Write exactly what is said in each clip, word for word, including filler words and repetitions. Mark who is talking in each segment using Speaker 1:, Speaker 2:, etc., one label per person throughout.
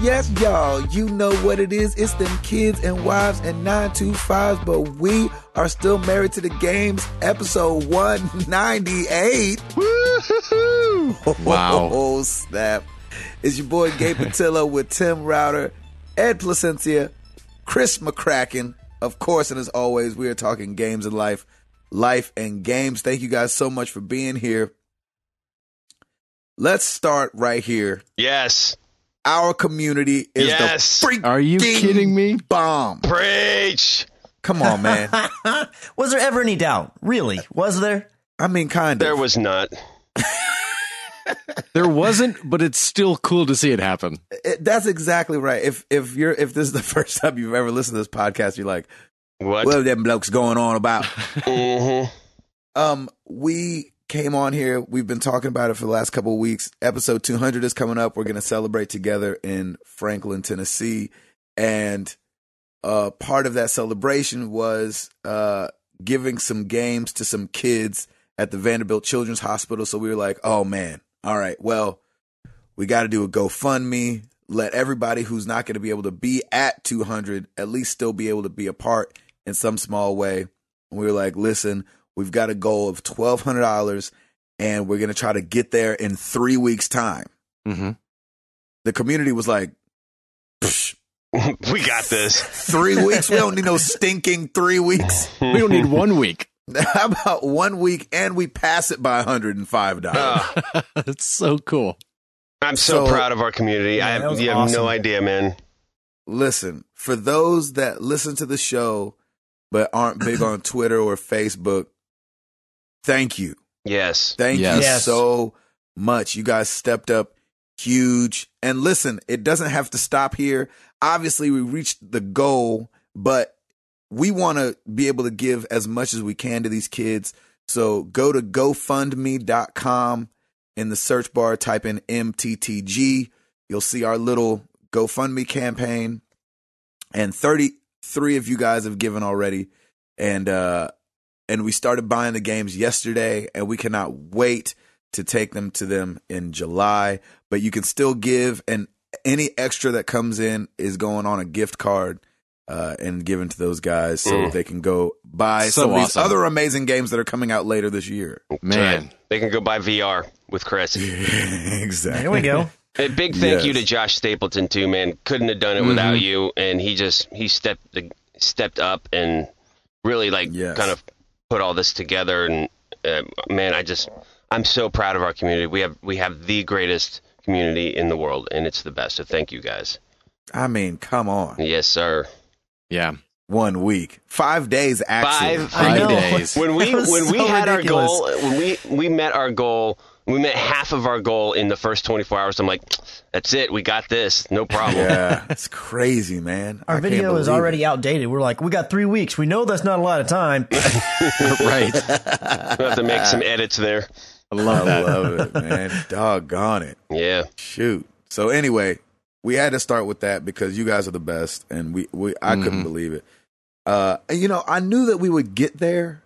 Speaker 1: yes, y'all. You know what it is. It's them kids and wives and nine two fives, but we are still married to the games. Episode one ninety-eight.
Speaker 2: Woo-hoo-hoo.
Speaker 1: Wow. Oh, snap. It's your boy Gabe Patillo with Tim Router, Ed Placencia, Chris McCracken. Of course, and as always, we are talking games and life, life and games. Thank you guys so much for being here. Let's start right here.
Speaker 3: Yes.
Speaker 1: Our community is
Speaker 3: yes.
Speaker 1: the freaking
Speaker 2: Are you kidding me?
Speaker 1: bomb.
Speaker 3: Preach.
Speaker 1: Come on, man.
Speaker 4: Was there ever any doubt? Really? Was there?
Speaker 1: I mean, kind of.
Speaker 3: There was not.
Speaker 2: There wasn't, but it's still cool to see it happen.
Speaker 1: It, that's exactly right. If if you're if this is the first time you've ever listened to this podcast, you're like,
Speaker 3: what?
Speaker 1: What are them blokes going on about?
Speaker 3: mm-hmm.
Speaker 1: Um, we came on here. We've been talking about it for the last couple of weeks. Episode two hundred is coming up. We're going to celebrate together in Franklin, Tennessee. And uh, part of that celebration was uh, giving some games to some kids at the Vanderbilt Children's Hospital. So we were like, oh, man. All right. Well, we got to do a GoFundMe. Let everybody who's not going to be able to be at two hundred at least still be able to be a part in some small way. And we were like, listen, we've got a goal of twelve hundred dollars, and we're going to try to get there in three weeks' time.
Speaker 2: Mm-hmm.
Speaker 1: The community was like, Psh,
Speaker 3: we got this.
Speaker 1: Three weeks? We don't need no stinking three weeks.
Speaker 2: We don't need one week.
Speaker 1: How about one week and we pass it by one hundred five dollars?
Speaker 3: Uh,
Speaker 2: That's so cool.
Speaker 3: I'm so,
Speaker 1: So-
Speaker 3: proud of our community.
Speaker 4: Yeah,
Speaker 3: I
Speaker 4: that
Speaker 3: have,
Speaker 4: was
Speaker 3: you have
Speaker 4: awesome.
Speaker 3: no idea, man.
Speaker 1: Listen, for those that listen to the show but aren't big on Twitter or Facebook, thank you.
Speaker 3: Yes.
Speaker 1: Thank
Speaker 2: Yes.
Speaker 1: you
Speaker 4: Yes.
Speaker 1: so much. You guys stepped up huge. And listen, it doesn't have to stop here. Obviously, we reached the goal, but we want to be able to give as much as we can to these kids. So go to go fund me dot com. In the search bar, type in M T T G. You'll see our little GoFundMe campaign. And thirty-three of you guys have given already. And uh, and we started buying the games yesterday, and we cannot wait to take them to them in July. But you can still give, and any extra that comes in is going on a gift card uh, and given to those guys so
Speaker 3: Mm.
Speaker 1: they can go buy
Speaker 2: So
Speaker 1: some of these
Speaker 2: awesome.
Speaker 1: other amazing games that are coming out later this year.
Speaker 2: Man.
Speaker 3: Right. They can go buy V R with Chris.
Speaker 1: Exactly.
Speaker 4: There we go.
Speaker 3: A big thank
Speaker 1: Yes.
Speaker 3: you to Josh Stapleton too, man. Couldn't have done it
Speaker 2: Mhm.
Speaker 3: without you. And he just he stepped stepped up and really like
Speaker 1: Yes.
Speaker 3: kind of put all this together. And uh, man, I just I'm so proud of our community. We have we have the greatest community in the world, and it's the best. So thank you guys.
Speaker 1: I mean, come on.
Speaker 3: Yes, sir.
Speaker 2: Yeah.
Speaker 1: One week. Five days, actually.
Speaker 3: Five-
Speaker 2: Five
Speaker 4: I know.
Speaker 2: days.
Speaker 3: When we
Speaker 4: That was
Speaker 3: when we
Speaker 4: so
Speaker 3: had
Speaker 4: ridiculous.
Speaker 3: our goal, when we we met our goal, we met half of our goal in the first twenty-four hours. I'm like, that's it. We got this. No problem.
Speaker 1: Yeah, it's crazy, man. I
Speaker 4: Our
Speaker 1: can't
Speaker 4: video is
Speaker 1: believe
Speaker 4: already
Speaker 1: it.
Speaker 4: outdated. We're like, we got three weeks. We know that's not a lot of time.
Speaker 2: Right.
Speaker 3: We'll have to make some edits there.
Speaker 2: I love
Speaker 1: I
Speaker 2: that.
Speaker 1: love it, man. Doggone it.
Speaker 3: Yeah.
Speaker 1: Shoot. So anyway, we had to start with that because you guys are the best, and we, we I couldn't
Speaker 2: Mhm.
Speaker 1: believe it. Uh, and you know, I knew that we would get there.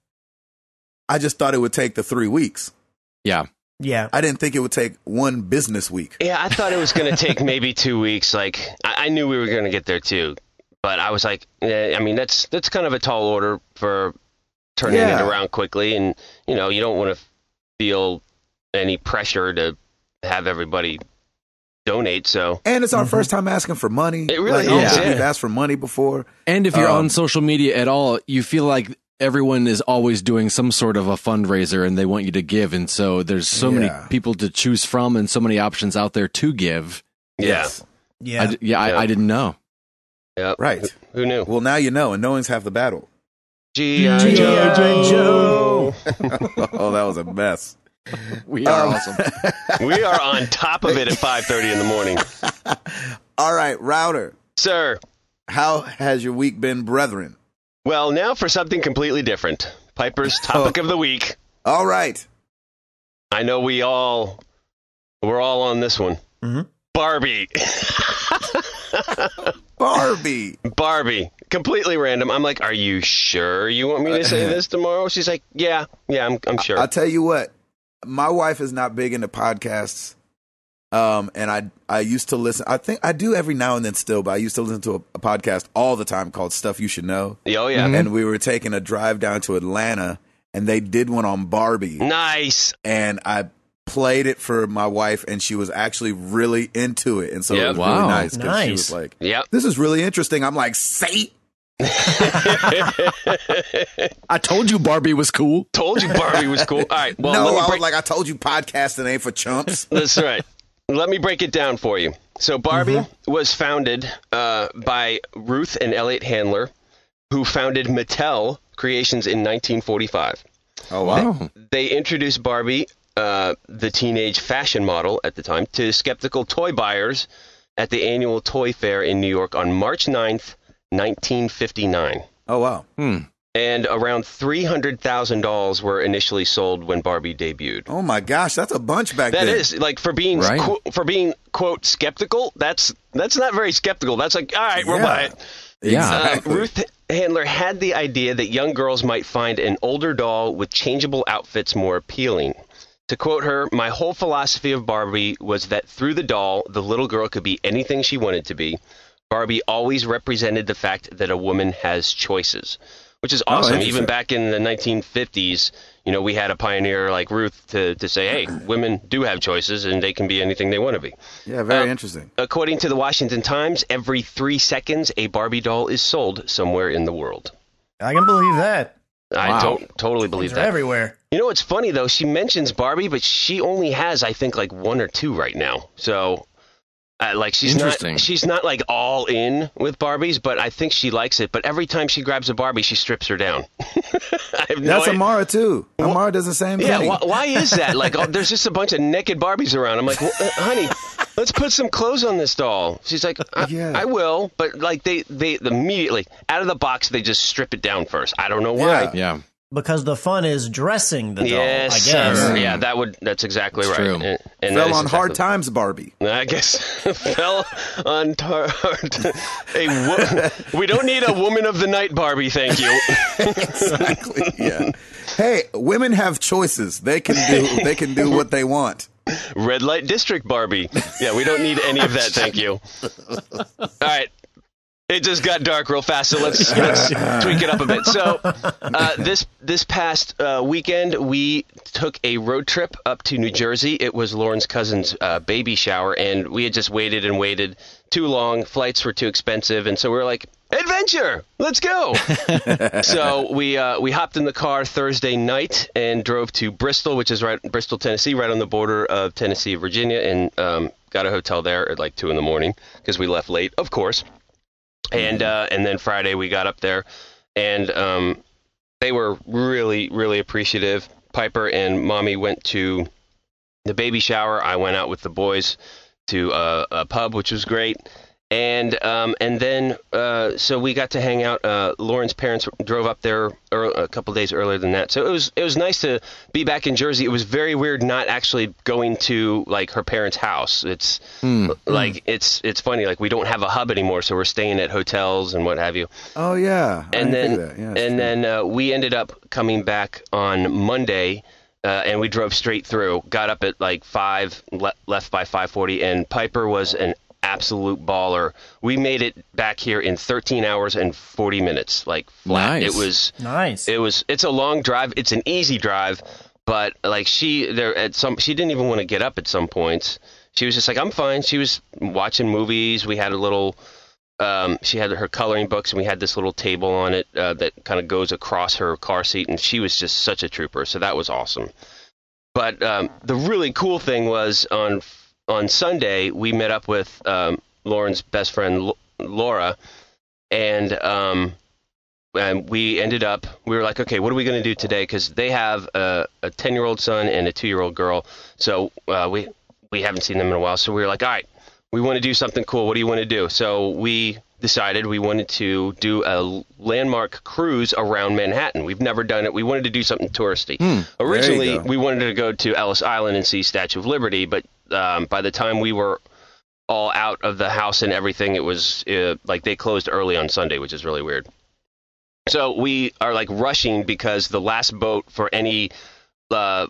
Speaker 1: I just thought it would take the three weeks.
Speaker 2: Yeah.
Speaker 4: Yeah.
Speaker 1: I didn't think it would take one business week.
Speaker 3: Yeah, I thought it was going to take maybe two weeks. Like, I, I knew we were going to get there too, but I was like, eh, I mean, that's that's kind of a tall order for turning
Speaker 1: Yeah.
Speaker 3: it around quickly, and you know, you don't want to feel any pressure to have everybody donate. So
Speaker 1: And it's our first time asking for money.
Speaker 3: It really
Speaker 1: like, I don't
Speaker 2: is,
Speaker 1: think
Speaker 3: yeah.
Speaker 1: We've asked for money before.
Speaker 2: And if you're
Speaker 1: Um,
Speaker 2: on social media at all, you feel like everyone is always doing some sort of a fundraiser and they want you to give. And so there's so
Speaker 1: Yeah.
Speaker 2: many people to choose from and so many options out there to give.
Speaker 3: yeah,
Speaker 4: Yeah.
Speaker 2: I d- yeah,
Speaker 3: Yeah.
Speaker 2: I, I didn't know.
Speaker 3: yeah,
Speaker 1: Right.
Speaker 3: Who knew?
Speaker 1: Well, now you know, and knowing's half the battle.
Speaker 3: G I
Speaker 4: G I
Speaker 3: Joe.
Speaker 4: Joe.
Speaker 1: Oh, that was a mess.
Speaker 2: We are
Speaker 1: Um,
Speaker 2: awesome.
Speaker 3: We are on top of it at five thirty in the morning,
Speaker 1: All right, Router,
Speaker 3: sir.
Speaker 1: how has your week been, brethren?
Speaker 3: Well, now for something completely different. Piper's topic of the week.
Speaker 1: All right.
Speaker 3: I know we all we're all on this one.
Speaker 4: Mhm.
Speaker 3: Barbie.
Speaker 1: Barbie.
Speaker 3: Barbie. Completely random. I'm like, are you sure you want me to say this tomorrow? She's like, yeah, yeah, I'm I'm sure.
Speaker 1: I'll tell you what, my wife is not big into podcasts. Um, and I I used to listen. I think I do every now and then still, but I used to listen to a, a podcast all the time called Stuff You Should Know.
Speaker 3: Oh yeah.
Speaker 1: Mm-hmm. And we were taking a drive down to Atlanta, and they did one on Barbie.
Speaker 3: Nice.
Speaker 1: And I played it for my wife, and she was actually really into it, and so
Speaker 3: Yep.
Speaker 1: it was
Speaker 2: Wow.
Speaker 1: really nice because
Speaker 4: Nice.
Speaker 1: she was like,
Speaker 3: Yep.
Speaker 1: "This is really interesting." I'm like, "Say."
Speaker 2: I told you Barbie was cool.
Speaker 3: Told you Barbie was cool. All right. Well,
Speaker 1: no,
Speaker 3: let me
Speaker 1: I
Speaker 3: break-
Speaker 1: was like, I told you podcasting ain't for chumps.
Speaker 3: That's right. Let me break it down for you. So Barbie
Speaker 1: Mm-hmm.
Speaker 3: was founded uh, by Ruth and Elliot Handler, who founded Mattel Creations in nineteen forty-five.
Speaker 1: Oh wow!
Speaker 3: They introduced Barbie, uh, the teenage fashion model at the time, to skeptical toy buyers at the annual toy fair in New York on March ninth, nineteen fifty-nine.
Speaker 1: Oh wow!
Speaker 2: Hmm.
Speaker 3: And around three hundred thousand dolls were initially sold when Barbie debuted.
Speaker 1: Oh my gosh, that's a bunch back
Speaker 3: That
Speaker 1: then.
Speaker 3: is like for being
Speaker 2: Right.
Speaker 3: qu- for being quote skeptical. That's that's not very skeptical. That's like, all right, we'll
Speaker 1: Yeah.
Speaker 3: buy it.
Speaker 2: Yeah.
Speaker 3: Uh,
Speaker 1: Exactly.
Speaker 3: Ruth Handler had the idea that young girls might find an older doll with changeable outfits more appealing. To quote her, "My whole philosophy of Barbie was that through the doll, the little girl could be anything she wanted to be. Barbie always represented the fact that a woman has choices." Which is awesome.
Speaker 1: interesting.
Speaker 3: Even back in the nineteen fifties, you know, we had a pioneer like Ruth to, to say, hey, women do have choices and they can be anything they want to be.
Speaker 1: Yeah, very
Speaker 3: Uh,
Speaker 1: interesting.
Speaker 3: According to the Washington Times, every three seconds, a Barbie doll is sold somewhere in the world.
Speaker 4: I can believe that.
Speaker 3: I
Speaker 2: Wow.
Speaker 3: don't totally believe
Speaker 4: They're
Speaker 3: that.
Speaker 4: everywhere.
Speaker 3: You know what's funny, though? She mentions Barbie, but she only has, I think, like one or two right now. So, uh, like, she's
Speaker 2: Interesting.
Speaker 3: not she's not like all in with Barbies, but I think she likes it. But every time she grabs a Barbie, she strips her down. I have no
Speaker 1: That's
Speaker 3: idea.
Speaker 1: Amara too. Amara does the same
Speaker 3: Yeah,
Speaker 1: thing.
Speaker 3: why, why is that? Like, oh, there's just a bunch of naked Barbies around. I'm like, well, uh, honey, let's put some clothes on this doll. She's like, I,
Speaker 1: Yeah.
Speaker 3: I will, but like they, they immediately out of the box they just strip it down first. I don't know why.
Speaker 1: Yeah.
Speaker 2: Yeah.
Speaker 4: Because the fun is dressing the doll,
Speaker 3: Yes,
Speaker 4: I guess.
Speaker 3: sir. Yeah, that would. That's exactly
Speaker 2: It's
Speaker 3: right.
Speaker 2: true.
Speaker 3: And, and that
Speaker 1: Fell
Speaker 3: is
Speaker 1: on hard
Speaker 3: exactly-
Speaker 1: times, Barbie.
Speaker 3: I guess fell on tar- hard. A wo- we don't need a woman of the night Barbie, thank you.
Speaker 1: Exactly. Yeah. Hey, women have choices. They can do. They can do what they want.
Speaker 3: Red light district Barbie. Yeah, we don't need any of that, thank you. All right. It just got dark real fast, so let's, let's tweak it up a bit. So uh, this this past uh, weekend, we took a road trip up to New Jersey. It was Lauren's cousin's uh, baby shower, and we had just waited and waited too long. Flights were too expensive, and so we were like, adventure, let's go. So we uh, we hopped in the car Thursday night and drove to Bristol, which is right Bristol, Tennessee, right on the border of Tennessee and Virginia, and um, got a hotel there at like two in the morning because we left late, of course. And uh, and then Friday we got up there, and um, they were really, really appreciative. Piper and Mommy went to the baby shower. I went out with the boys to a, a pub, which was great. And um, and then uh, so we got to hang out. Uh, Lauren's parents drove up there early, a couple days earlier than that, so it was it was nice to be back in Jersey. It was very weird not actually going to like her parents' house. It's
Speaker 2: Hmm.
Speaker 3: like it's it's funny. Like we don't have a hub anymore, so we're staying at hotels and what have you.
Speaker 1: Oh yeah. I
Speaker 3: And
Speaker 1: didn't
Speaker 3: then
Speaker 1: think of that. Yeah, that's
Speaker 3: and
Speaker 1: true.
Speaker 3: then uh, we ended up coming back on Monday. Uh, and we drove straight through. Got up at like five, le- left by five forty, and Piper was an absolute baller. We made it back here in thirteen hours and forty minutes, like flat.
Speaker 2: Nice.
Speaker 3: It was,
Speaker 4: Nice.
Speaker 3: it was, it's a long drive. It's an easy drive, but like she, there at some, she didn't even want to get up at some points. She was just like, I'm fine. She was watching movies. We had a little, um, she had her coloring books, and we had this little table on it uh, that kind of goes across her car seat, and she was just such a trooper. So that was awesome. But um, the really cool thing was on on Sunday we met up with um, Lauren's best friend L- Laura, and um, and we ended up we were like, okay, what are we going to do today? Because they have a a ten year old son and a two year old girl, so uh, we we haven't seen them in a while. So we were like, all right, we want to do something cool. What do you want to do? So we decided we wanted to do a landmark cruise around Manhattan. We've never done it. We wanted to do something touristy. Originally,
Speaker 1: go.
Speaker 3: we wanted to go to Ellis Island and see Statue of Liberty, but um, by the time we were all out of the house and everything, it was uh, like they closed early on Sunday, which is really weird. So we are like rushing because the last boat for any uh,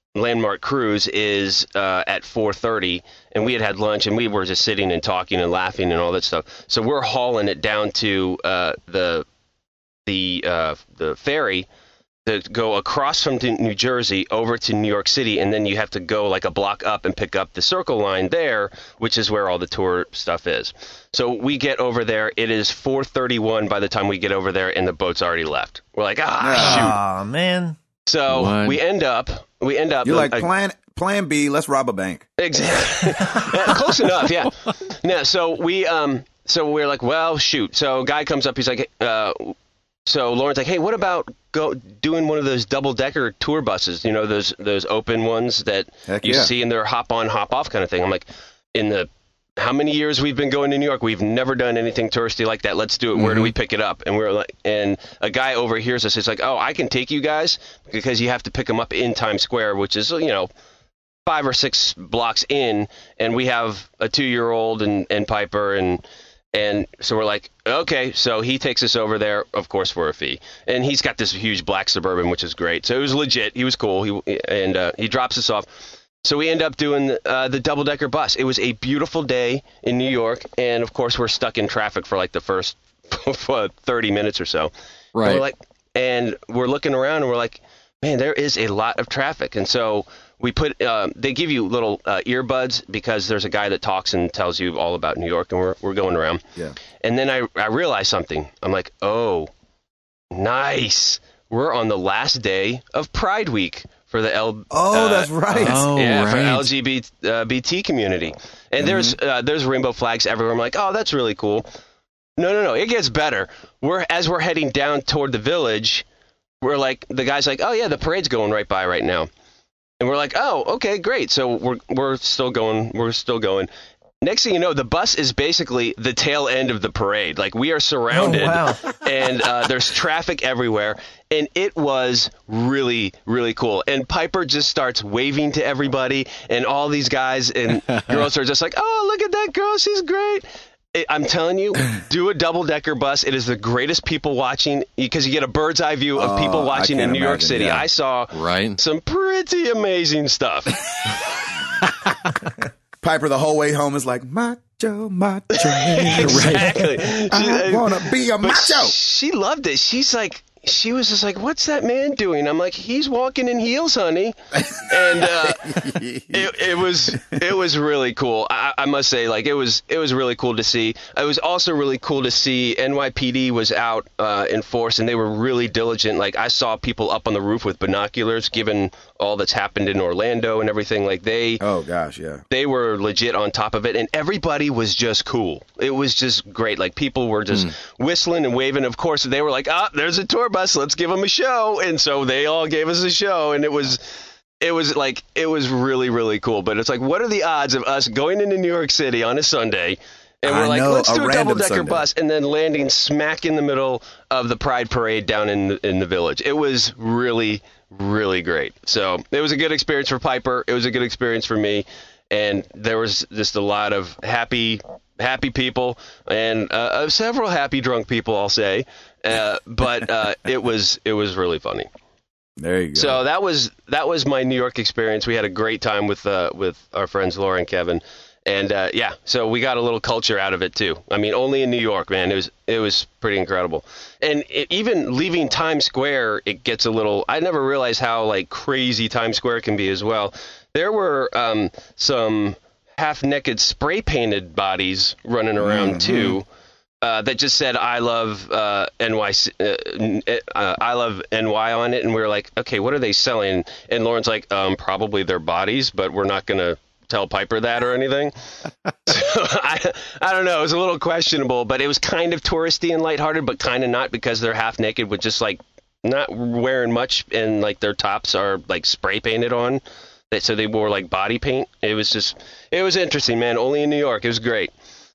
Speaker 3: landmark cruise is uh, at four thirty, and we had had lunch, and we were just sitting and talking and laughing and all that stuff. So we're hauling it down to uh, the the uh, the ferry to go across from New Jersey over to New York City, and then you have to go like a block up and pick up the Circle Line there, which is where all the tour stuff is. So we get over there. It is four thirty-one by the time we get over there, and the boat's already left. We're like, ah,
Speaker 4: oh, man.
Speaker 3: So
Speaker 2: What?
Speaker 3: we end up, we end up.
Speaker 1: You're like,
Speaker 3: uh,
Speaker 1: plan plan B, let's rob a bank.
Speaker 3: Exactly. Yeah, close enough, yeah. No, so we, um, so we're like, well, shoot. So guy comes up, he's like, uh, so Lauren's like, hey, what about go doing one of those double decker tour buses? You know, those those open ones that
Speaker 1: Heck
Speaker 3: you
Speaker 1: yeah.
Speaker 3: see in their hop on, hop off kind of thing. I'm like, in the how many years we've been going to New York, we've never done anything touristy like that. Let's do it. Where do we pick it up? And we're like, and a guy overhears us. It's like, oh, I can take you guys because you have to pick them up in Times Square, which is, you know, five or six blocks in. And we have a two-year-old and, and Piper. And, and so we're like, okay. So he takes us over there, of course, for a fee. And he's got this huge black Suburban, which is great. So it was legit. He was cool. He, and uh, he drops us off. So we end up doing uh, the double-decker bus. It was a beautiful day in New York, and of course we're stuck in traffic for like the first thirty minutes or so.
Speaker 2: Right.
Speaker 3: And we're like, and we're looking around, and we're like, man, there is a lot of traffic. And so we put, uh, they give you little uh, earbuds because there's a guy that talks and tells you all about New York, and we're we're going around.
Speaker 1: Yeah.
Speaker 3: And then I I realized something. I'm like, oh, nice. We're on the last day of Pride Week. For the L,
Speaker 1: Oh,
Speaker 3: uh,
Speaker 1: that's right.
Speaker 2: Oh,
Speaker 3: yeah, for
Speaker 2: right.
Speaker 3: L G B T community, and there's uh, there's rainbow flags everywhere. I'm like, oh, that's really cool. No, no, no, it gets better. We're as we're heading down toward the village, we're like, the guy's like, oh yeah, the parade's going right by right now, and we're like, oh, okay, great. So we're we're still going, we're still going. Next thing you know, the bus is basically the tail end of the parade. Like, we are surrounded,
Speaker 4: Oh, wow.
Speaker 3: and uh, there's traffic everywhere, and it was really, really cool. And Piper just starts waving to everybody, and all these guys and girls are just like, oh, look at that girl, she's great. It, I'm telling you, do a double-decker bus. It is the greatest people watching, because you get a bird's eye view of
Speaker 1: Oh,
Speaker 3: people
Speaker 1: I
Speaker 3: watching in
Speaker 1: can't
Speaker 3: New York
Speaker 1: imagine,
Speaker 3: City.
Speaker 1: yeah.
Speaker 3: I saw
Speaker 2: Right.
Speaker 3: some pretty amazing stuff.
Speaker 1: Piper the whole way home is like, macho, macho.
Speaker 3: Exactly.
Speaker 1: I
Speaker 3: She-
Speaker 1: want to be a
Speaker 3: But
Speaker 1: macho.
Speaker 3: she loved it. She's like, she was just like, what's that man doing? I'm like, he's walking in heels, honey. And uh, it, it was it was really cool. I, I must say, like, it was it was really cool to see. It was also really cool to see N Y P D was out uh, in force, and they were really diligent. Like, I saw people up on the roof with binoculars, given all that's happened in Orlando and everything. Like, they
Speaker 1: Oh, gosh, yeah.
Speaker 3: they were legit on top of it, and everybody was just cool. It was just great. Like, people were just whistling and waving. Of course, they were like, ah, there's a tour bus, let's give them a show. And so they all gave us a show, and it was it was like it was really, really cool. But it's like, what are the odds of us going into New York City on a Sunday, and we're
Speaker 1: I
Speaker 3: like,
Speaker 1: know,
Speaker 3: let's
Speaker 1: a
Speaker 3: do a
Speaker 1: random
Speaker 3: double-decker
Speaker 1: Sunday.
Speaker 3: bus, and then landing smack in the middle of the Pride Parade down in the, in the village. It was really, really great. So it was a good experience for Piper. It was a good experience for me. And there was just a lot of happy, happy people, and uh, several happy drunk people, I'll say. Uh, but uh, it was it was really funny.
Speaker 1: There you go.
Speaker 3: So that was that was my New York experience. We had a great time with uh, with our friends Laura and Kevin, and uh, yeah, so we got a little culture out of it too. I mean, only in New York, man. It was it was pretty incredible. And it, even leaving Times Square, it gets a little. I never realized how like crazy Times Square can be as well. There were um, some half-naked spray-painted bodies running around
Speaker 1: Mhm.
Speaker 3: too. Uh, that just said "I love uh, N Y C," uh, uh, "I love N Y" on it, and we were like, "Okay, what are they selling?" And Lauren's like, um, "Probably their bodies, but we're not gonna tell Piper that or anything." So I, I don't know. It was a little questionable, but it was kind of touristy and lighthearted, but kind of not, because they're half naked with just like not wearing much, and like their tops are like spray painted on. So they wore like body paint. It was just, it was interesting, man. Only in New York. It was great.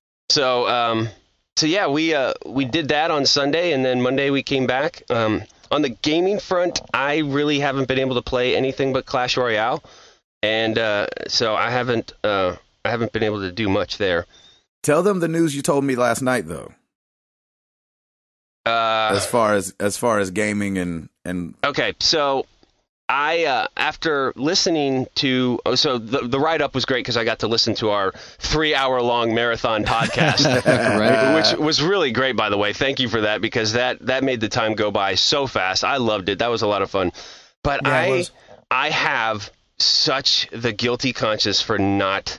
Speaker 3: So. um So yeah, we uh, we did that on Sunday, and then Monday we came back. Um, on the gaming front, I really haven't been able to play anything but Clash Royale, and uh, so I haven't uh, I haven't been able to do much there.
Speaker 1: Tell them the news you told me last night, though.
Speaker 3: Uh,
Speaker 1: As far as as far as gaming and and
Speaker 3: okay, so I uh, after listening to oh, so the the write up was great because I got to listen to our three hour long marathon podcast,
Speaker 2: Right.
Speaker 3: which was really great, by the way. Thank you for that because that that made the time go by so fast. I loved it. That was a lot of fun. But
Speaker 5: Yeah, it
Speaker 3: I
Speaker 5: was.
Speaker 3: I have such the guilty conscience for not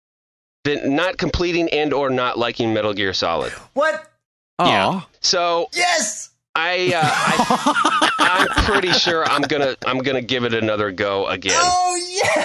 Speaker 3: not completing and or not liking Metal Gear Solid.
Speaker 5: What?
Speaker 3: Yeah. So
Speaker 5: Yes.
Speaker 3: I, uh, I I'm pretty sure I'm gonna I'm gonna give it another go again.
Speaker 5: Oh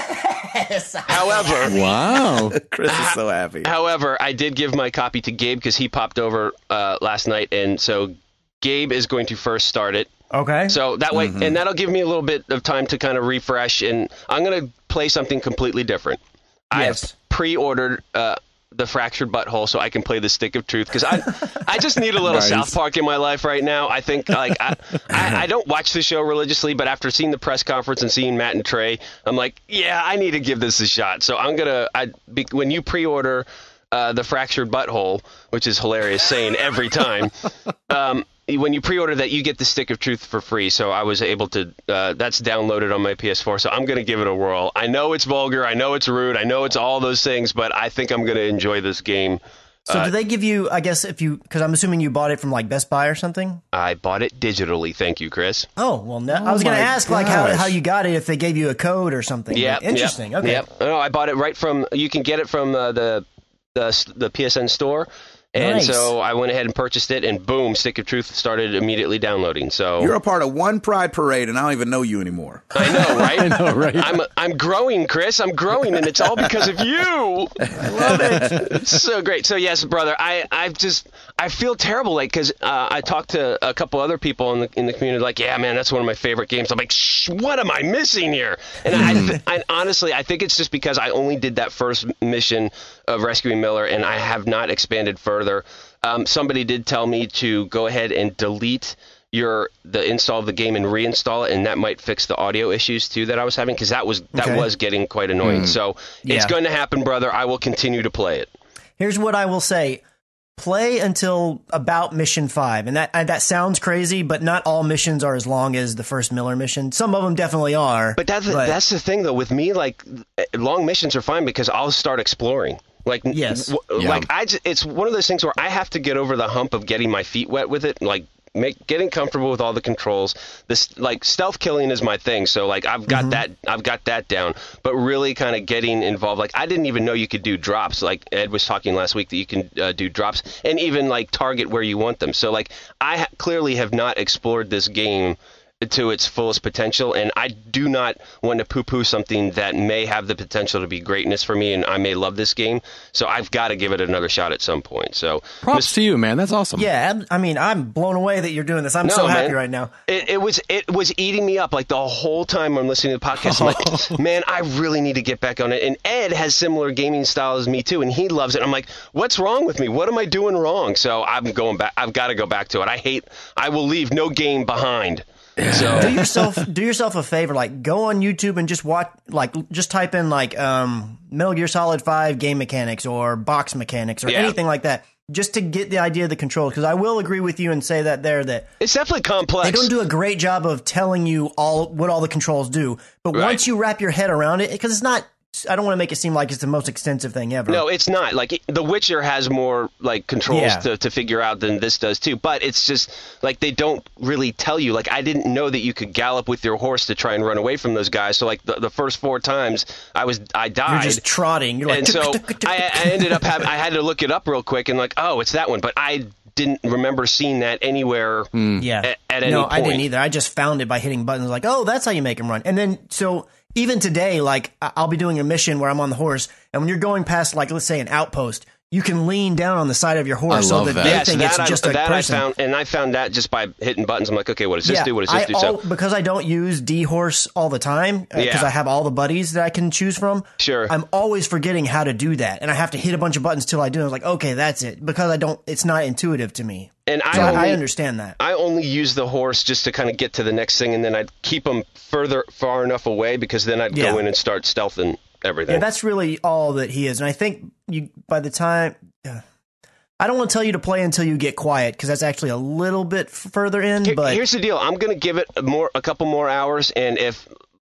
Speaker 5: yes.
Speaker 3: However,
Speaker 2: Wow.
Speaker 1: Chris is so happy.
Speaker 3: however, I did give my copy to Gabe because he popped over uh, last night, and so Gabe is going to first start it.
Speaker 5: Okay.
Speaker 3: So that way, and that'll give me a little bit of time to kind of refresh, and I'm gonna play something completely different.
Speaker 5: Yes.
Speaker 3: I've pre-ordered uh, the Fractured Butthole so I can play the Stick of Truth because I I just need a little
Speaker 1: Nice.
Speaker 3: South Park in my life right now. I think like I, I I don't watch the show religiously, but after seeing the press conference and seeing Matt and Trey, I'm like, yeah, I need to give this a shot. So I'm gonna I be, when you pre-order uh, the Fractured Butthole, which is hilarious saying every time. Um, when you pre-order that, you get the Stick of Truth for free. So I was able to, uh, that's downloaded on my P S four. So I'm going to give it a whirl. I know it's vulgar. I know it's rude. I know it's all those things, but I think I'm going to enjoy this game.
Speaker 5: So
Speaker 3: Uh,
Speaker 5: do they give you? I guess if you, because I'm assuming you bought it from like Best Buy or something.
Speaker 3: I bought it digitally. Thank you, Chris.
Speaker 5: Oh well, no, I was going
Speaker 1: my
Speaker 5: to ask like how,
Speaker 1: gosh.
Speaker 5: how you got it if they gave you a code or something.
Speaker 3: Yeah.
Speaker 5: Like, interesting.
Speaker 3: Yep,
Speaker 5: Okay.
Speaker 3: Yep. No, I bought it right from, you can get it from uh, the, the, the P S N store. And
Speaker 5: Nice.
Speaker 3: so I went ahead and purchased it, and boom, Stick of Truth started immediately downloading. So
Speaker 1: You're a part of one Pride Parade, and I don't even know you anymore.
Speaker 3: I know, right?
Speaker 2: I know, right?
Speaker 3: I'm I'm growing, Chris. I'm growing, and it's all because of you. Love it. It's so great. So yes, brother, I I just I feel terrible, like because uh, I talked to a couple other people in the in the community, like, yeah, man, that's one of my favorite games. I'm like, shh, what am I missing here? And I, th- I honestly, I think it's just because I only did that first mission of rescuing Miller, and I have not expanded further. Um, somebody did tell me to go ahead and delete your the install of the game and reinstall it, and that might fix the audio issues too that I was having because that was that
Speaker 5: Okay.
Speaker 3: was getting quite annoying. So it's
Speaker 5: Yeah.
Speaker 3: going to happen, brother. I will continue to play it.
Speaker 5: Here's what I will say. Play until about mission five. And that and that sounds crazy, but not all missions are as long as the first Miller mission. Some of them definitely are.
Speaker 3: But that's that's the thing though. With me, like long missions are fine because I'll start exploring. Like
Speaker 5: Yes.
Speaker 3: w-
Speaker 2: Yeah.
Speaker 3: like I just, it's one of those things where I have to get over the hump of getting my feet wet with it. Like make getting comfortable with all the controls. This like stealth killing is my thing. So like I've got that I've got that down. But really kind of getting involved. Like I didn't even know you could do drops. Like Ed was talking last week that you can uh, do drops and even like target where you want them. So like I ha- clearly have not explored this game to its fullest potential, and I do not want to poo-poo something that may have the potential to be greatness for me, and I may love this game, so I've got to give it another shot at some point. So
Speaker 2: Props to you, man. That's awesome.
Speaker 5: yeah, ab- I mean, I'm blown away that you're doing this. I'm
Speaker 3: No,
Speaker 5: so happy
Speaker 3: man.
Speaker 5: right now.
Speaker 3: It, it was it was eating me up like the whole time I'm listening to the podcast. I'm like, man, I really need to get back on it. And Ed has similar gaming style as me too, and he loves it. I'm like, what's wrong with me? What am I doing wrong? So I'm going back. I've got to go back to it. I hate. I will leave no game behind.
Speaker 5: Do
Speaker 3: So
Speaker 5: yourself do yourself a favor, like go on YouTube and just watch, like just type in like um, Metal Gear Solid five game mechanics or box mechanics or
Speaker 3: Yeah.
Speaker 5: anything like that, just to get the idea of the controls. Because I will agree with you and say that there that
Speaker 3: it's definitely complex.
Speaker 5: they don't do a great job of telling you all what all the controls do. But
Speaker 3: Right.
Speaker 5: once you wrap your head around it, because it's not, I don't want to make it seem like it's the most extensive thing ever.
Speaker 3: No, it's not. Like it- The Witcher has more like controls
Speaker 5: Yeah.
Speaker 3: to, to figure out than this does too. But it's just like they don't really tell you. Like I didn't know that you could gallop with your horse to try and run away from those guys. So like the, the first four times I was I died.
Speaker 5: You're just trotting. You're like,
Speaker 3: and so I, I ended up having I had to look it up real quick and like oh it's that one. But I didn't remember seeing that anywhere.
Speaker 5: yeah.
Speaker 3: at- at any
Speaker 5: no, I didn't
Speaker 3: point.
Speaker 5: either. I just found it by hitting buttons. Like, oh, that's how you make them run. And then so. Even today, like I- I'll be doing a mission where I'm on the horse, and when you're going past, like let's say an outpost, you can lean down on the side of your horse
Speaker 2: I
Speaker 5: so
Speaker 2: love
Speaker 5: that
Speaker 2: that.
Speaker 5: they
Speaker 3: Yeah, so
Speaker 5: think it's
Speaker 3: that,
Speaker 5: just
Speaker 3: I,
Speaker 5: a
Speaker 3: that
Speaker 5: person.
Speaker 3: I found, and I found that just by hitting buttons. I'm like, okay, what does this do? What does this
Speaker 5: I
Speaker 3: do? So
Speaker 5: al- because I don't use D horse all the time because
Speaker 3: Yeah.
Speaker 5: I have all the buddies that I can choose from.
Speaker 3: Sure.
Speaker 5: I'm always forgetting how to do that, and I have to hit a bunch of buttons till I do. I was like, okay, that's it, because I don't. It's not intuitive to me.
Speaker 3: and I
Speaker 5: So I,
Speaker 3: only,
Speaker 5: I understand that.
Speaker 3: I only use the horse just to kind of get to the next thing, and then I'd keep them further, far enough away because then I'd
Speaker 5: Yeah.
Speaker 3: go in and start stealthing everything.
Speaker 5: Yeah, that's really all that he is, and I think you by the time. Uh, I don't want to tell you to play until you get quiet because that's actually a little bit f- further in.
Speaker 3: Here-
Speaker 5: But
Speaker 3: here's the deal: I'm going to give it a more, a couple more hours, and if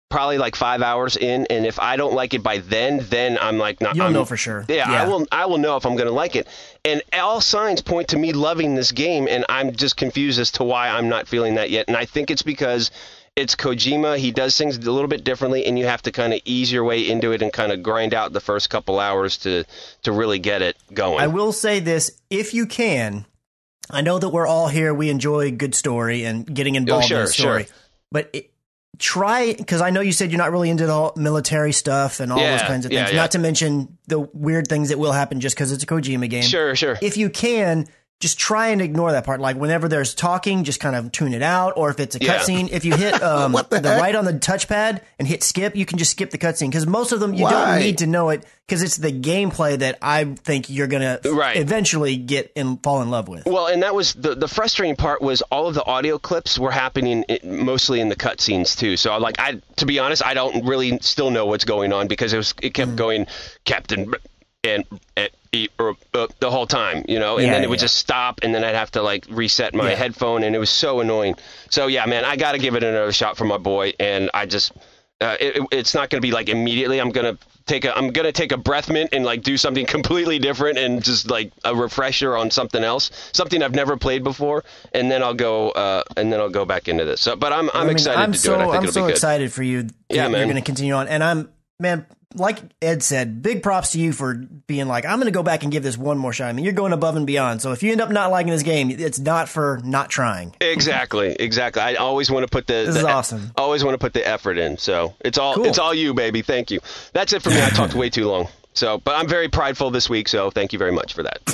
Speaker 3: probably like five hours in, and if I don't like it by then, then I'm like, not.
Speaker 5: You'll
Speaker 3: I'm,
Speaker 5: know for sure.
Speaker 3: Yeah,
Speaker 5: Yeah.
Speaker 3: I will. I will know if I'm going to like it. And all signs point to me loving this game, and I'm just confused as to why I'm not feeling that yet. And I think it's because it's Kojima. He does things a little bit differently, and you have to kind of ease your way into it and kind of grind out the first couple hours to to really get it going.
Speaker 5: I will say this, if you can, I know that we're all here, we enjoy good story and getting involved
Speaker 3: Oh, sure,
Speaker 5: in the story,
Speaker 3: sure.
Speaker 5: but it, try, because I know you said you're not really into the whole military stuff and all
Speaker 3: Yeah,
Speaker 5: those kinds of
Speaker 3: yeah,
Speaker 5: things,
Speaker 3: yeah.
Speaker 5: not to mention the weird things that will happen just because it's a Kojima game.
Speaker 3: Sure, sure.
Speaker 5: If you can, just try and ignore that part. Like whenever there's talking, just kind of tune it out. Or if it's a
Speaker 3: Yeah.
Speaker 5: cutscene, if you hit um,
Speaker 1: What the
Speaker 5: the,
Speaker 1: heck?
Speaker 5: right on the touchpad and hit skip, you can just skip the cutscene. Because most of them, you
Speaker 1: Why?
Speaker 5: don't need to know it because it's the gameplay that I think you're going to
Speaker 3: Right.
Speaker 5: eventually get and fall in love with.
Speaker 3: Well, and that was the the frustrating part was all of the audio clips were happening i- mostly in the cutscenes too. So like I, to be honest, I don't really still know what's going on because it was it kept
Speaker 5: Mm.
Speaker 3: going Captain and, and uh, uh, the whole time, you know, and
Speaker 5: Yeah,
Speaker 3: then it would
Speaker 5: yeah.
Speaker 3: just stop, and then I'd have to like reset my
Speaker 5: Yeah.
Speaker 3: headphone, and it was so annoying. So yeah, man, I got to give it another shot for my boy, and I just. Uh, it, it's not going to be like immediately. I'm gonna take a I'm gonna take a breath mint and like do something completely different and just like a refresher on something else, something I've never played before, and then I'll go uh, and then I'll go back into this. So, but I'm I'm
Speaker 5: I mean,
Speaker 3: excited
Speaker 5: I'm
Speaker 3: to
Speaker 5: so,
Speaker 3: do it. I think
Speaker 5: I'm
Speaker 3: it'll
Speaker 5: so
Speaker 3: be good.
Speaker 5: excited for you. That
Speaker 3: Yeah,
Speaker 5: You're
Speaker 3: man.
Speaker 5: going to continue on. And I'm, man, like Ed said, big props to you for being like, I'm going to go back and give this one more shot. I mean, you're going above and beyond. So if you end up not liking this game, it's not for not trying.
Speaker 3: Exactly, exactly. I always want to put the
Speaker 5: This
Speaker 3: the,
Speaker 5: is awesome.
Speaker 3: Always want to put the effort in. So it's all
Speaker 5: Cool.
Speaker 3: it's all you, baby. Thank you. That's it for me. I talked way too long. So, but I'm very prideful this week. So thank you very much for that.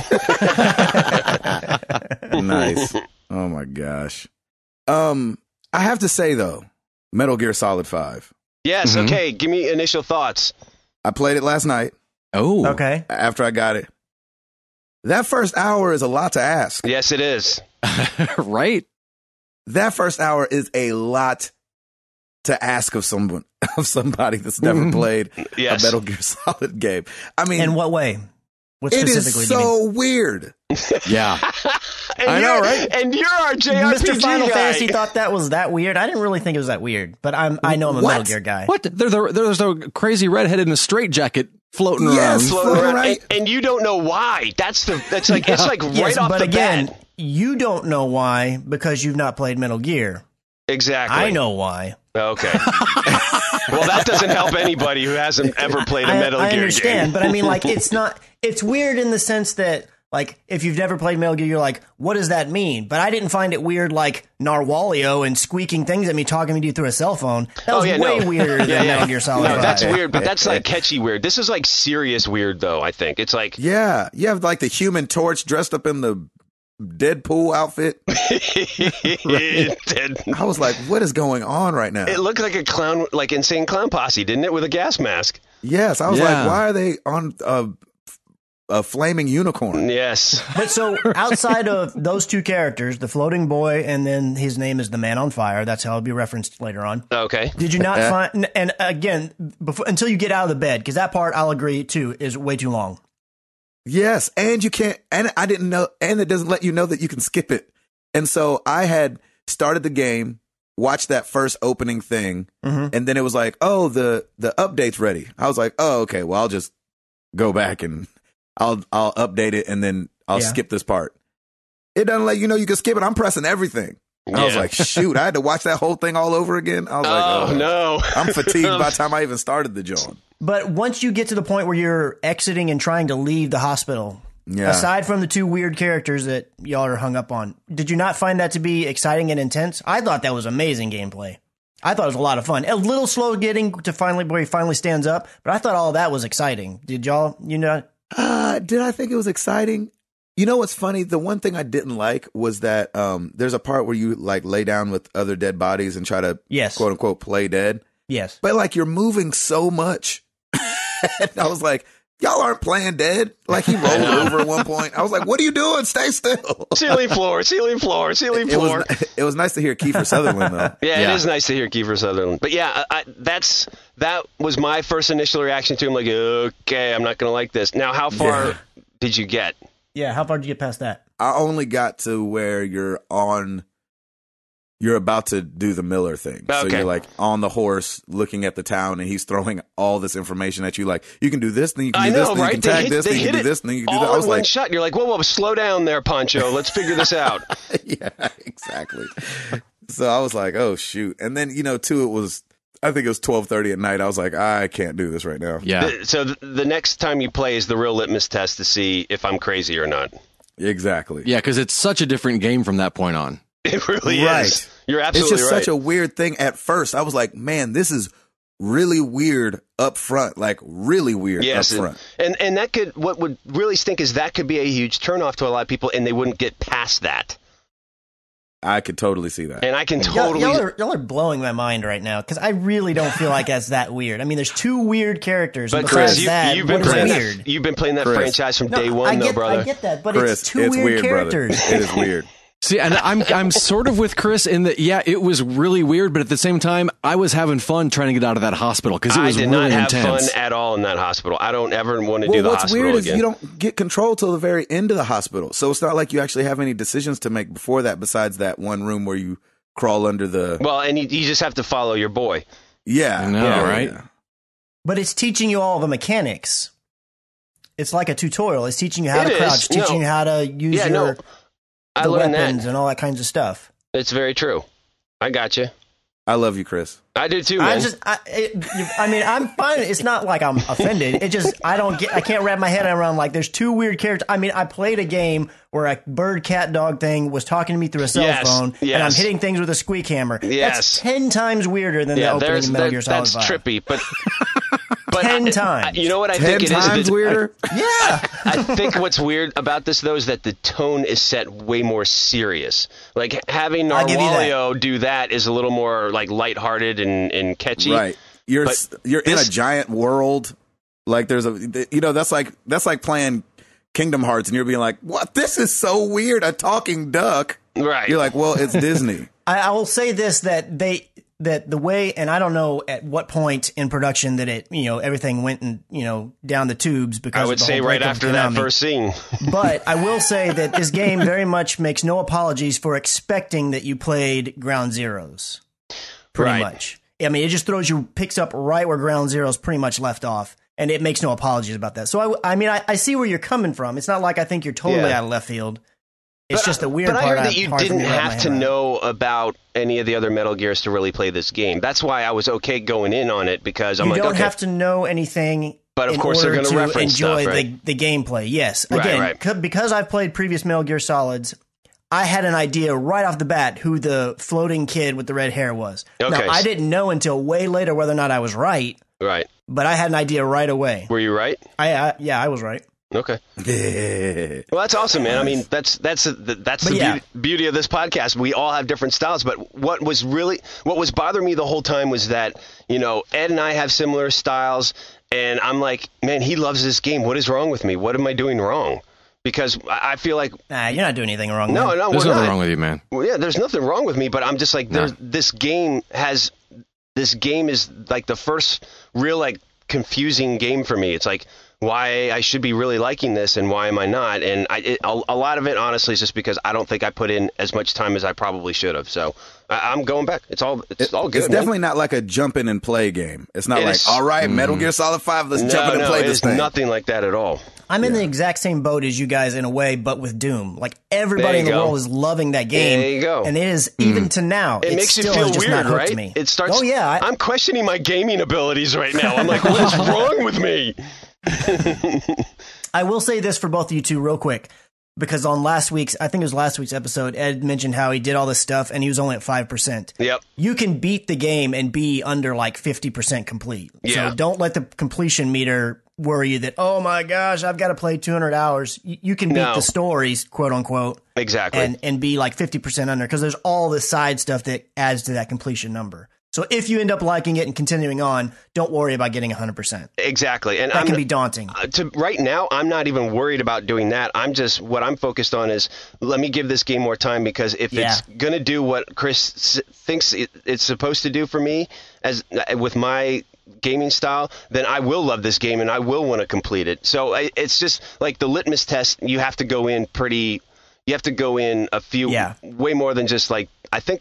Speaker 1: Nice. Oh my gosh. Um, I have to say though, Metal Gear Solid five.
Speaker 3: Yes.
Speaker 2: Mhm.
Speaker 3: Okay. Give me initial thoughts.
Speaker 1: I played it last night
Speaker 2: Oh,
Speaker 5: Okay.
Speaker 1: after I got it. That first hour is a lot to ask.
Speaker 3: Yes, it is.
Speaker 2: right.
Speaker 1: That first hour is a lot to ask of someone of somebody that's never
Speaker 2: Mhm.
Speaker 1: played
Speaker 3: Yes.
Speaker 1: a Metal Gear Solid game. I mean,
Speaker 5: In what way? What
Speaker 1: it
Speaker 5: specifically
Speaker 1: is
Speaker 5: do you mean?
Speaker 1: so weird.
Speaker 2: Yeah.
Speaker 3: And
Speaker 2: I know,
Speaker 3: you're-
Speaker 2: right?
Speaker 3: And you're our J R P G
Speaker 5: Mister Final
Speaker 3: guy.
Speaker 5: Fantasy thought that was that weird. I didn't really think it was that weird, but I'm I know I'm a
Speaker 1: What?
Speaker 5: Metal Gear guy.
Speaker 2: What? There, there, there's a crazy redhead in a straitjacket floating
Speaker 1: Yes.
Speaker 2: around.
Speaker 3: Floating
Speaker 1: Floating
Speaker 3: around,
Speaker 1: around.
Speaker 3: and, and you don't know why. That's the. That's like it's like right
Speaker 5: Yes,
Speaker 3: off
Speaker 5: but
Speaker 3: the
Speaker 5: again,
Speaker 3: bat.
Speaker 5: you don't know why because you've not played Metal Gear.
Speaker 3: Exactly.
Speaker 5: I know why.
Speaker 3: Okay. Well, that doesn't help anybody who hasn't ever played a
Speaker 5: I,
Speaker 3: Metal
Speaker 5: I
Speaker 3: Gear
Speaker 5: understand,
Speaker 3: game.
Speaker 5: but I mean, like, it's not. It's weird in the sense that, like, if you've never played Metal Gear, you're like, what does that mean? But I didn't find it weird, like Narwhalio and squeaking things at me, talking to you through a cell phone. That was
Speaker 3: oh yeah,
Speaker 5: way
Speaker 3: no.
Speaker 5: weirder
Speaker 3: yeah,
Speaker 5: than
Speaker 3: yeah.
Speaker 5: Metal Gear Solid.
Speaker 3: No,
Speaker 5: five.
Speaker 3: that's weird, but that's like catchy weird. This is like serious weird, though. I think it's like
Speaker 1: Yeah, you have like the Human Torch dressed up in the Deadpool outfit.
Speaker 3: it,
Speaker 1: I was like, what is going on right now?
Speaker 3: it looked like a clown, like Insane Clown Posse, didn't it, with a gas mask?
Speaker 1: Yes, I was
Speaker 2: Yeah.
Speaker 1: like, why are they on a, a flaming unicorn?
Speaker 3: Yes.
Speaker 5: But so outside of those two characters, the floating boy, and then his name is the Man on Fire. That's how it'll be referenced later on.
Speaker 3: Okay.
Speaker 5: Did you not find? And again, before, until you get out of the bed, because that part I'll agree too is way too long.
Speaker 1: Yes, and you can't, and I didn't know, and it doesn't let you know that you can skip it. And so I had started the game, watched that first opening thing,
Speaker 5: Mhm.
Speaker 1: and then it was like, oh, the the update's ready. I was like, oh, okay, well, I'll just go back and I'll I'll update it, and then I'll
Speaker 5: Yeah.
Speaker 1: skip this part. It doesn't let you know you can skip it. I'm pressing everything. I was
Speaker 3: Yeah.
Speaker 1: like, shoot, I had to watch that whole thing all over again. I was like,
Speaker 3: Oh,
Speaker 1: oh,
Speaker 3: no.
Speaker 1: I'm fatigued by the time I even started the job.
Speaker 5: But once you get to the point where you're exiting and trying to leave the hospital,
Speaker 1: Yeah.
Speaker 5: aside from the two weird characters that y'all are hung up on, did you not find that to be exciting and intense? I thought that was amazing gameplay. I thought it was a lot of fun. A little slow getting to finally where he finally stands up, but I thought all that was exciting. Did y'all, you know?
Speaker 1: Uh, did I think it was exciting? You know what's funny? The one thing I didn't like was that um, there's a part where you like lay down with other dead bodies and try to
Speaker 5: Yes.
Speaker 1: quote unquote play dead,
Speaker 5: Yes.
Speaker 1: but like you're moving so much. And I was like, y'all aren't playing dead. Like he rolled over at one point. I was like, what are you doing? Stay still.
Speaker 3: Ceiling floor, ceiling floor, ceiling
Speaker 1: It
Speaker 3: floor.
Speaker 1: was it was nice to hear Kiefer Sutherland though.
Speaker 3: Yeah,
Speaker 2: Yeah.
Speaker 3: it is nice to hear Kiefer Sutherland. But yeah, I, I, that's that was my first initial reaction to him. Like, okay, I'm not going to like this. Now, how far
Speaker 1: Yeah.
Speaker 3: did you get?
Speaker 5: Yeah. How far did you get past that?
Speaker 1: I only got to where you're on. you're about to do the Miller thing. So
Speaker 3: Okay.
Speaker 1: you're like on the horse looking at the town and he's throwing all this information at you. Like, you can do this, then you can
Speaker 3: I
Speaker 1: do this,
Speaker 3: know,
Speaker 1: then
Speaker 3: right?
Speaker 1: you can
Speaker 3: They
Speaker 1: tag
Speaker 3: hit,
Speaker 1: this,
Speaker 3: they
Speaker 1: then you
Speaker 3: hit
Speaker 1: can
Speaker 3: it
Speaker 1: do this, then you can do
Speaker 3: all
Speaker 1: that. I was
Speaker 3: in one
Speaker 1: like,
Speaker 3: shot. And you're like, whoa, whoa, slow down there, Poncho. Let's figure this out.
Speaker 1: yeah, exactly. So I was like, oh, shoot. And then, you know, too, it was, I think it was twelve thirty at night. I was like, I can't do this right now.
Speaker 2: Yeah.
Speaker 3: The- So th- the next time you play is the real litmus test to see if I'm crazy or not.
Speaker 1: Exactly.
Speaker 2: Yeah, because it's such a different game from that point on.
Speaker 3: It really
Speaker 1: Right.
Speaker 3: is. You're
Speaker 1: It's
Speaker 3: absolutely
Speaker 1: just
Speaker 3: right.
Speaker 1: such a weird thing at first. I was like, man, this is really weird up front. Like, really weird
Speaker 3: Yes,
Speaker 1: up
Speaker 3: and,
Speaker 1: front.
Speaker 3: and and that could what would really stink is that could be a huge turnoff to a lot of people, and they wouldn't get past that.
Speaker 1: I could totally see that.
Speaker 3: And I can
Speaker 5: Y'all,
Speaker 3: totally.
Speaker 5: y'all, are, y'all are blowing my mind right now because I really don't feel like that's that weird. I mean, there's two weird characters.
Speaker 3: But
Speaker 5: and
Speaker 3: Chris,
Speaker 5: besides
Speaker 3: you,
Speaker 5: that,
Speaker 3: you've been
Speaker 5: what is
Speaker 3: playing
Speaker 5: weird?
Speaker 3: that. You've been playing that
Speaker 1: Chris.
Speaker 3: franchise from
Speaker 5: No,
Speaker 3: day one,
Speaker 5: I
Speaker 3: though,
Speaker 5: get,
Speaker 3: brother.
Speaker 5: I get that, but
Speaker 1: Chris,
Speaker 5: it's two weird, characters.
Speaker 1: brother. It is weird.
Speaker 2: See, and I'm I'm sort of with Chris in that, yeah, it was really weird, but at the same time, I was having fun trying to get out of that hospital because it
Speaker 3: I
Speaker 2: was
Speaker 3: did
Speaker 2: really
Speaker 3: not have
Speaker 2: intense.
Speaker 3: fun at all in that hospital. I don't ever want to
Speaker 1: Well,
Speaker 3: do the
Speaker 1: what's
Speaker 3: hospital
Speaker 1: weird is
Speaker 3: again.
Speaker 1: you don't get control till the very end of the hospital. So it's not like you actually have any decisions to make before that besides that one room where you crawl under the...
Speaker 3: Well, and you, you just have to follow your boy.
Speaker 1: Yeah.
Speaker 2: I know,
Speaker 1: yeah,
Speaker 2: right?
Speaker 1: yeah.
Speaker 5: But it's teaching you all the mechanics. It's like a tutorial. It's teaching you how
Speaker 3: It
Speaker 5: to crouch,
Speaker 3: is.
Speaker 5: teaching
Speaker 3: No.
Speaker 5: you how to use
Speaker 3: Yeah,
Speaker 5: your
Speaker 3: no. I
Speaker 5: the
Speaker 3: learned
Speaker 5: weapons
Speaker 3: that.
Speaker 5: and all that kinds of stuff.
Speaker 3: It's very true. I got you.
Speaker 1: I love you, Chris.
Speaker 3: I do too, man.
Speaker 5: I just, I, it, you- I mean, I'm fine. It's not like I'm offended. It just, I don't get, I can't wrap my head around like there's two weird characters. I mean, I played a game where a bird, cat, dog thing was talking to me through a cell
Speaker 3: Yes,
Speaker 5: phone, and I'm
Speaker 3: yes.
Speaker 5: hitting things with a squeak hammer.
Speaker 3: Yes.
Speaker 5: That's ten times weirder than
Speaker 3: yeah,
Speaker 5: the opening
Speaker 3: there's
Speaker 5: of Metal
Speaker 3: that,
Speaker 5: Gear Solid
Speaker 3: that's
Speaker 5: five.
Speaker 3: trippy, but but
Speaker 5: Ten
Speaker 3: I-
Speaker 5: times.
Speaker 3: I- you know what I
Speaker 1: Ten
Speaker 3: think it is?
Speaker 1: times
Speaker 3: It's-
Speaker 1: weirder?
Speaker 5: Yeah.
Speaker 3: I think what's weird about this though is that the tone is set way more serious. Like having
Speaker 5: I'll give you that.
Speaker 3: Narwhalio do that is a little more like lighthearted and, and catchy.
Speaker 1: Right. You're
Speaker 3: But
Speaker 1: s- you're in
Speaker 3: this-
Speaker 1: a giant world. Like there's a you know that's like that's like playing Kingdom Hearts and you're being like, "What? This is so weird. A talking duck."
Speaker 3: Right.
Speaker 1: You're like, "Well, it's Disney."
Speaker 5: I, I will say this, that they, that the way, and I don't know at what point in production that it, you know, everything went and, you know, down the tubes because
Speaker 3: I
Speaker 5: of
Speaker 3: would
Speaker 5: the
Speaker 3: say
Speaker 5: whole
Speaker 3: right
Speaker 5: breakup
Speaker 3: after
Speaker 5: with
Speaker 3: that
Speaker 5: Konami.
Speaker 3: first scene.
Speaker 5: But I will say that this game very much makes no apologies for expecting that you played Ground Zeroes. Pretty
Speaker 3: Right.
Speaker 5: much. I mean, it just throws you, picks up right where Ground Zeroes pretty much left off. And it makes no apologies about that. So, I, I mean, I, I see where you're coming from. It's not like I think you're totally
Speaker 3: Yeah.
Speaker 5: out of left field. It's
Speaker 3: But
Speaker 5: just
Speaker 3: I-
Speaker 5: a weird
Speaker 3: But I
Speaker 5: part.
Speaker 3: heard that you
Speaker 5: hard for
Speaker 3: didn't
Speaker 5: me wrap my
Speaker 3: have
Speaker 5: head
Speaker 3: to
Speaker 5: around.
Speaker 3: know about any of the other Metal Gears to really play this game. That's why I was okay going in on it because I'm
Speaker 5: You
Speaker 3: like,
Speaker 5: don't
Speaker 3: okay,
Speaker 5: have to know anything.
Speaker 3: But of
Speaker 5: in
Speaker 3: course they're
Speaker 5: order
Speaker 3: gonna
Speaker 5: to
Speaker 3: reference
Speaker 5: enjoy
Speaker 3: stuff, right?
Speaker 5: the, the gameplay. Yes,
Speaker 3: Right,
Speaker 5: again,
Speaker 3: right.
Speaker 5: c- because I've played previous Metal Gear Solids, I had an idea right off the bat who the floating kid with the red hair was.
Speaker 3: Okay.
Speaker 5: Now I didn't know until way later whether or not I was right,
Speaker 3: right.
Speaker 5: but I had an idea right away.
Speaker 3: Were you right?
Speaker 5: I, I yeah, I was right.
Speaker 3: Okay.
Speaker 1: Yeah.
Speaker 3: Well, that's awesome, man. I mean, that's that's that's
Speaker 5: But
Speaker 3: the
Speaker 5: yeah.
Speaker 3: beauty, beauty of this podcast. We all have different styles, but what was really what was bothering me the whole time was that, you know, Ed and I have similar styles, and I'm like, man, he loves this game. What is wrong with me? What am I doing wrong? Because I I feel like
Speaker 5: Nah, you're not doing anything wrong.
Speaker 3: no,
Speaker 5: man.
Speaker 3: no,
Speaker 2: There's
Speaker 3: we're
Speaker 2: nothing
Speaker 3: not.
Speaker 2: wrong with you, man.
Speaker 3: Well, yeah, there's nothing wrong with me, but I'm just like,
Speaker 2: No.
Speaker 3: there's this game has this game is like the first real like confusing game for me. It's like why I should be really liking this and why am I not? And I, it, a, a lot of it, honestly, is just because I don't think I put in as much time as I probably should have. So I, I'm going back. It's all it's all good.
Speaker 1: It's
Speaker 3: man.
Speaker 1: definitely not like a jump in and play game. It's not
Speaker 3: It
Speaker 1: like,
Speaker 3: is-
Speaker 1: all right, Metal Gear Solid five, let's
Speaker 3: no,
Speaker 1: jump in and
Speaker 3: no,
Speaker 1: play
Speaker 3: it
Speaker 1: this
Speaker 3: is
Speaker 1: thing.
Speaker 3: nothing like that at all.
Speaker 5: I'm in the exact same boat as you guys in a way, but with Doom. Like everybody
Speaker 3: There
Speaker 5: in
Speaker 3: you
Speaker 5: the
Speaker 3: go.
Speaker 5: world is loving that game.
Speaker 3: There you go.
Speaker 5: And it is even to now.
Speaker 3: It makes you
Speaker 5: still
Speaker 3: feel
Speaker 5: has just
Speaker 3: weird,
Speaker 5: not hooked
Speaker 3: right?
Speaker 5: Me.
Speaker 3: It starts.
Speaker 5: Oh yeah, I,
Speaker 3: I'm questioning my gaming abilities right now. I'm like, what is wrong with me?
Speaker 5: I will say this for both of you two real quick, because on last week's, I think it was last week's episode, Ed mentioned how he did all this stuff and he was only at five percent.
Speaker 3: Yep.
Speaker 5: You can beat the game and be under like fifty percent complete.
Speaker 3: Yeah.
Speaker 5: So don't let the completion meter worry you that, oh my gosh, I've got to play two hundred hours. You, you can beat
Speaker 3: No.
Speaker 5: the stories, quote unquote,
Speaker 3: Exactly.
Speaker 5: and, and be like fifty percent under, because there's all this side stuff that adds to that completion number. So if you end up liking it and continuing on, don't worry about getting one hundred percent.
Speaker 3: exactly. And
Speaker 5: That
Speaker 3: I'm,
Speaker 5: can be daunting.
Speaker 3: Uh, to right now, I'm not even worried about doing that. I'm just what I'm focused on is let me give this game more time, because if
Speaker 5: Yeah.
Speaker 3: it's gonna do what Chris s- thinks it, it's supposed to do for me as uh, with my gaming style, then I will love this game and I will want to complete it. So I, it's just like the litmus test. You have to go in pretty. You have to go in a few
Speaker 5: Yeah.
Speaker 3: way more than just like I think I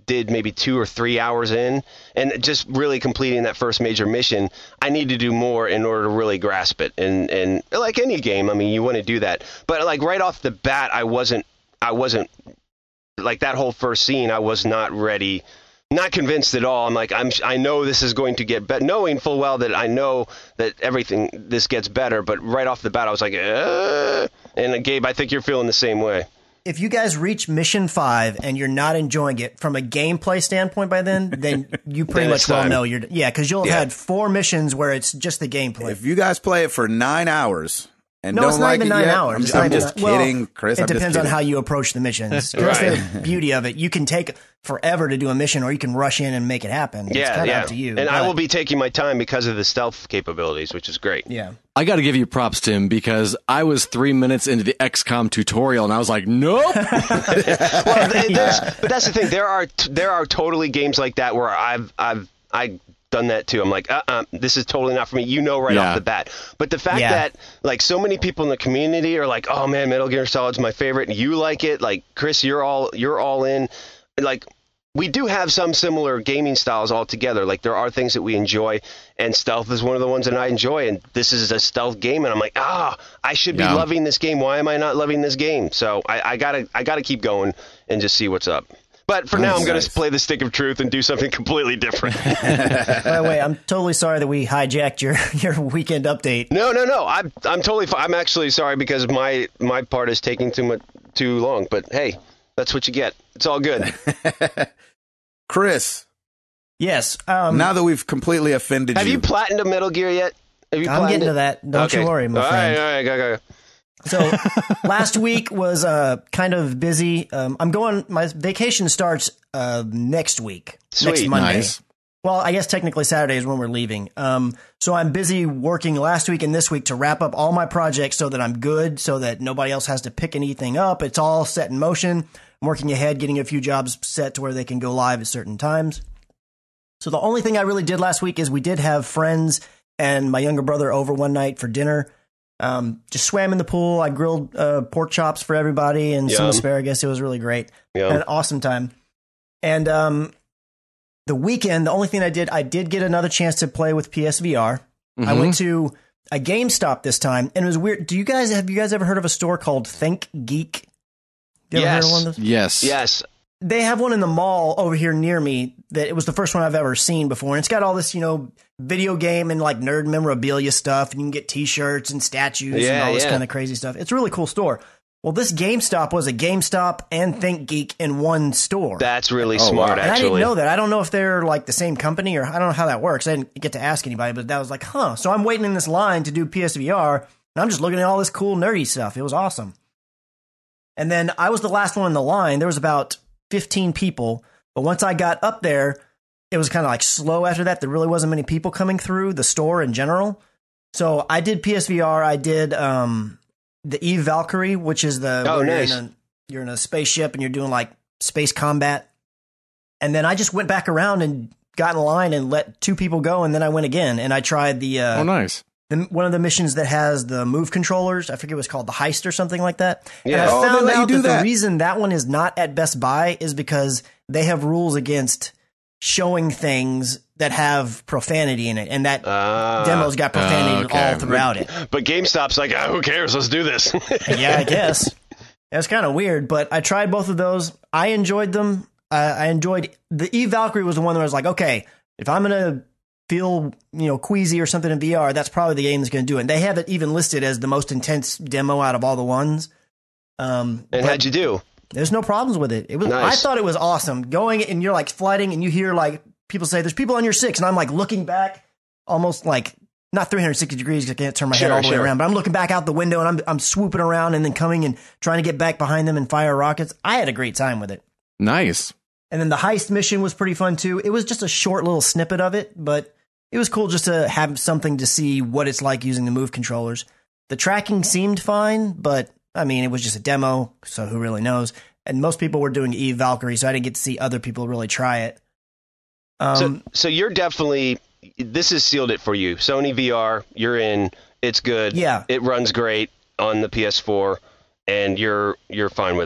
Speaker 3: did maybe two or three hours in, and just really completing that first major mission. I need to do more in order to really grasp it. And and like any game, I mean, you want to do that. But like right off the bat, I wasn't I wasn't like that whole first scene. I was not ready. Not convinced at all. I'm like, I'm, I know this is going to get better, knowing full well that I know that everything, this gets better, but right off the bat, I was like, uh, and uh, Gabe, I think you're feeling the same way.
Speaker 5: If you guys reach mission five and you're not enjoying it from a gameplay standpoint by then, then you pretty
Speaker 3: Then
Speaker 5: much
Speaker 3: it's
Speaker 5: well
Speaker 3: time.
Speaker 5: know you're, yeah, because you'll have
Speaker 3: Yeah.
Speaker 5: had four missions where it's just the gameplay.
Speaker 1: If you guys play it for nine hours and
Speaker 5: No,
Speaker 1: don't
Speaker 5: it's not
Speaker 1: like
Speaker 5: even
Speaker 1: it
Speaker 5: nine
Speaker 1: yet,
Speaker 5: hours.
Speaker 1: I'm,
Speaker 5: It's
Speaker 1: I'm
Speaker 5: not even
Speaker 1: just
Speaker 5: nine- well,
Speaker 1: kidding, Chris.
Speaker 5: It
Speaker 1: I'm just
Speaker 5: depends on
Speaker 1: kidding.
Speaker 5: how you approach the missions. That's the beauty of it. You can take forever to do a mission, or you can rush in and make it happen. It's
Speaker 3: Yeah,
Speaker 5: kind of
Speaker 3: yeah.
Speaker 5: up to you.
Speaker 3: And I
Speaker 5: but-
Speaker 3: will be taking my time because of the stealth capabilities, which is great.
Speaker 5: Yeah.
Speaker 2: I got to give you props, Tim, because I was three minutes into the X COM tutorial and I was like, nope.
Speaker 3: Well, th- there's, but that's the thing. There are t- there are totally games like that where I've I've I done that too. I'm like, uh, uh this is totally not for me. You know, right
Speaker 2: Yeah.
Speaker 3: off the bat. But the fact
Speaker 5: Yeah.
Speaker 3: that like so many people in the community are like, oh man, Metal Gear Solid's my favorite, and you like it. Like Chris, you're all you're all in. Like we do have some similar gaming styles altogether. Like there are things that we enjoy, and stealth is one of the ones that I enjoy. And this is a stealth game, and I'm like, ah, I should be
Speaker 2: Yeah.
Speaker 3: loving this game. Why am I not loving this game? So I, I gotta I gotta keep going and just see what's up. But for now, I'm going
Speaker 1: Nice.
Speaker 3: to play the stick of truth and do something completely different.
Speaker 5: By the way, I'm totally sorry that we hijacked your, your weekend update.
Speaker 3: no, no, no. I'm I'm totally fine. I'm actually sorry because my my part is taking too much too long. But hey, that's what you get. It's all good.
Speaker 1: Chris,
Speaker 5: Yes. Um,
Speaker 1: now that we've completely offended
Speaker 3: Have
Speaker 1: you,
Speaker 3: you platinumed Metal Gear yet? Have you
Speaker 5: I'm getting
Speaker 3: platinumed
Speaker 5: to
Speaker 3: it?
Speaker 5: that. Don't
Speaker 3: Okay.
Speaker 5: you worry, my
Speaker 3: all
Speaker 5: friend.
Speaker 3: right, all right, go, go, go.
Speaker 5: So last week was uh, kind of busy. Um, I'm going. My vacation starts uh, next week, next
Speaker 3: Sweet.
Speaker 5: Monday.
Speaker 2: Nice.
Speaker 5: Well, I guess technically Saturday is when we're leaving. Um, so I'm busy working last week and this week to wrap up all my projects so that I'm good, so that nobody else has to pick anything up. It's all set in motion. I'm working ahead, getting a few jobs set to where they can go live at certain times. So the only thing I really did last week is we did have friends and my younger brother over one night for dinner. Um, just swam in the pool. I grilled uh, pork chops for everybody and some
Speaker 3: Yum.
Speaker 5: asparagus. It was really great.
Speaker 3: Yum.
Speaker 5: Had an awesome time. And um, the weekend, the only thing I did, I did get another chance to play with P S V R. I
Speaker 2: Mhm.
Speaker 5: went to a GameStop this time, and it was weird. Do you guys have you guys ever heard of a store called Think Geek? You ever heard
Speaker 3: Yes.
Speaker 5: of one of those?
Speaker 2: Yes.
Speaker 3: Yes.
Speaker 5: They have one in the mall over here near me that it was the first one I've ever seen before. And it's got all this, you know, video game and like nerd memorabilia stuff. And you can get t-shirts and statues and
Speaker 3: Yeah,
Speaker 5: all this
Speaker 3: yeah.
Speaker 5: kind of crazy stuff. It's a really cool store. Well, this GameStop was a GameStop and Think Geek in one store.
Speaker 3: That's really
Speaker 1: Oh,
Speaker 3: smart,
Speaker 1: wow.
Speaker 5: and I
Speaker 3: actually.
Speaker 5: didn't know that. I don't know if they're like the same company or I don't know how that works. I didn't get to ask anybody, but that was like, huh. So I'm waiting in this line to do P S V R and I'm just looking at all this cool nerdy stuff. It was awesome. And then I was the last one in the line. There was about fifteen people, but once I got up there, it was kind of like slow after that. There really wasn't many people coming through the store in general. So I did P S V R. I did um, the Eve Valkyrie, which is the
Speaker 3: Oh,
Speaker 5: where
Speaker 3: nice.
Speaker 5: you're, in a, you're in a spaceship and you're doing like space combat. And then I just went back around and got in line and let two people go, and then I went again and I tried the uh,
Speaker 2: Oh, nice.
Speaker 5: the, one of the missions that has the move controllers. I forget what it's called, the heist or something like that.
Speaker 3: Yeah.
Speaker 5: And I
Speaker 1: Oh, they
Speaker 5: found
Speaker 1: let you
Speaker 5: out
Speaker 1: do
Speaker 5: that,
Speaker 1: that.
Speaker 5: the reason that one is not at Best Buy is because they have rules against showing things that have profanity in it, and that
Speaker 3: Ah.
Speaker 5: demo's got profanity
Speaker 2: okay.
Speaker 5: all throughout it.
Speaker 3: But GameStop's like, ah, who cares? Let's do this.
Speaker 5: Yeah, I guess. That's kind of weird, but I tried both of those. I enjoyed them. Uh, I enjoyed the Eve Valkyrie was the one that I was like, okay, if I'm gonna feel you know queasy or something in V R, that's probably the game that's gonna do it. And they have it even listed as the most intense demo out of all the ones. Um,
Speaker 3: And
Speaker 5: but
Speaker 3: how'd you do?
Speaker 5: there's no problems with it. It was.
Speaker 3: Nice.
Speaker 5: I thought it was awesome. Going and you're like flooding, and you hear like people say, "There's people on your six," and I'm like looking back, almost like. Not three hundred sixty degrees, 'cause I can't turn my
Speaker 3: Sure,
Speaker 5: head all the
Speaker 3: sure.
Speaker 5: way around, but I'm looking back out the window and I'm I'm swooping around and then coming and trying to get back behind them and fire rockets. I had a great time with it.
Speaker 2: Nice.
Speaker 5: And then the heist mission was pretty fun too. It was just a short little snippet of it, but it was cool just to have something to see what it's like using the move controllers. The tracking seemed fine, but I mean, it was just a demo, so who really knows? And most people were doing Eve Valkyrie, so I didn't get to see other people really try it. Um,
Speaker 3: So, so you're definitely, this has sealed it for you. Sony V R, you're in. It's good.
Speaker 5: Yeah.
Speaker 3: It runs great on the P S four, and you're you're fine with it.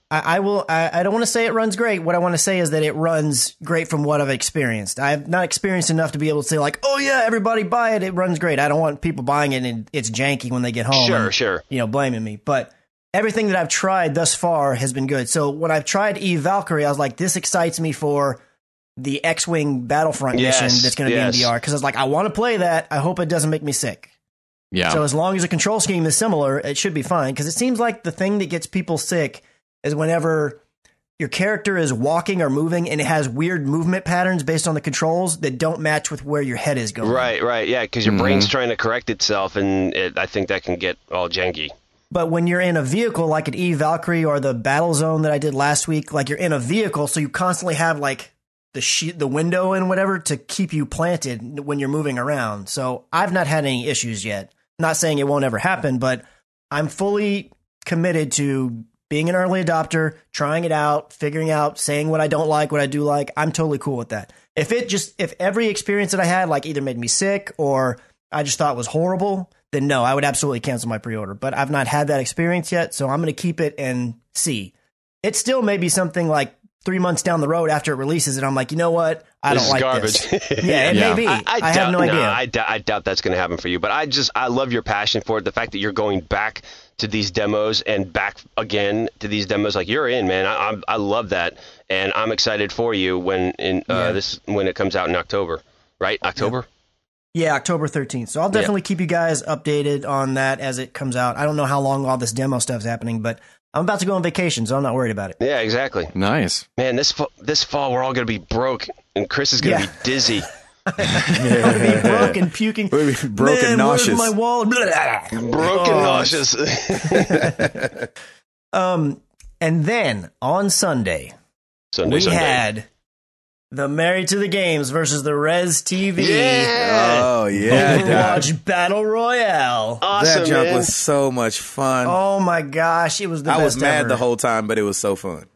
Speaker 5: I, I will. I, I don't want to say it runs great. What I want to say is that it runs great from what I've experienced. I've not experienced enough to be able to say like, oh yeah, everybody buy it. It runs great. I don't want people buying it and it's janky when they get home.
Speaker 3: Sure,
Speaker 5: and,
Speaker 3: sure.
Speaker 5: You know, blaming me. But everything that I've tried thus far has been good. So when I've tried Eve Valkyrie, I was like, this excites me for the X-Wing Battlefront
Speaker 3: Yes,
Speaker 5: mission that's going to
Speaker 3: yes.
Speaker 5: be in V R. Because I was like, I want to play that. I hope it doesn't make me sick.
Speaker 2: Yeah.
Speaker 5: So as long as the control scheme is similar, it should be fine. Because it seems like the thing that gets people sick is whenever your character is walking or moving and it has weird movement patterns based on the controls that don't match with where your head is going.
Speaker 3: Right, right, yeah, because your
Speaker 2: Mhm.
Speaker 3: brain's trying to correct itself, and it, I think that can get all janky.
Speaker 5: But when you're in a vehicle like an Eve Valkyrie or the Battle Zone that I did last week, like you're in a vehicle, so you constantly have like the sheet, the window and whatever to keep you planted when you're moving around. So I've not had any issues yet. Not saying it won't ever happen, but I'm fully committed to being an early adopter, trying it out, figuring out, saying what I don't like, what I do like. I'm totally cool with that. If it just, if every experience that I had like either made me sick or I just thought was horrible, then no, I would absolutely cancel my pre-order. But I've not had that experience yet, so I'm going to keep it and see. It still may be something like three months down the road after it releases, and I'm like, you know what? I
Speaker 3: This
Speaker 5: don't
Speaker 3: is
Speaker 5: like
Speaker 3: garbage.
Speaker 5: this. Yeah, it
Speaker 2: Yeah.
Speaker 5: may be. I,
Speaker 3: I, I,
Speaker 5: have
Speaker 3: doubt,
Speaker 5: no idea.
Speaker 3: I, doubt, I doubt that's going to happen for you, but I just I love your passion for it. The fact that you're going back to these demos and back again to these demos, like you're in, man. I I'm, I love that, and I'm excited for you when in uh,
Speaker 5: Yeah.
Speaker 3: this when it comes out in October, right? October.
Speaker 5: Yeah, October thirteenth. So I'll definitely keep you guys updated on that as it comes out. I don't know how long all this demo stuff's happening, but I'm about to go on vacation, so I'm not worried about it.
Speaker 3: Yeah, exactly.
Speaker 2: Nice.
Speaker 3: Man, this fa- this fall we're all going to be broke, and Chris is going to
Speaker 5: Yeah.
Speaker 3: be dizzy.
Speaker 5: I'm gonna be broke and puking.
Speaker 1: We'll be broke and
Speaker 5: Man, where's
Speaker 1: nauseous.
Speaker 5: my wallet?
Speaker 3: Broken
Speaker 5: Oh.
Speaker 3: nauseous.
Speaker 5: Um, and then on Sunday,
Speaker 3: Sunday,
Speaker 5: we
Speaker 3: Sunday.
Speaker 5: had the Married to the Games versus the Res T V
Speaker 3: Yeah.
Speaker 1: Oh yeah, Doc.
Speaker 5: Overwatch Battle Royale.
Speaker 3: Awesome,
Speaker 1: that jump
Speaker 3: man.
Speaker 1: was so much fun.
Speaker 5: Oh my gosh, it was the
Speaker 1: I
Speaker 5: best
Speaker 1: was mad
Speaker 5: ever.
Speaker 1: the whole time, but it was so fun.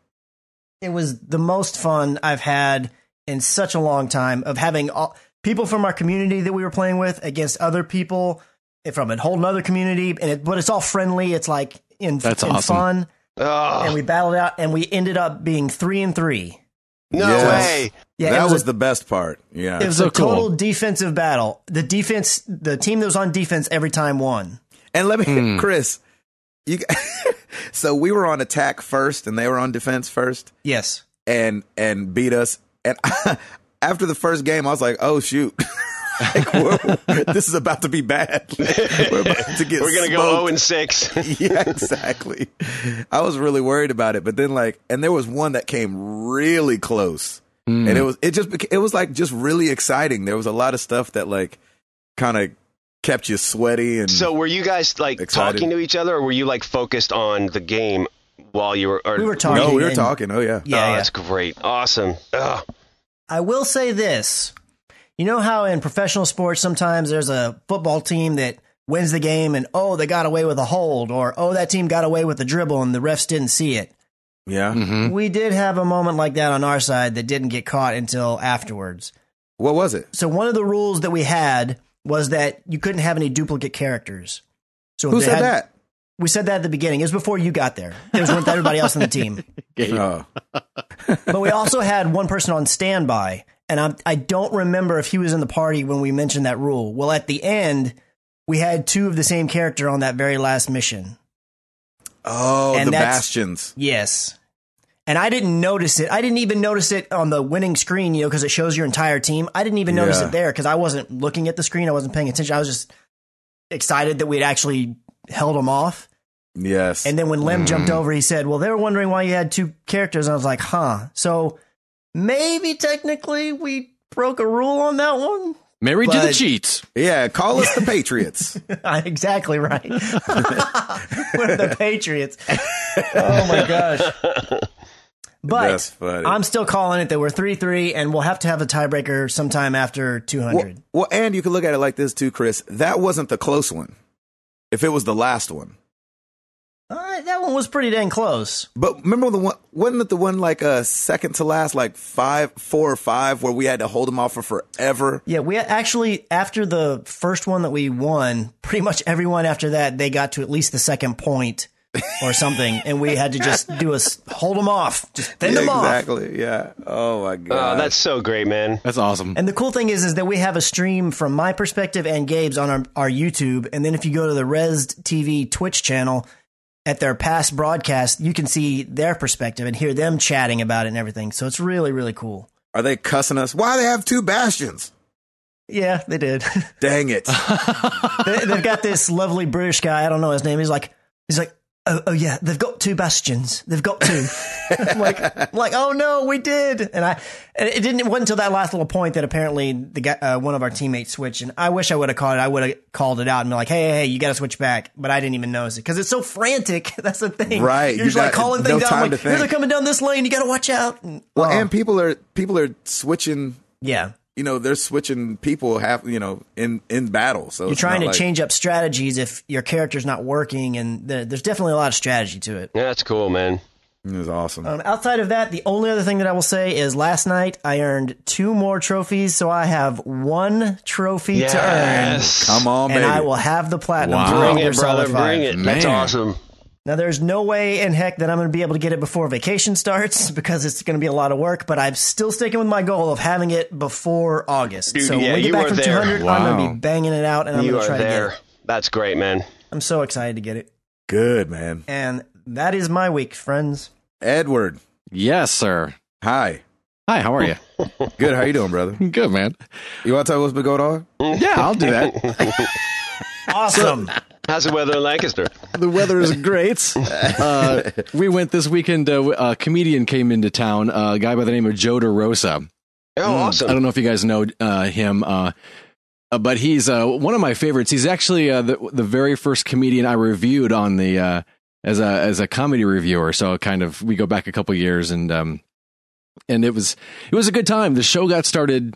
Speaker 5: It was the most fun I've had in such a long time of having all, people from our community that we were playing with against other people from a whole nother community, and it, but it's all friendly. It's like in,
Speaker 2: That's
Speaker 5: in
Speaker 2: awesome.
Speaker 5: fun,
Speaker 3: Oh,
Speaker 5: and we battled out, and we ended up being three and three.
Speaker 3: no
Speaker 1: Yes.
Speaker 3: way.
Speaker 5: Yeah,
Speaker 1: that
Speaker 5: it
Speaker 1: was,
Speaker 5: was, a,
Speaker 1: the best part. Yeah.
Speaker 5: it was
Speaker 2: so
Speaker 5: a total
Speaker 2: cool.
Speaker 5: defensive battle. The defense, the team that was on defense every time won.
Speaker 1: And let me,
Speaker 2: Hmm.
Speaker 1: Chris, you. So we were on attack first, and they were on defense first,
Speaker 5: Yes.
Speaker 1: and and beat us. And after the first game, I was like, "Oh shoot, like, whoa, this is about to be bad. Like, we're about to get.
Speaker 3: We're going to go
Speaker 1: smoked."
Speaker 3: zero and six.
Speaker 1: Yeah, exactly. I was really worried about it, but then like, and there was one that came really close,
Speaker 2: Mm.
Speaker 1: and it was it just beca- it was like just really exciting. There was a lot of stuff that like kind of kept you sweaty and
Speaker 3: So were you guys like
Speaker 1: Excited.
Speaker 3: talking to each other, or were you like focused on the game while you were? Or,
Speaker 5: We were talking.
Speaker 1: no, we were
Speaker 5: and-
Speaker 1: talking. Oh yeah,
Speaker 5: Yeah,
Speaker 3: oh,
Speaker 5: yeah.
Speaker 3: that's great. Awesome. Ugh.
Speaker 5: I will say this. You know how in professional sports sometimes there's a football team that wins the game and, oh, they got away with a hold, or, oh, that team got away with a dribble and the refs didn't see it.
Speaker 1: yeah.
Speaker 2: Mhm.
Speaker 5: We did have a moment like that on our side that didn't get caught until afterwards.
Speaker 1: What was it?
Speaker 5: So one of the rules that we had was that you couldn't have any duplicate characters. So
Speaker 1: Who
Speaker 5: they
Speaker 1: said
Speaker 5: had-
Speaker 1: that?
Speaker 5: We said that at the beginning. It was before you got there. It was with everybody else on the team.
Speaker 1: Oh,
Speaker 5: But we also had one person on standby, and I, I don't remember if he was in the party when we mentioned that rule. Well, at the end, we had two of the same character on that very last mission.
Speaker 1: oh,
Speaker 5: And
Speaker 1: the
Speaker 5: that's-
Speaker 1: bastions.
Speaker 5: Yes. And I didn't notice it. I didn't even notice it on the winning screen, you know, because it shows your entire team. I didn't even notice
Speaker 1: Yeah.
Speaker 5: it there because I wasn't looking at the screen. I wasn't paying attention. I was just excited that we had actually held them off.
Speaker 1: Yes.
Speaker 5: And then when Lem
Speaker 2: Mm.
Speaker 5: jumped over, he said, well, they were wondering why you had two characters. And I was like, huh. So maybe technically we broke a rule on that one.
Speaker 2: Married to the
Speaker 5: But-
Speaker 2: cheats.
Speaker 1: yeah, call us the Patriots.
Speaker 5: Exactly right. We're the Patriots. Oh my gosh. But
Speaker 1: That's funny.
Speaker 5: I'm still calling it that we're three three, and we'll have to have a tiebreaker sometime after two
Speaker 1: well,
Speaker 5: hundred.
Speaker 1: well, and you can look at it like this too, Chris. That wasn't the close one. If it was the last one.
Speaker 5: Uh, that one was pretty dang close.
Speaker 1: But remember the one, wasn't it the one like uh, second to last, like five, four or five, where we had to hold them off for forever?
Speaker 5: Yeah, we actually, after the first one that we won, pretty much everyone after that, they got to at least the second point or something, and we had to just do a s- hold them off, just fend
Speaker 1: Yeah,
Speaker 5: them off.
Speaker 1: exactly. Yeah. Oh my god.
Speaker 3: Oh, that's so great, man.
Speaker 2: That's awesome.
Speaker 5: And the cool thing is, is that we have a stream from my perspective and Gabe's on our, our YouTube, and then if you go to the Resd T V Twitch channel at their past broadcast, you can see their perspective and hear them chatting about it and everything. So it's really, really cool.
Speaker 1: Are they cussing us? Why they have two bastions?
Speaker 5: Yeah, they did.
Speaker 1: Dang it.
Speaker 5: they, they've got this lovely British guy. I don't know his name. He's like, he's like, oh, oh yeah, they've got two bastions. They've got two. I'm like, I'm like, oh no, we did. And I, and it didn't. It wasn't until that last little point that apparently the guy, uh, one of our teammates switched. And I wish I would have caught it. I would have called it out and been like, hey, hey, hey, you got to switch back. But I didn't even notice it because it's so frantic. That's the thing.
Speaker 1: Right.
Speaker 5: You're
Speaker 1: You
Speaker 5: just like
Speaker 1: got
Speaker 5: calling
Speaker 1: no
Speaker 5: things down.
Speaker 1: time
Speaker 5: Like,
Speaker 1: to
Speaker 5: here they're
Speaker 1: think.
Speaker 5: coming down this lane. You got to watch out. And,
Speaker 1: Well,
Speaker 5: oh,
Speaker 1: and people are people are switching.
Speaker 5: yeah.
Speaker 1: You know, they're switching people half. You know, in in battle. So
Speaker 5: You're
Speaker 1: it's
Speaker 5: trying
Speaker 1: not
Speaker 5: to
Speaker 1: like-
Speaker 5: change up strategies if your character's not working, and the, there's definitely a lot of strategy to it.
Speaker 3: Yeah, that's cool, man.
Speaker 1: It was awesome.
Speaker 5: Um, outside of that, the only other thing that I will say is last night I earned two more trophies, so I have one trophy
Speaker 3: Yes.
Speaker 5: to earn,
Speaker 1: Come on,
Speaker 5: and
Speaker 1: baby.
Speaker 5: I will have the platinum
Speaker 2: Wow.
Speaker 5: to
Speaker 3: Bring
Speaker 5: Metal
Speaker 3: it,
Speaker 5: Gear
Speaker 3: brother.
Speaker 5: Solid five.
Speaker 3: Bring it. That's
Speaker 2: Man.
Speaker 3: awesome.
Speaker 5: Now, there's no way in heck that I'm going to be able to get it before vacation starts because it's going to be a lot of work, but I'm still sticking with my goal of having it before August.
Speaker 3: Dude,
Speaker 5: so
Speaker 3: yeah,
Speaker 5: when we get
Speaker 3: you
Speaker 5: back
Speaker 3: are
Speaker 5: from
Speaker 3: there.
Speaker 5: two hundred, I'm going
Speaker 2: Wow.
Speaker 5: to be banging it out, and I'm
Speaker 3: You
Speaker 5: going to
Speaker 3: are
Speaker 5: try to get
Speaker 3: there.
Speaker 5: it.
Speaker 3: That's great, man.
Speaker 5: I'm so excited to get it.
Speaker 1: Good, man.
Speaker 5: And that is my week, friends.
Speaker 1: Edward.
Speaker 2: Yes, sir.
Speaker 1: Hi.
Speaker 2: Hi, how are you?
Speaker 1: Good. How you doing, brother?
Speaker 2: Good, man.
Speaker 1: You want to tell us what's been going on?
Speaker 2: Yeah, I'll do that.
Speaker 5: Awesome.
Speaker 3: How's the weather in Lancaster?
Speaker 2: The weather is great. Uh, we went this weekend. Uh, a comedian came into town, uh, a guy by the name of Joe DeRosa.
Speaker 3: Oh,
Speaker 2: I
Speaker 3: awesome.
Speaker 2: don't know if you guys know uh, him, uh, uh, but he's uh, one of my favorites. He's actually uh, the, the very first comedian I reviewed on the uh, as a as a comedy reviewer. So kind of we go back a couple years, and um, and it was it was a good time. The show got started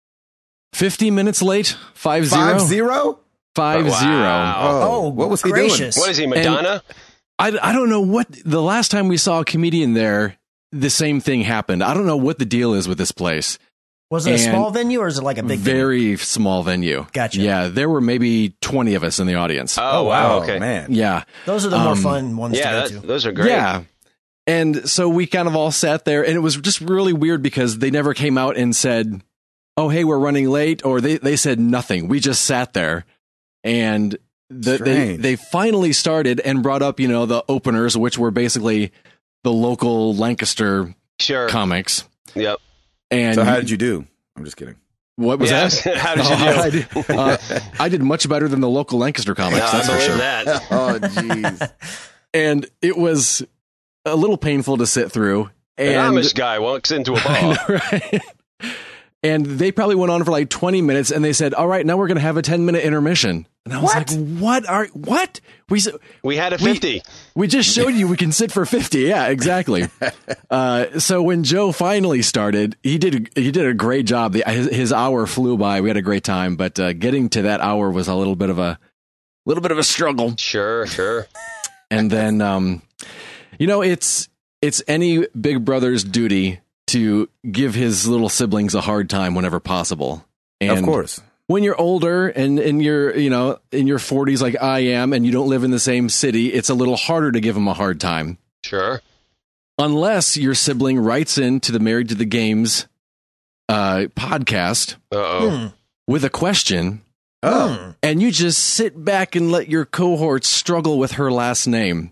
Speaker 2: fifty minutes late, five zero,
Speaker 1: Five zero.
Speaker 2: five
Speaker 3: Wow.
Speaker 2: zero.
Speaker 5: Oh,
Speaker 1: what was he
Speaker 5: gracious.
Speaker 3: What is he, Madonna?
Speaker 2: I, I don't know what the last time we saw a comedian there, the same thing happened. I don't know what the deal is with this place.
Speaker 5: Was it a
Speaker 2: And
Speaker 5: small venue or is it like a big venue?
Speaker 2: Very small venue.
Speaker 5: Gotcha.
Speaker 2: Yeah, there were maybe twenty of us in the audience.
Speaker 3: Oh, wow.
Speaker 1: Oh,
Speaker 3: Okay.
Speaker 1: man.
Speaker 2: Yeah.
Speaker 5: Those are the more
Speaker 2: Um,
Speaker 5: fun ones
Speaker 3: Yeah,
Speaker 5: to go
Speaker 3: that,
Speaker 5: to.
Speaker 3: those are great.
Speaker 2: Yeah. And so we kind of all sat there, and it was just really weird because they never came out and said, oh, hey, we're running late, or they, they said nothing. We just sat there, and the, they,
Speaker 1: Strange.
Speaker 2: they finally started and brought up, you know, the openers, which were basically the local Lancaster
Speaker 3: Sure.
Speaker 2: comics.
Speaker 3: Yep.
Speaker 2: And
Speaker 1: So how did you do? I'm just kidding.
Speaker 2: what was
Speaker 3: Yeah,
Speaker 2: that?
Speaker 3: how did you
Speaker 2: Oh,
Speaker 3: do?
Speaker 2: I, did, uh, I did much better than the local Lancaster comics,
Speaker 3: Yeah, I
Speaker 2: that's for
Speaker 3: believe
Speaker 2: sure.
Speaker 3: that.
Speaker 1: Oh, jeez.
Speaker 2: And it was a little painful to sit through.
Speaker 3: An
Speaker 2: And
Speaker 3: Amish guy walks into a bar.
Speaker 2: right. And they probably went on for like twenty minutes, and they said, all right, now we're going to have a ten minute intermission. And I was
Speaker 1: What?
Speaker 2: like, what are, what? We, s-
Speaker 3: We had a
Speaker 2: We-
Speaker 3: fifty.
Speaker 2: we just showed you we can sit for fifty. Yeah, exactly. uh, so when Joe finally started, he did, he did a great job. The, his, his hour flew by. We had a great time, but uh, getting to that hour was a little bit of a, little bit of a struggle.
Speaker 3: Sure, sure.
Speaker 2: And then, um, you know, it's, it's any big brother's duty to give his little siblings a hard time whenever possible. And
Speaker 1: Of course.
Speaker 2: when you're older and, and you're, you know, in your forties like I am, and you don't live in the same city, it's a little harder to give them a hard time.
Speaker 3: Sure.
Speaker 2: Unless your sibling writes in to the Married to the Games uh, podcast
Speaker 3: Uh-oh.
Speaker 5: Hmm.
Speaker 2: with a question,
Speaker 1: Oh.
Speaker 2: and you just sit back and let your cohort struggle with her last name.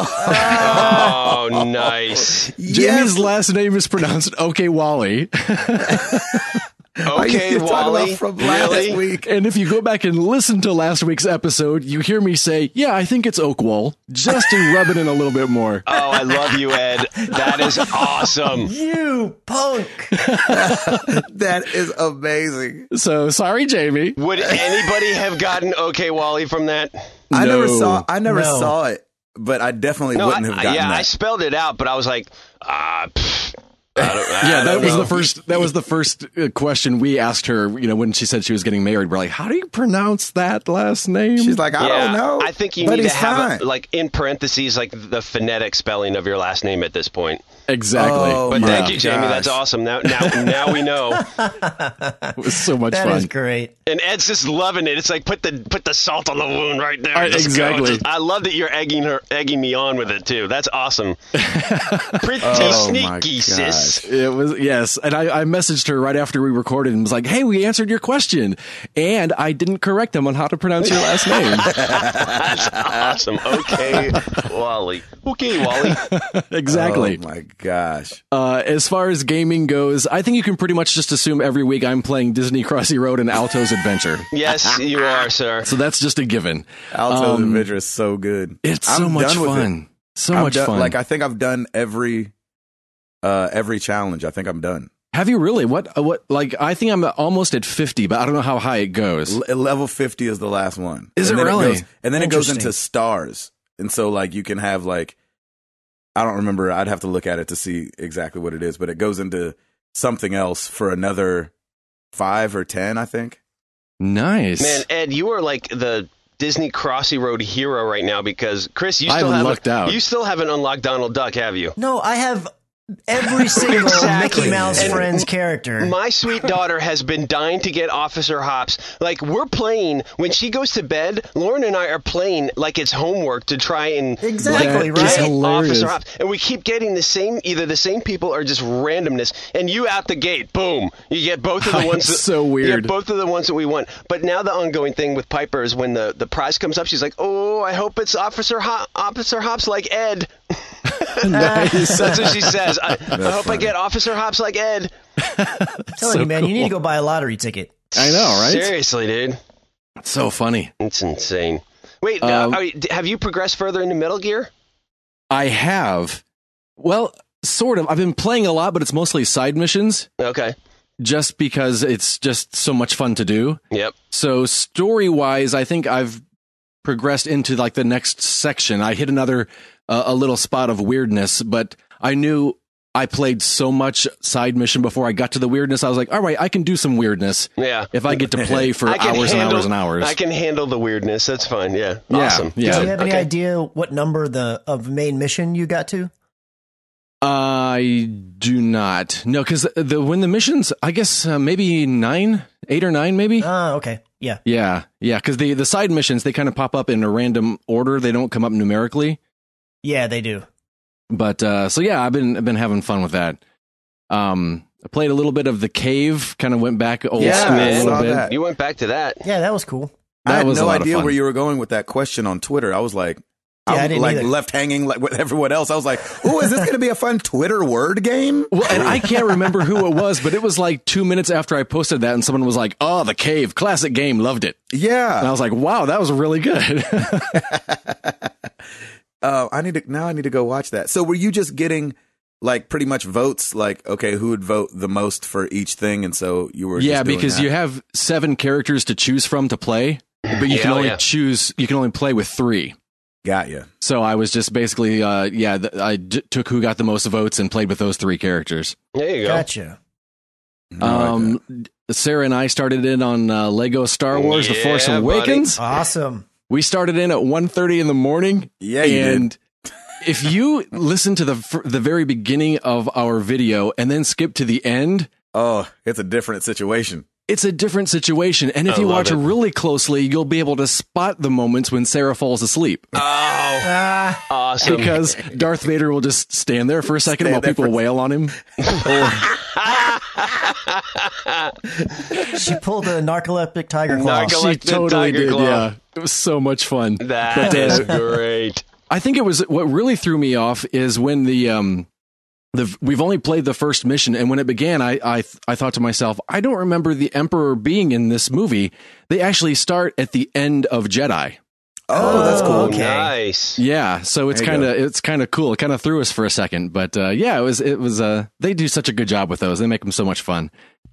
Speaker 3: Oh, nice.
Speaker 2: Jamie's
Speaker 1: Yes.
Speaker 2: last name is pronounced Okay Wally.
Speaker 3: Okay,
Speaker 1: You're talking
Speaker 3: Wally.
Speaker 1: about from last
Speaker 3: Really?
Speaker 1: week.
Speaker 2: And if you go back and listen to last week's episode, you hear me say, yeah, I think it's Oakwall, just to rub it in a little bit more.
Speaker 3: Oh, I love you, Ed. That is awesome.
Speaker 5: You punk.
Speaker 1: That is amazing.
Speaker 2: So sorry, Jamie.
Speaker 3: Would anybody have gotten okay, Wally, from that?
Speaker 1: I never
Speaker 2: No.
Speaker 1: saw. I never
Speaker 5: No.
Speaker 1: saw it, but I definitely
Speaker 3: No,
Speaker 1: wouldn't
Speaker 3: I,
Speaker 1: have gotten
Speaker 3: yeah, I
Speaker 1: that.
Speaker 3: spelled it out, but I was like, ah, pff, I don't, I
Speaker 2: Yeah, that
Speaker 3: don't
Speaker 2: was
Speaker 3: know.
Speaker 2: the first. That was the first uh, question we asked her. You know, when she said she was getting married, we're like, "How do you pronounce that last name?"
Speaker 1: She's like, I
Speaker 3: Yeah,
Speaker 1: don't know.
Speaker 3: I think you
Speaker 1: but
Speaker 3: need to
Speaker 1: he's
Speaker 3: have
Speaker 1: fine.
Speaker 3: a, like in parentheses like the phonetic spelling of your last name at this point.
Speaker 2: "Exactly."
Speaker 1: Oh,
Speaker 3: But
Speaker 1: my
Speaker 3: thank you, Jamie.
Speaker 1: gosh.
Speaker 3: That's awesome. Now, now, now we know.
Speaker 2: It was so much
Speaker 5: That
Speaker 2: fun.
Speaker 5: is great.
Speaker 3: And Ed's just loving it. It's like put the put the salt on the wound right there.
Speaker 2: Uh,
Speaker 3: Just go.
Speaker 2: exactly.
Speaker 3: Just- I love that you're egging her, egging me on with it too. That's awesome. Pretty
Speaker 1: Oh, my
Speaker 3: sneaky,
Speaker 1: gosh.
Speaker 3: sis.
Speaker 2: It was yes, and I, I messaged her right after we recorded and was like, "Hey, we answered your question, and I didn't correct them on how to pronounce your last name."
Speaker 3: That's awesome. Okay, Wally. Okay, Wally.
Speaker 2: Exactly.
Speaker 1: Oh my gosh.
Speaker 2: Uh, as far as gaming goes, I think you can pretty much just assume every week I'm playing Disney Crossy Road and Alto's Adventure.
Speaker 3: Yes, you are, sir.
Speaker 2: So that's just a given.
Speaker 1: Alto's
Speaker 2: Um,
Speaker 1: Adventure is so good.
Speaker 2: It's so
Speaker 1: I'm
Speaker 2: much
Speaker 1: done with it.
Speaker 2: fun. So
Speaker 1: I'm
Speaker 2: much
Speaker 1: done-
Speaker 2: fun.
Speaker 1: Like I think I've done every uh every challenge. I think I'm done.
Speaker 2: Have you really? What? uh, What? Like, I think I'm almost at fifty, but I don't know how high it goes.
Speaker 1: L- level fifty is the last one.
Speaker 2: Is
Speaker 1: and
Speaker 2: it
Speaker 1: then
Speaker 2: really?
Speaker 1: goes, and then it goes
Speaker 5: Interesting.
Speaker 1: into stars. And so like you can have like I don't remember. I'd have to look at it to see exactly what it is, but it goes into something else for another five or ten, I think.
Speaker 2: Nice.
Speaker 3: Man, Ed, you are like the Disney Crossy Road hero right now because Chris, you
Speaker 2: I
Speaker 3: still haven't
Speaker 2: lucked out.
Speaker 3: You still haven't unlocked Donald Duck, have you?
Speaker 5: No, I have every single
Speaker 3: Exactly.
Speaker 5: Mickey Mouse
Speaker 3: And
Speaker 5: Friends character.
Speaker 3: My sweet daughter has been dying to get Officer Hops. Like, we're playing, when she goes to bed, Lauren and I are playing like it's homework to try and
Speaker 5: Exactly,
Speaker 3: like,
Speaker 5: right?
Speaker 3: get
Speaker 2: Hilarious.
Speaker 3: Officer Hops. And we keep getting the same, either the same people or just randomness. And you out the gate, boom. You get both of the ones that,
Speaker 2: It's so
Speaker 3: You
Speaker 2: weird.
Speaker 3: get both of the ones that we want. But now the ongoing thing with Piper is when the, the prize comes up, she's like, oh, I hope it's Officer, Ho- Officer Hops like Ed.
Speaker 2: Nice.
Speaker 3: That's what she says. I, I hope I
Speaker 1: funny.
Speaker 3: get Officer Hops like Ed.
Speaker 5: I'm telling
Speaker 2: so
Speaker 5: you, man, you need
Speaker 2: cool.
Speaker 5: to go buy a lottery ticket.
Speaker 2: I know, right?
Speaker 3: Seriously, dude.
Speaker 2: So funny.
Speaker 3: It's insane. Wait,
Speaker 2: Um,
Speaker 3: uh, are you- have you progressed further into Metal Gear?
Speaker 2: I have. Well, sort of. I've been playing a lot, but it's mostly side missions
Speaker 3: Okay.
Speaker 2: just because it's just so much fun to do.
Speaker 3: Yep.
Speaker 2: So story wise, I think I've progressed into like the next section. I hit another uh, a little spot of weirdness, but I knew I played so much side mission before I got to the weirdness. I was like, all right, I can do some weirdness
Speaker 3: Yeah.
Speaker 2: if I get to play for
Speaker 3: I can
Speaker 2: hours
Speaker 3: handle,
Speaker 2: and hours and hours.
Speaker 3: I can handle the weirdness. That's fine. Yeah.
Speaker 2: Yeah,
Speaker 3: Awesome.
Speaker 2: yeah.
Speaker 5: Do you have any
Speaker 3: Okay.
Speaker 5: idea what number the of main mission you got to?
Speaker 2: I do not. No, because the, the when the missions, I guess uh, maybe nine, eight or nine, maybe.
Speaker 5: Ah, okay. Yeah.
Speaker 2: Yeah, yeah, because the, the side missions, they kind of pop up in a random order. They don't come up numerically.
Speaker 5: Yeah, they do.
Speaker 2: But uh, so yeah, I've been I've been having fun with that. Um, I played a little bit of the cave. Kind of went back old
Speaker 1: Yeah,
Speaker 2: school
Speaker 1: I
Speaker 2: a little
Speaker 1: saw
Speaker 2: bit.
Speaker 1: that.
Speaker 3: You went back to that.
Speaker 5: Yeah, that was cool.
Speaker 1: I
Speaker 2: That
Speaker 1: had
Speaker 2: was a
Speaker 1: no
Speaker 2: lot of
Speaker 1: idea
Speaker 2: fun.
Speaker 1: where you were going with that question on Twitter. I was like,
Speaker 5: Yeah, I
Speaker 1: I'm
Speaker 5: didn't
Speaker 1: like
Speaker 5: either.
Speaker 1: left hanging like with everyone else. I was like, oh, is this going to be a fun Twitter word game?
Speaker 2: Well, and I can't remember who it was, but it was like two minutes after I posted that, and someone was like, "Oh, the cave, classic game, loved it." And I
Speaker 1: Yeah.
Speaker 2: was like, "Wow, that was really good."
Speaker 1: Uh, I need to now. I need to go watch that. So, were you just getting like pretty much votes? Like, okay, who would vote the most for each thing? And so you were
Speaker 2: Yeah,
Speaker 1: just doing
Speaker 2: because
Speaker 1: that.
Speaker 2: you have seven characters to choose from to play, but you can
Speaker 3: Yeah,
Speaker 2: only
Speaker 3: yeah.
Speaker 2: choose. You can only play with three.
Speaker 1: got you.
Speaker 2: So I was just basically, uh, yeah, th- I d- took who got the most votes and played with those three characters.
Speaker 3: There you go.
Speaker 5: Gotcha.
Speaker 2: Um, Sarah and I started in on uh, Lego Star Wars: The
Speaker 3: Yeah,
Speaker 2: Force
Speaker 3: buddy.
Speaker 2: Awakens.
Speaker 5: Awesome.
Speaker 2: We started in at one thirty in the morning.
Speaker 1: Yeah, you did.
Speaker 2: and if you listen to the fir- the very beginning of our video and then skip to the end,
Speaker 1: Oh, it's a different situation.
Speaker 2: it's a different situation. And if
Speaker 3: I
Speaker 2: you
Speaker 3: love
Speaker 2: watch
Speaker 3: it.
Speaker 2: really closely, you'll be able to spot the moments when Sarah falls asleep.
Speaker 3: Oh,
Speaker 5: Ah,
Speaker 3: awesome.
Speaker 2: Because Darth Vader will just stand there for a second
Speaker 1: Stand
Speaker 2: while
Speaker 1: there
Speaker 2: people
Speaker 1: for-
Speaker 2: wail on him.
Speaker 5: she pulled a narcoleptic tiger claw.
Speaker 3: Narco-
Speaker 2: She
Speaker 3: Like the
Speaker 2: totally
Speaker 3: Tiger
Speaker 2: did,
Speaker 3: Claw.
Speaker 2: yeah. It was so much fun.
Speaker 3: That
Speaker 2: But, uh,
Speaker 3: is great.
Speaker 2: I think it was what really threw me off is when the um the we've only played the first mission, and when it began, I I I thought to myself, I don't remember the Emperor being in this movie. They actually start at the end of Jedi.
Speaker 1: Oh, that's cool.
Speaker 5: okay.
Speaker 3: Nice.
Speaker 2: Yeah, so it's
Speaker 1: There you
Speaker 2: kind of it's kind of cool. It kind of threw us for a second, but uh, yeah, it was it was uh they do such a good job with those. They make them so much fun.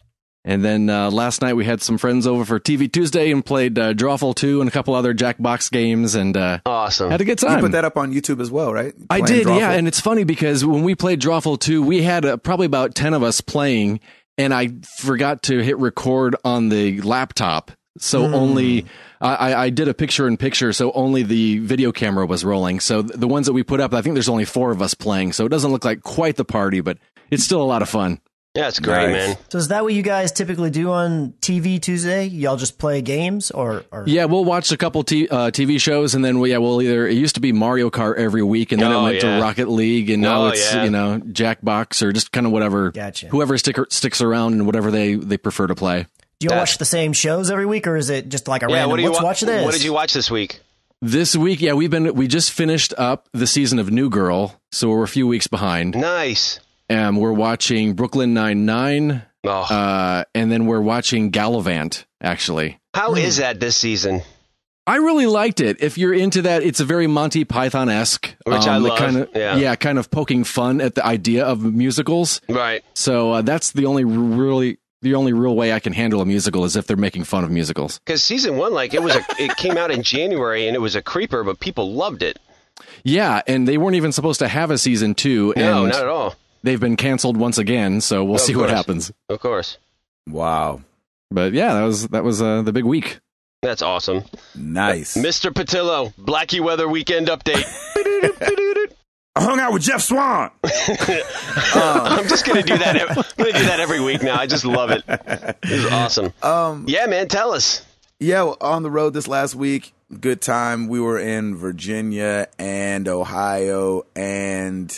Speaker 2: And then uh, last night we had some friends over for T V Tuesday and played uh, Drawful two and a couple other Jackbox games, and uh,
Speaker 3: awesome.
Speaker 2: Had a good
Speaker 1: You
Speaker 2: time.
Speaker 1: put that up on YouTube as well, right?
Speaker 2: I
Speaker 1: Playing
Speaker 2: did,
Speaker 1: Drawful?
Speaker 2: yeah. And it's funny because when we played Drawful two, we had uh, probably about ten of us playing, and I forgot to hit record on the laptop. So mm. only I, I did a picture in picture, so only the video camera was rolling. So the ones that we put up, I think there's only four of us playing, so it doesn't look like quite the party, but it's still a lot of fun.
Speaker 3: Yeah, it's great, nice. man.
Speaker 5: So is that what you guys typically do on T V Tuesday? Y'all just play games, or? or?
Speaker 2: Yeah, we'll watch a couple t- uh, T V shows, and then we, yeah, we'll either. It used to be Mario Kart every week, and then
Speaker 3: oh,
Speaker 2: it went
Speaker 3: yeah.
Speaker 2: to Rocket League, and now
Speaker 3: oh,
Speaker 2: it's
Speaker 3: yeah.
Speaker 2: you know Jackbox or just kind of whatever.
Speaker 5: Gotcha.
Speaker 2: Whoever stick, sticks around and whatever they, they prefer to play.
Speaker 5: Do you all watch the same shows every week, or is it just like a
Speaker 3: yeah,
Speaker 5: random?
Speaker 3: What do you
Speaker 5: Let's
Speaker 3: wa-
Speaker 5: watch this.
Speaker 3: What did you watch this week?
Speaker 2: This week, yeah, we've been we just finished up the season of New Girl, so we're a few weeks behind.
Speaker 3: Nice.
Speaker 2: Um, we're watching Brooklyn Nine-Nine,
Speaker 3: oh.
Speaker 2: uh, and then we're watching Gallivant, actually.
Speaker 3: How
Speaker 5: Hmm.
Speaker 3: is that this season?
Speaker 2: I really liked it. If you're into that, it's a very Monty Python-esque.
Speaker 3: Which
Speaker 2: um,
Speaker 3: I love,
Speaker 2: Kind of,
Speaker 3: yeah.
Speaker 2: yeah, kind of poking fun at the idea of musicals.
Speaker 3: Right.
Speaker 2: So uh, that's the only really... The only real way I can handle a musical is if they're making fun of musicals.
Speaker 3: Because season one, like, it was a, it came out in January, and it was a creeper, but people loved it.
Speaker 2: Yeah, and they weren't even supposed to have a season two.
Speaker 3: No,
Speaker 2: and
Speaker 3: not at all.
Speaker 2: They've been canceled once again, so we'll
Speaker 3: Of
Speaker 2: see
Speaker 3: course.
Speaker 2: what happens.
Speaker 3: Of course.
Speaker 1: Wow.
Speaker 2: But yeah, that was that was uh, the big week.
Speaker 3: That's awesome.
Speaker 1: Nice.
Speaker 3: Mister Patillo, Blackie Weather Weekend Update.
Speaker 1: I hung out with Jeff Swan.
Speaker 3: I'm just gonna do that. I'm gonna do that every week now. I just love it. This is awesome.
Speaker 1: Um,
Speaker 3: yeah, man. Tell us.
Speaker 1: Yeah, well, on the road this last week, good time. We were in Virginia and Ohio and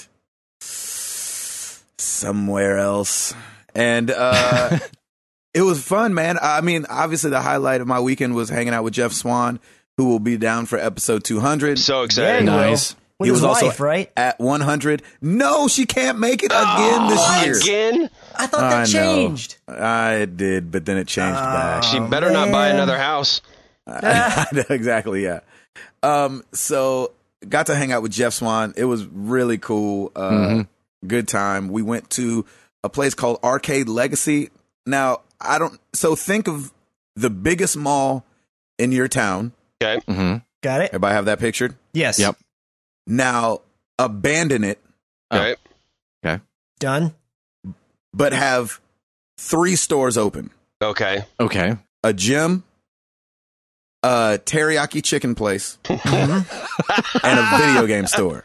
Speaker 1: somewhere else, and uh, it was fun, man. I mean, obviously, the highlight of my weekend was hanging out with Jeff Swan, who will be down for episode two hundred.
Speaker 3: So excited.
Speaker 5: Yeah,
Speaker 2: Nice.
Speaker 5: With
Speaker 1: He
Speaker 5: his
Speaker 1: was also
Speaker 5: wife, right?
Speaker 1: At one hundred. No, she can't make it again this year.
Speaker 3: Again?
Speaker 5: I thought
Speaker 1: I
Speaker 5: that
Speaker 1: know.
Speaker 5: changed.
Speaker 1: I did, but then it changed back.
Speaker 3: She better not buy
Speaker 5: man.
Speaker 3: another house.
Speaker 1: Exactly, yeah. Um, so got to hang out with Jeff Swan. It was really cool. Uh,
Speaker 2: Mm-hmm.
Speaker 1: Good time. We went to a place called Arcade Legacy. Now, I don't. So think of the biggest mall in your town.
Speaker 3: Okay.
Speaker 2: Mm-hmm.
Speaker 5: Got it?
Speaker 1: Everybody have that pictured?
Speaker 5: Yes.
Speaker 2: Yep.
Speaker 1: Now, abandon it,
Speaker 3: Okay.
Speaker 2: Okay.
Speaker 5: Done.
Speaker 1: but have three stores open:
Speaker 3: Okay.
Speaker 2: Okay.
Speaker 1: a gym, a teriyaki chicken place, and a video game store.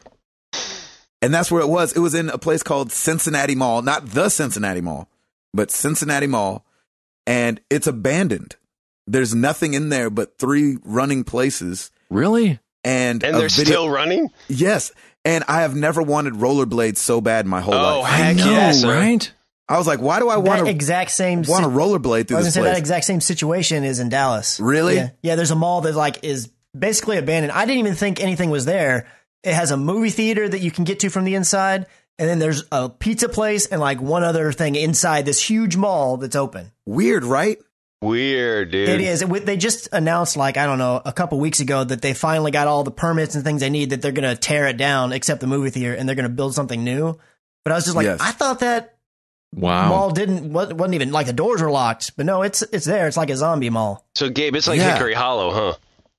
Speaker 1: And that's where it was. It was in a place called Cincinnati Mall, not the Cincinnati Mall, but Cincinnati Mall. And it's abandoned. There's nothing in there but three running places.
Speaker 2: Really?
Speaker 1: And,
Speaker 3: And
Speaker 1: a
Speaker 3: they're
Speaker 1: video-
Speaker 3: still running?
Speaker 1: Yes. And I have never wanted rollerblades so bad in my whole
Speaker 3: Oh,
Speaker 1: life.
Speaker 3: heck
Speaker 2: No,
Speaker 3: yeah, sir.
Speaker 2: right?
Speaker 1: I was like, why do I
Speaker 5: That
Speaker 1: want to
Speaker 5: exact same.
Speaker 1: want to
Speaker 5: si-
Speaker 1: rollerblade through
Speaker 5: I was gonna
Speaker 1: this
Speaker 5: say that
Speaker 1: place?
Speaker 5: exact same situation is in Dallas.
Speaker 1: Really?
Speaker 5: Yeah. Yeah. There's a mall that like is basically abandoned. I didn't even think anything was there. It has a movie theater that you can get to from the inside, and then there's a pizza place and like one other thing inside this huge mall that's open.
Speaker 1: Weird, right?
Speaker 3: Weird, dude.
Speaker 5: It is. It- They just announced, like, I don't know, a couple weeks ago that they finally got all the permits and things they need, that they're going to tear it down, except the movie theater, and they're going to build something new. But I was just like,
Speaker 1: Yes.
Speaker 5: I thought that
Speaker 2: Wow.
Speaker 5: mall didn't, wa- wasn't even, like, the doors were locked. But no, it's it's there. It's like a zombie mall.
Speaker 3: So, Gabe, it's like
Speaker 1: Yeah.
Speaker 3: Hickory Hollow, huh?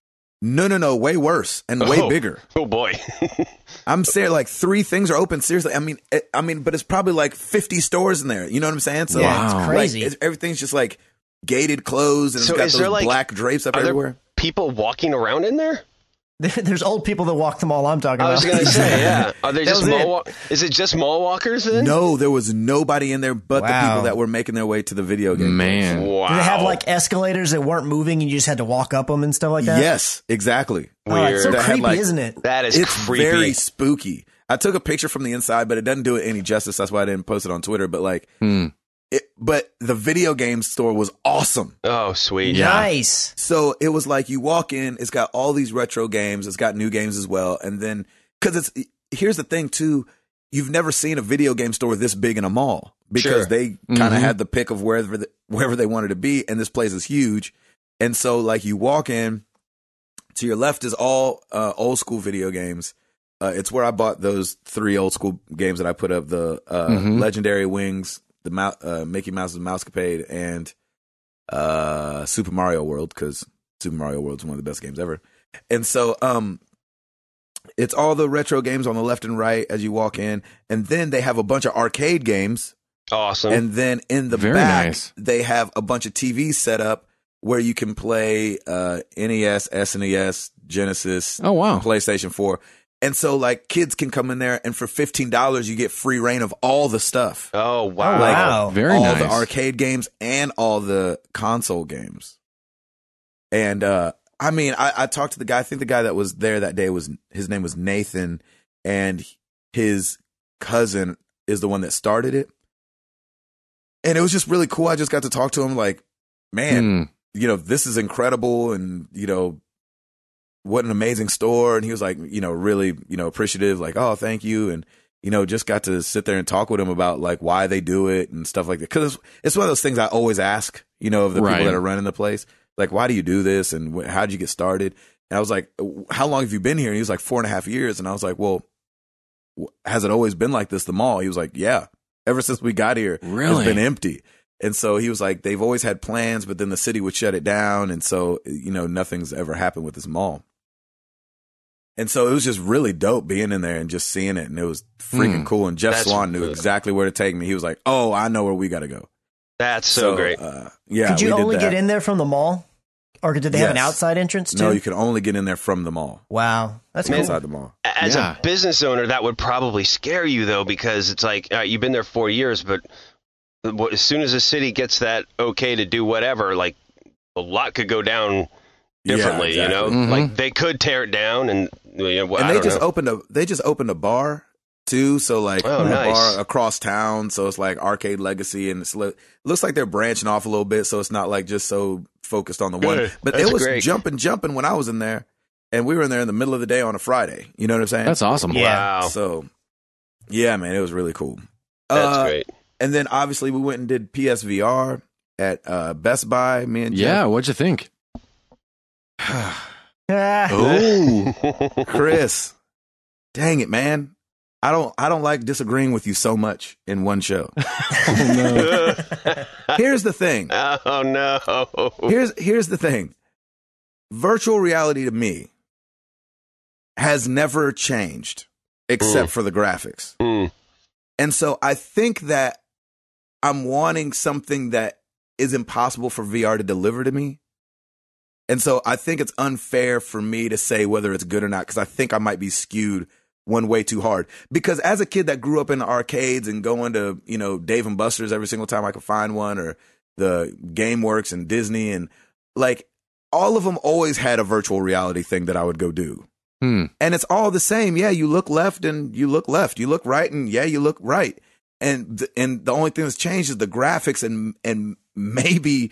Speaker 1: No, no, no. Way worse and way
Speaker 3: Oh.
Speaker 1: bigger.
Speaker 3: Oh, boy.
Speaker 1: I'm saying like three things are open. Seriously. I mean, it, I mean, but it's probably like fifty stores in there. You know what I'm saying? So
Speaker 5: Yeah, it's
Speaker 2: Wow.
Speaker 5: crazy.
Speaker 1: Like, it's, everything's just like gated, closed, and
Speaker 3: So
Speaker 1: it's got
Speaker 3: is
Speaker 1: those
Speaker 3: there, like-
Speaker 1: black drapes up
Speaker 3: Are
Speaker 1: everywhere.
Speaker 3: there people walking around in there?
Speaker 5: There's old people that walk the mall I'm talking
Speaker 3: I was
Speaker 5: about.
Speaker 3: going to say, yeah. Are they
Speaker 5: That
Speaker 3: just
Speaker 5: was
Speaker 3: mall
Speaker 5: it.
Speaker 3: walk? Is it just mall walkers then?
Speaker 1: No, there was nobody in there but the
Speaker 5: Wow.
Speaker 1: people that were making their way to the video game.
Speaker 2: Man.
Speaker 3: Wow.
Speaker 5: Do they have, like, escalators that weren't moving and you just had to walk up them and stuff like that?
Speaker 1: Yes, exactly.
Speaker 5: Oh, it's so
Speaker 3: Weird.
Speaker 1: They had,
Speaker 5: creepy,
Speaker 1: like-
Speaker 5: isn't it?
Speaker 3: That is
Speaker 1: It's
Speaker 3: creepy.
Speaker 1: very spooky. I took a picture from the inside, but it doesn't do it any justice. That's why I didn't post it on Twitter. But like,
Speaker 2: Hmm.
Speaker 1: it, but the video game store was awesome.
Speaker 3: Oh, sweet.
Speaker 2: Yeah.
Speaker 5: Nice.
Speaker 1: So it was like you walk in, it's got all these retro games, it's got new games as well. And then, cause it's, here's the thing too, you've never seen a video game store this big in a mall because
Speaker 3: Sure.
Speaker 1: they kind of
Speaker 2: Mhm.
Speaker 1: had the pick of wherever, the, wherever they wanted to be. And this place is huge. And so like you walk in, to your left is all uh, old school video games. Uh, it's where I bought those three old school games that I put up, the uh,
Speaker 2: Mhm.
Speaker 1: Legendary Wings, the Mou- uh, Mickey Mouse's Mousecapade and uh, Super Mario World, because Super Mario World is one of the best games ever. And so um, it's all the retro games on the left and right as you walk in. And then they have a bunch of arcade games.
Speaker 3: Awesome.
Speaker 1: And then in the
Speaker 2: Very
Speaker 1: back,
Speaker 2: nice.
Speaker 1: they have a bunch of T Vs set up where you can play uh, N E S, S N E S, Genesis,
Speaker 2: Oh, wow.
Speaker 1: PlayStation four. And so, like, kids can come in there, and for fifteen dollars, you get free reign of all the stuff.
Speaker 3: Oh, wow.
Speaker 5: Oh, wow.
Speaker 2: Very
Speaker 1: all
Speaker 2: nice.
Speaker 1: the arcade games and all the console games. And, uh, I mean, I, I talked to the guy. I think the guy that was there that day was, his name was Nathan, and his cousin is the one that started it. And it was just really cool. I just got to talk to him like, man,
Speaker 2: Hmm.
Speaker 1: you know, this is incredible. And, you know, what an amazing store. And he was like, you know, really, you know, appreciative, like, oh, thank you. And, you know, just got to sit there and talk with him about like why they do it and stuff like that. Cause it's, it's one of those things I always ask, you know, of the
Speaker 2: Right.
Speaker 1: people that are running the place, like, why do you do this? And wh- how did you get started? And I was like, how long have you been here? And he was like, four and a half years. And I was like, well, wh- has it always been like this, the mall? He was like, yeah, ever since we got here,
Speaker 2: Really?
Speaker 1: it's been empty. And so he was like, they've always had plans, but then the city would shut it down. And so, you know, nothing's ever happened with this mall. And so it was just really dope being in there and just seeing it. And it was freaking
Speaker 2: Mm.
Speaker 1: cool. And Jeff
Speaker 3: That's
Speaker 1: Swan knew
Speaker 3: good.
Speaker 1: exactly where to take me. He was like, oh, I know where we got to go.
Speaker 3: That's so, great.
Speaker 1: Uh, yeah.
Speaker 5: Could you
Speaker 1: we did
Speaker 5: only
Speaker 1: that.
Speaker 5: get in there from the mall? Or did they have an
Speaker 1: Yes.
Speaker 5: outside entrance too?
Speaker 1: No, you can only get in there from the mall,
Speaker 5: Wow. That's
Speaker 3: Man,
Speaker 5: cool.
Speaker 1: outside the mall.
Speaker 3: As
Speaker 2: Yeah.
Speaker 3: a business owner, that would probably scare you, though, because it's like all right, you've been there four years, but as soon as the city gets that okay to do whatever, like a lot could go down differently.
Speaker 1: Yeah,
Speaker 3: You know,
Speaker 1: exactly.
Speaker 2: Mhm.
Speaker 3: like they could tear it down, and you know, well,
Speaker 1: And
Speaker 3: I
Speaker 1: they
Speaker 3: don't
Speaker 1: just
Speaker 3: know.
Speaker 1: opened a they just opened a bar too. So like
Speaker 3: Oh,
Speaker 1: a
Speaker 3: nice.
Speaker 1: bar across town. So it's like Arcade Legacy, and it's, it looks like they're branching off a little bit. So it's not like just so focused on the one.
Speaker 3: Good.
Speaker 1: But
Speaker 3: That's
Speaker 1: it was
Speaker 3: great.
Speaker 1: jumping, jumping when I was in there, and we were in there in the middle of the day on a Friday. You know what I'm saying?
Speaker 2: That's awesome.
Speaker 5: Yeah.
Speaker 3: Wow,
Speaker 1: So yeah, man, it was really cool.
Speaker 3: that's
Speaker 1: Uh,
Speaker 3: great.
Speaker 1: And then obviously we went and did P S V R at uh, Best Buy. Me and
Speaker 2: Yeah. What'd you think?
Speaker 1: Jeff.
Speaker 5: Ah.
Speaker 1: Oh, Chris, dang it, man. I don't I don't like disagreeing with you so much in one show.
Speaker 2: Oh, no.
Speaker 1: Here's the thing.
Speaker 3: Oh no!
Speaker 1: Here's here's the thing. Virtual reality to me has never changed except
Speaker 3: Mm.
Speaker 1: for the graphics.
Speaker 3: Mm.
Speaker 1: And so I think that I'm wanting something that is impossible for V R to deliver to me. And so I think it's unfair for me to say whether it's good or not, because I think I might be skewed one way too hard. Because as a kid that grew up in the arcades and going to, you know, Dave and Buster's every single time I could find one, or the GameWorks and Disney, and like all of them always had a virtual reality thing that I would go do.
Speaker 2: Hmm.
Speaker 1: And it's all the same. Yeah, you look left and you look left. You look right and yeah, you look right. And th- and the only thing that's changed is the graphics and and maybe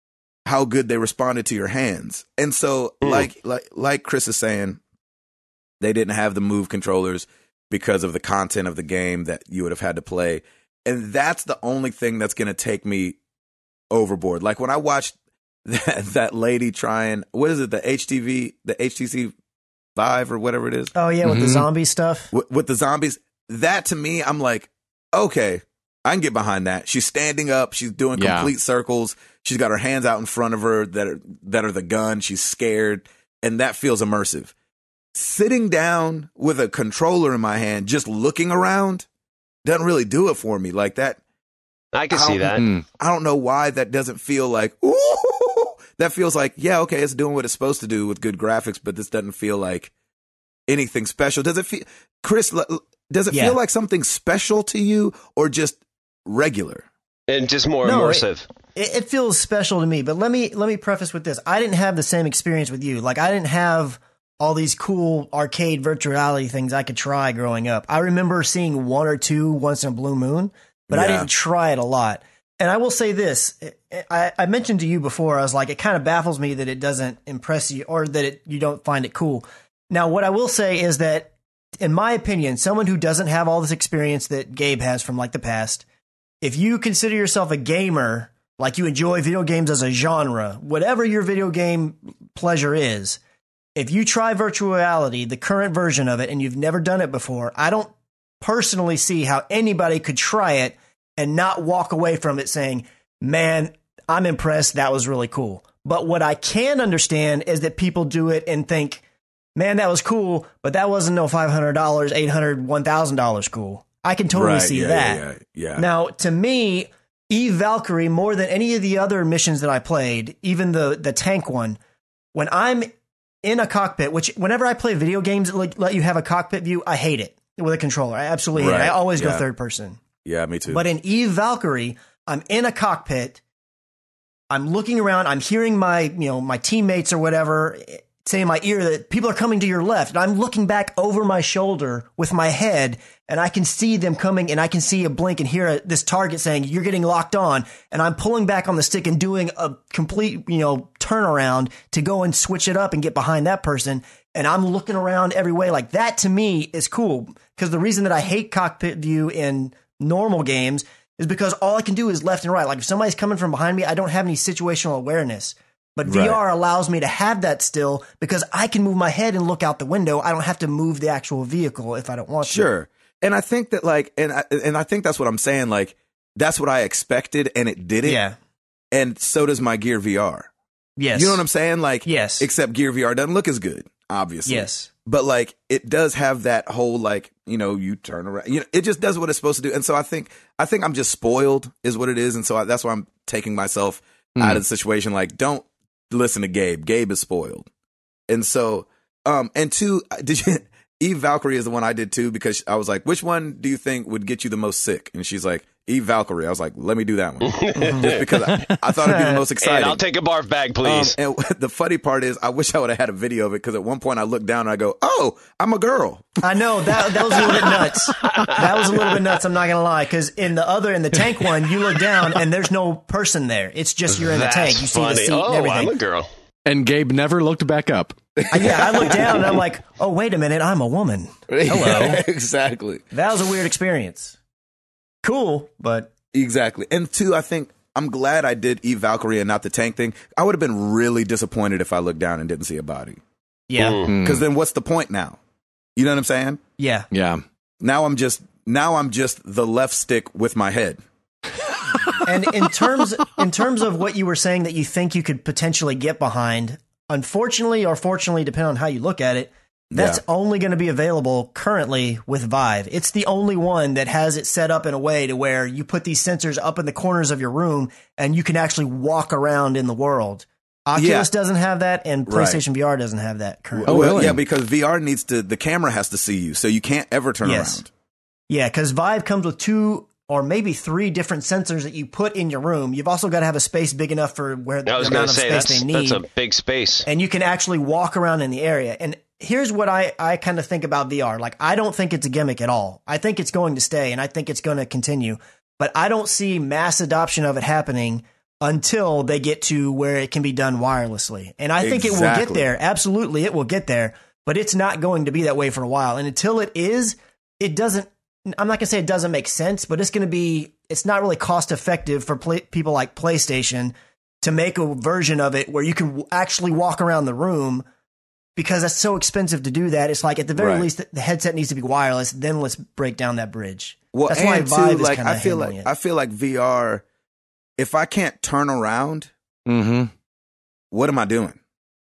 Speaker 1: how good they responded to your hands. And so
Speaker 3: Mm.
Speaker 1: like like like Chris is saying, they didn't have the Move controllers because of the content of the game that you would have had to play. And that's the only thing that's going to take me overboard. Like when I watched that, that lady trying, what is it, the H T V, the H T C Vive or whatever it is,
Speaker 5: Oh yeah, with the
Speaker 2: Mhm.
Speaker 5: zombie stuff.
Speaker 1: with, with the zombies, that to me, I'm like, okay, I can get behind that. She's standing up. She's doing
Speaker 2: Yeah.
Speaker 1: complete circles. She's got her hands out in front of her that are, that are the gun. She's scared. And that feels immersive. Sitting down with a controller in my hand, just looking around, doesn't really do it for me like that.
Speaker 3: I can see that.
Speaker 2: Hmm.
Speaker 1: I don't know why that doesn't feel like, ooh, that feels like, yeah, okay, it's doing what it's supposed to do with good graphics, but this doesn't feel like anything special. Does it feel, Chris, l- l- does it
Speaker 5: Yeah.
Speaker 1: feel like something special to you or just regular?
Speaker 3: And just more
Speaker 5: No,
Speaker 3: immersive.
Speaker 5: It, it feels special to me, but let me let me preface with this: I didn't have the same experience with you. Like I didn't have all these cool arcade virtual reality things I could try growing up. I remember seeing one or two once in a blue moon, but I
Speaker 1: Yeah.
Speaker 5: didn't try it a lot. And I will say this: I, I mentioned to you before, I was like, it kind of baffles me that it doesn't impress you or that it, you don't find it cool. Now, what I will say is that, in my opinion, someone who doesn't have all this experience that Gabe has from like the past, if you consider yourself a gamer, like you enjoy video games as a genre, whatever your video game pleasure is, if you try virtual reality, the current version of it, and you've never done it before, I don't personally see how anybody could try it and not walk away from it saying, man, I'm impressed. That was really cool. But what I can understand is that people do it and think, man, that was cool, but that wasn't no five hundred dollars, eight hundred dollars, one thousand dollars cool. I can totally
Speaker 1: Right,
Speaker 5: see
Speaker 1: yeah,
Speaker 5: that.
Speaker 1: yeah, yeah, yeah.
Speaker 5: Now, to me, Eve Valkyrie, more than any of the other missions that I played, even the, the tank one, when I'm in a cockpit, which whenever I play video games that let, let you have a cockpit view, I hate it with a controller. I absolutely hate
Speaker 1: Right,
Speaker 5: it. I always
Speaker 1: yeah.
Speaker 5: go third person.
Speaker 1: Yeah, me too.
Speaker 5: But in Eve Valkyrie, I'm in a cockpit. I'm looking around. I'm hearing my, you know, my teammates or whatever say in my ear that people are coming to your left. And I'm looking back over my shoulder with my head, and I can see them coming, and I can see a blink and hear a, this target saying, you're getting locked on. And I'm pulling back on the stick and doing a complete, you know, turnaround to go and switch it up and get behind that person. And I'm looking around every way. Like, that to me is cool, because the reason that I hate cockpit view in normal games is because all I can do is left and right. Like, if somebody's coming from behind me, I don't have any situational awareness. But
Speaker 1: Right.
Speaker 5: V R allows me to have that still, because I can move my head and look out the window. I don't have to move the actual vehicle if I don't want to.
Speaker 1: Sure. And I think that, like, and I, and I think that's what I'm saying. Like, that's what I expected, and it did it.
Speaker 5: Yeah.
Speaker 1: And so does my Gear V R.
Speaker 5: Yes.
Speaker 1: You know what I'm saying? Like,
Speaker 5: Yes.
Speaker 1: except Gear V R doesn't look as good, obviously.
Speaker 5: Yes.
Speaker 1: But, like, it does have that whole, like, you know, you turn around. You know, it just does what it's supposed to do. And so I think, I think I'm just spoiled is what it is. And so I, that's why I'm taking myself
Speaker 2: Hmm.
Speaker 1: out of the situation. Like, don't listen to Gabe. Gabe is spoiled. And so, um, and two, did you, Eve Valkyrie is the one I did too, because I was like, which one do you think would get you the most sick? And she's like, Eve Valkyrie. I was like, let me do that one. Just because I, I thought it'd be the most exciting.
Speaker 3: And I'll take a barf bag, please.
Speaker 1: Um, and the funny part is, I wish I would have had a video of it, because at one point I looked down and I go, oh, I'm a girl.
Speaker 5: I know that that was a little bit nuts. That was a little bit nuts. I'm not gonna lie, because in the other in the tank one, you look down and there's no person there. It's just you're in the
Speaker 3: That's
Speaker 5: tank. You see
Speaker 3: funny.
Speaker 5: the seat
Speaker 3: oh,
Speaker 5: and everything.
Speaker 3: I'm a girl.
Speaker 2: And Gabe never looked back up.
Speaker 5: Uh, yeah, I looked down and I'm like, oh wait a minute, I'm a woman. Hello.
Speaker 1: Exactly.
Speaker 5: That was a weird experience. Cool, but
Speaker 1: Exactly. And two, I think I'm glad I did Eve Valkyrie and not the tank thing. I would have been really disappointed if I looked down and didn't see a body.
Speaker 5: yeah,
Speaker 3: Mm.
Speaker 1: Because then what's the point now? You know what I'm saying?
Speaker 5: yeah.
Speaker 2: Yeah.
Speaker 1: Now I'm just now I'm just the left stick with my head.
Speaker 5: And in terms in terms of what you were saying that you think you could potentially get behind, unfortunately or fortunately, depending on how you look at it, that's
Speaker 1: Yeah.
Speaker 5: only going to be available currently with Vive. It's the only one that has it set up in a way to where you put these sensors up in the corners of your room and you can actually walk around in the world. Oculus
Speaker 1: Yeah.
Speaker 5: doesn't have that, and
Speaker 1: Right.
Speaker 5: PlayStation V R doesn't have that currently.
Speaker 2: Oh,
Speaker 1: Well,
Speaker 2: really?
Speaker 1: yeah, because V R needs to the camera has to see you, so you can't ever turn
Speaker 5: Yes.
Speaker 1: around.
Speaker 5: Yeah, because Vive comes with two or maybe three different sensors that you put in your room. You've also got to have a space big enough for where the
Speaker 3: I was
Speaker 5: amount
Speaker 3: going
Speaker 5: of
Speaker 3: to say,
Speaker 5: space
Speaker 3: that's,
Speaker 5: they need.
Speaker 3: that's a big space.
Speaker 5: And you can actually walk around in the area. And here's what I, I kind of think about V R. Like, I don't think it's a gimmick at all. I think it's going to stay, and I think it's going to continue. But I don't see mass adoption of it happening until they get to where it can be done wirelessly. And I think it will get
Speaker 1: Exactly.
Speaker 5: there. Absolutely, it will get there. But it's not going to be that way for a while. And until it is, it doesn't, I'm not going to say it doesn't make sense, but it's going to be, it's not really cost effective for play, people like PlayStation to make a version of it where you can w- actually walk around the room, because that's so expensive to do that. It's like, at the very
Speaker 1: Right.
Speaker 5: least, the, the headset needs to be wireless. Then let's break down that bridge.
Speaker 1: Well,
Speaker 5: that's
Speaker 1: and
Speaker 5: why Vive
Speaker 1: too,
Speaker 5: is
Speaker 1: like
Speaker 5: kind of
Speaker 1: I feel
Speaker 5: handling
Speaker 1: like
Speaker 5: it.
Speaker 1: I feel like V R. If I can't turn around,
Speaker 2: Mm-hmm.
Speaker 1: what am I doing?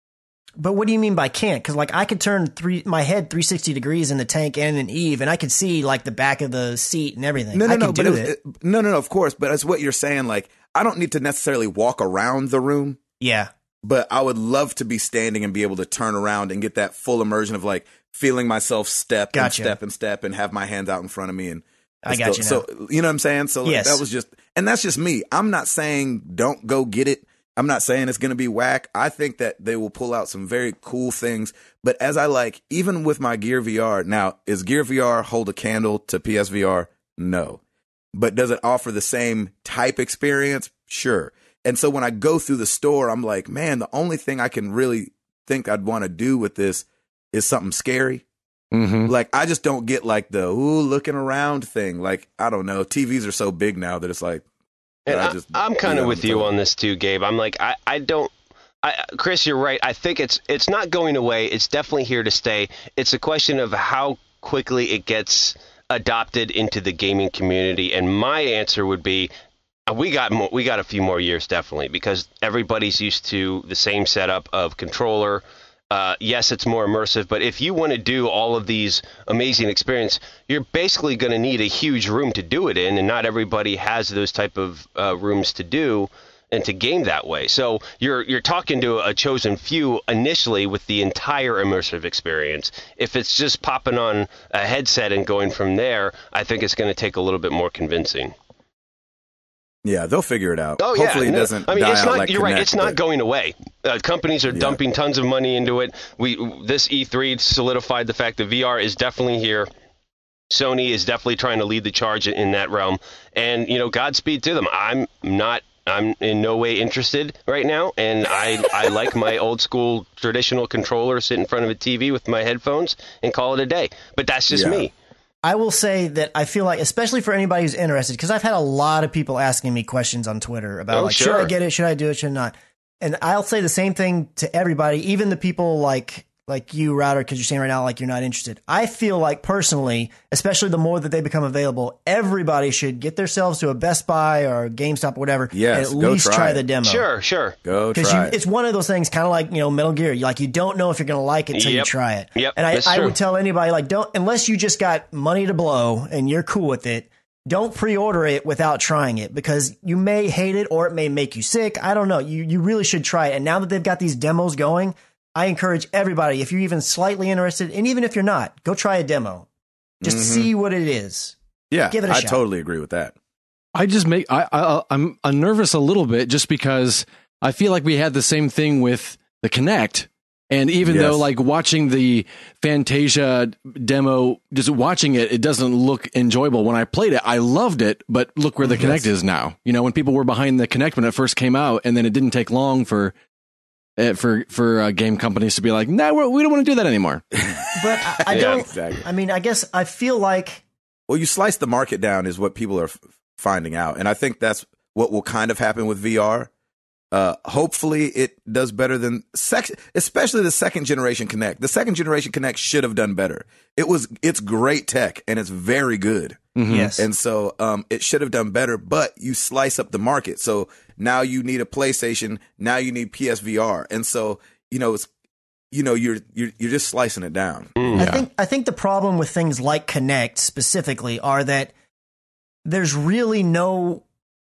Speaker 5: But what do you mean by can't? Because like I could turn three my head three sixty degrees in the tank and in Eve, and I could see like the back of the seat and everything.
Speaker 1: No, no,
Speaker 5: I
Speaker 1: no.
Speaker 5: could
Speaker 1: But
Speaker 5: do
Speaker 1: it,
Speaker 5: it.
Speaker 1: it- no, no, no. Of course, but that's what you're saying. Like, I don't need to necessarily walk around the room,
Speaker 5: Yeah,
Speaker 1: but I would love to be standing and be able to turn around and get that full immersion of like feeling myself step
Speaker 5: Gotcha.
Speaker 1: and step and step and have my hands out in front of me. And
Speaker 5: I got you now.
Speaker 1: So you know what I'm saying? So like,
Speaker 5: Yes.
Speaker 1: that was just, and that's just me. I'm not saying don't go get it. I'm not saying it's going to be whack. I think that they will pull out some very cool things. But as I like, even with my Gear V R, now, is Gear V R hold a candle to P S V R? No. But does it offer the same type experience? Sure. And so when I go through the store, I'm like, man, the only thing I can really think I'd want to do with this is something scary.
Speaker 2: Mm-hmm.
Speaker 1: Like, I just don't get like the, ooh, looking around thing. Like, I don't know. T Vs are so big now that it's like,
Speaker 3: And
Speaker 1: I
Speaker 3: I,
Speaker 1: just
Speaker 3: I'm
Speaker 1: do
Speaker 3: kind
Speaker 1: that
Speaker 3: of with
Speaker 1: on
Speaker 3: you
Speaker 1: the-
Speaker 3: on this too, Gabe. I'm like, I, I don't, I, Chris, you're right. I think it's it's not going away. It's definitely here to stay. It's a question of how quickly it gets adopted into the gaming community? And my answer would be, we got more, we got a few more years, definitely, because everybody's used to the same setup of controller. Uh, yes, it's more immersive, but if you want to do all of these amazing experiences, you're basically going to need a huge room to do it in, and not everybody has those type of uh, rooms to do and to game that way. So you're you're talking to a chosen few initially with the entire immersive experience. If it's just popping on a headset and going from there, I think it's going to take a little bit more convincing.
Speaker 1: Yeah, they'll figure it out.
Speaker 3: Oh,
Speaker 1: Hopefully
Speaker 3: yeah.
Speaker 1: it doesn't
Speaker 3: I mean,
Speaker 1: die
Speaker 3: it's
Speaker 1: out
Speaker 3: not,
Speaker 1: like
Speaker 3: you're right.
Speaker 1: Kinect,
Speaker 3: It's not
Speaker 1: but-
Speaker 3: going away. Uh, companies are
Speaker 1: Yeah.
Speaker 3: dumping tons of money into it. We This E three solidified the fact that V R is definitely here. Sony is definitely trying to lead the charge in that realm. And, you know, Godspeed to them. I'm not, I'm in no way interested right now. And I, I like my old school traditional controller, sit in front of a T V with my headphones and call it a day. But that's just
Speaker 1: Yeah.
Speaker 3: me.
Speaker 5: I will say that I feel like, especially for anybody who's interested, because I've had a lot of people asking me questions on Twitter about,
Speaker 3: Oh,
Speaker 5: like,
Speaker 3: sure.
Speaker 5: should I get it? Should I do it? Should I not? And I'll say the same thing to everybody, even the people like like you, Router, because you're saying right now like you're not interested. I feel like personally, especially the more that they become available, everybody should get themselves to a Best Buy or a GameStop or whatever,
Speaker 1: Yes,
Speaker 5: and at
Speaker 1: go
Speaker 5: least
Speaker 1: try
Speaker 5: try
Speaker 1: it.
Speaker 5: the demo.
Speaker 3: Sure, sure.
Speaker 1: Go
Speaker 5: Because
Speaker 1: try it.
Speaker 5: it's one of those things, kind of like, you know, Metal Gear. You like you don't know if you're going to like it until you
Speaker 3: Yep.
Speaker 5: try it.
Speaker 3: Yep,
Speaker 5: And I,
Speaker 3: that's
Speaker 5: I
Speaker 3: true.
Speaker 5: would tell anybody, like, don't unless you just got money to blow and you're cool with it. Don't pre-order it without trying it, because you may hate it or it may make you sick. I don't know. You you really should try it. And now that they've got these demos going, I encourage everybody, if you're even slightly interested, and even if you're not, go try a demo. Just
Speaker 1: Mhm.
Speaker 5: see what it is.
Speaker 1: Yeah,
Speaker 5: give it a
Speaker 1: I
Speaker 5: shot.
Speaker 1: totally agree with that.
Speaker 2: I just make I, I I'm I'm nervous a little bit just because I feel like we had the same thing with the Kinect, and even
Speaker 1: Yes.
Speaker 2: though like watching the Fantasia demo, just watching it, it doesn't look enjoyable. When I played it, I loved it, but look where the
Speaker 1: Yes.
Speaker 2: Kinect is now. You know, when people were behind the Kinect when it first came out, and then it didn't take long for uh, for for uh, game companies to be like, nah, we're, we don't want to do that anymore.
Speaker 5: But I, I
Speaker 3: Yeah,
Speaker 5: don't.
Speaker 1: exactly.
Speaker 5: I mean, I guess I feel like
Speaker 1: Well, you slice the market down is what people are f- finding out. And I think that's what will kind of happen with V R. Uh, hopefully it does better than sec- especially the second generation Kinect. The second generation Kinect should have done better. It was, it's great tech and it's very good.
Speaker 2: Mhm.
Speaker 5: yes.
Speaker 1: And so, um, it should have done better, but you slice up the market. So now you need a PlayStation. Now you need P S V R. And so, you know, it's, you know, you're, you're, you're just slicing it down.
Speaker 5: I think I think the problem with things like Kinect specifically are that there's really no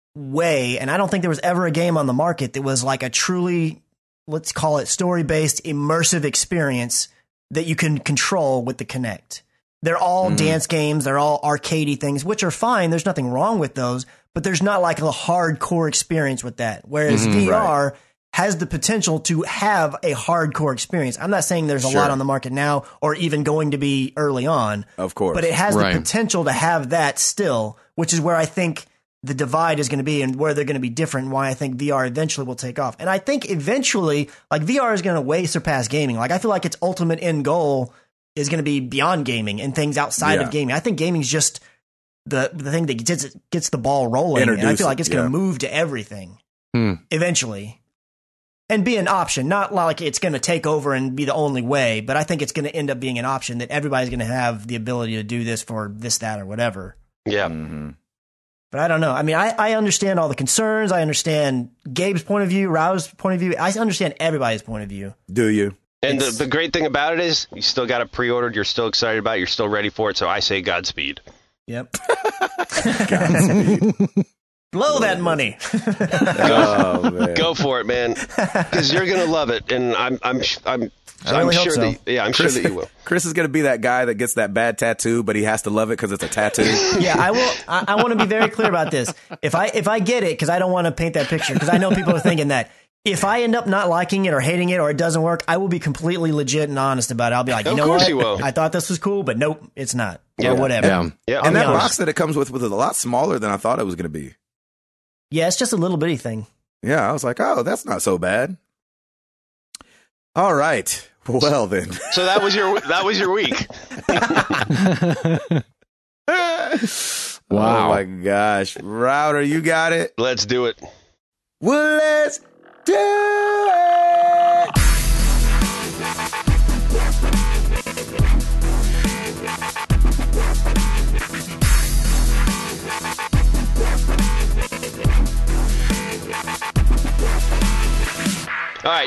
Speaker 5: way, and I don't think there was ever a game on the market that was like a truly, let's call it story-based immersive experience that you can control with the Kinect. They're all dance games, they're all arcadey things, which are fine. There's nothing wrong with those, but there's not like a hardcore experience with that. Whereas
Speaker 2: Mhm,
Speaker 5: V R has the potential to have a hardcore experience. I'm not saying there's a
Speaker 1: Sure.
Speaker 5: lot on the market now or even going to be early on,
Speaker 1: Of course.
Speaker 5: but it has
Speaker 2: Right.
Speaker 5: the potential to have that still, which is where I think the divide is going to be and where they're going to be different and why I think V R eventually will take off. And I think eventually, like, V R is going to way surpass gaming. Like, I feel like its ultimate end goal is going to be beyond gaming and things outside
Speaker 1: Yeah.
Speaker 5: of gaming. I think gaming is just the the thing that gets it, gets the ball rolling. And I
Speaker 1: Introduce
Speaker 5: feel like
Speaker 1: it,
Speaker 5: it's going
Speaker 1: yeah.
Speaker 5: to move to everything
Speaker 2: Hmm.
Speaker 5: eventually and be an option, not like it's going to take over and be the only way, but I think it's going to end up being an option that everybody's going to have the ability to do this for this, that, or whatever.
Speaker 3: Yeah.
Speaker 1: Mhm.
Speaker 5: But I don't know. I mean, I, I understand all the concerns. I understand Gabe's point of view, Rao's point of view. I understand everybody's point of view.
Speaker 1: Do you?
Speaker 3: And the,
Speaker 5: It's-
Speaker 3: the great thing about it is you still got it pre-ordered. You're still excited about it. You're still ready for it. So I say Godspeed.
Speaker 5: Yep. Blow that money.
Speaker 1: Oh, man.
Speaker 3: Go for it, man, because you're gonna love it, and I'm I'm I'm
Speaker 5: I
Speaker 3: I'm
Speaker 5: really hope
Speaker 3: sure
Speaker 5: so.
Speaker 3: that yeah I'm
Speaker 1: Chris,
Speaker 3: sure that you will.
Speaker 1: Chris is going to be that guy that gets that bad tattoo, but he has to love it because it's a tattoo.
Speaker 5: Yeah, I will. I, I want to be very clear about this. If I if I get it, because I don't want to paint that picture, because I know people are thinking that. If I end up not liking it or hating it or it doesn't work, I will be completely legit and honest about it. I'll be like, you
Speaker 3: Of
Speaker 5: know
Speaker 3: course
Speaker 5: what?
Speaker 3: you will.
Speaker 5: I thought this was cool, but nope, it's not.
Speaker 3: Yeah.
Speaker 5: Or whatever.
Speaker 2: Yeah.
Speaker 3: Yeah,
Speaker 5: I'll
Speaker 1: And
Speaker 5: be
Speaker 1: that
Speaker 5: honest.
Speaker 1: box that it comes with was a lot smaller than I thought it was going to be.
Speaker 5: Yeah, it's just a little bitty thing.
Speaker 1: Yeah, I was like, oh, that's not so bad. All right. Well, then.
Speaker 3: So that was your that was your week.
Speaker 2: Wow.
Speaker 1: Oh, my gosh. Router, you got it?
Speaker 3: Let's do it.
Speaker 1: Well, let's do it.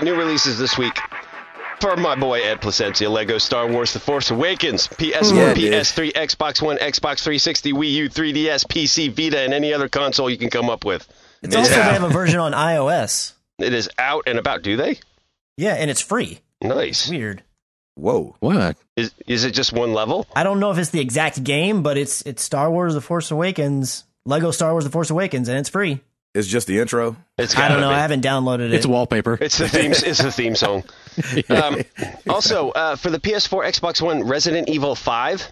Speaker 3: new releases this week for my boy Ed Placencia. Lego Star Wars The Force Awakens, P S four,
Speaker 1: Yeah,
Speaker 3: P S
Speaker 1: dude.
Speaker 3: three, Xbox One, Xbox three sixty, Wii U, three D S, P C, Vita, and any other console you can come up with.
Speaker 5: It's also,
Speaker 1: Yeah.
Speaker 5: they have a version on iOS.
Speaker 3: It is out and about, do they?
Speaker 5: Yeah, and it's free.
Speaker 3: Nice.
Speaker 5: Weird.
Speaker 1: Whoa.
Speaker 2: What?
Speaker 3: Is is it just one level?
Speaker 5: I don't know if it's the exact game, but it's it's Star Wars The Force Awakens, Lego Star Wars The Force Awakens, and it's free.
Speaker 1: It's just the intro.
Speaker 3: It's
Speaker 5: I don't
Speaker 3: gotta
Speaker 5: know.
Speaker 3: be.
Speaker 5: I haven't downloaded it.
Speaker 2: It's wallpaper.
Speaker 3: It's the theme. It's the theme song. Um, also, uh, for the P S four, Xbox One, Resident Evil five.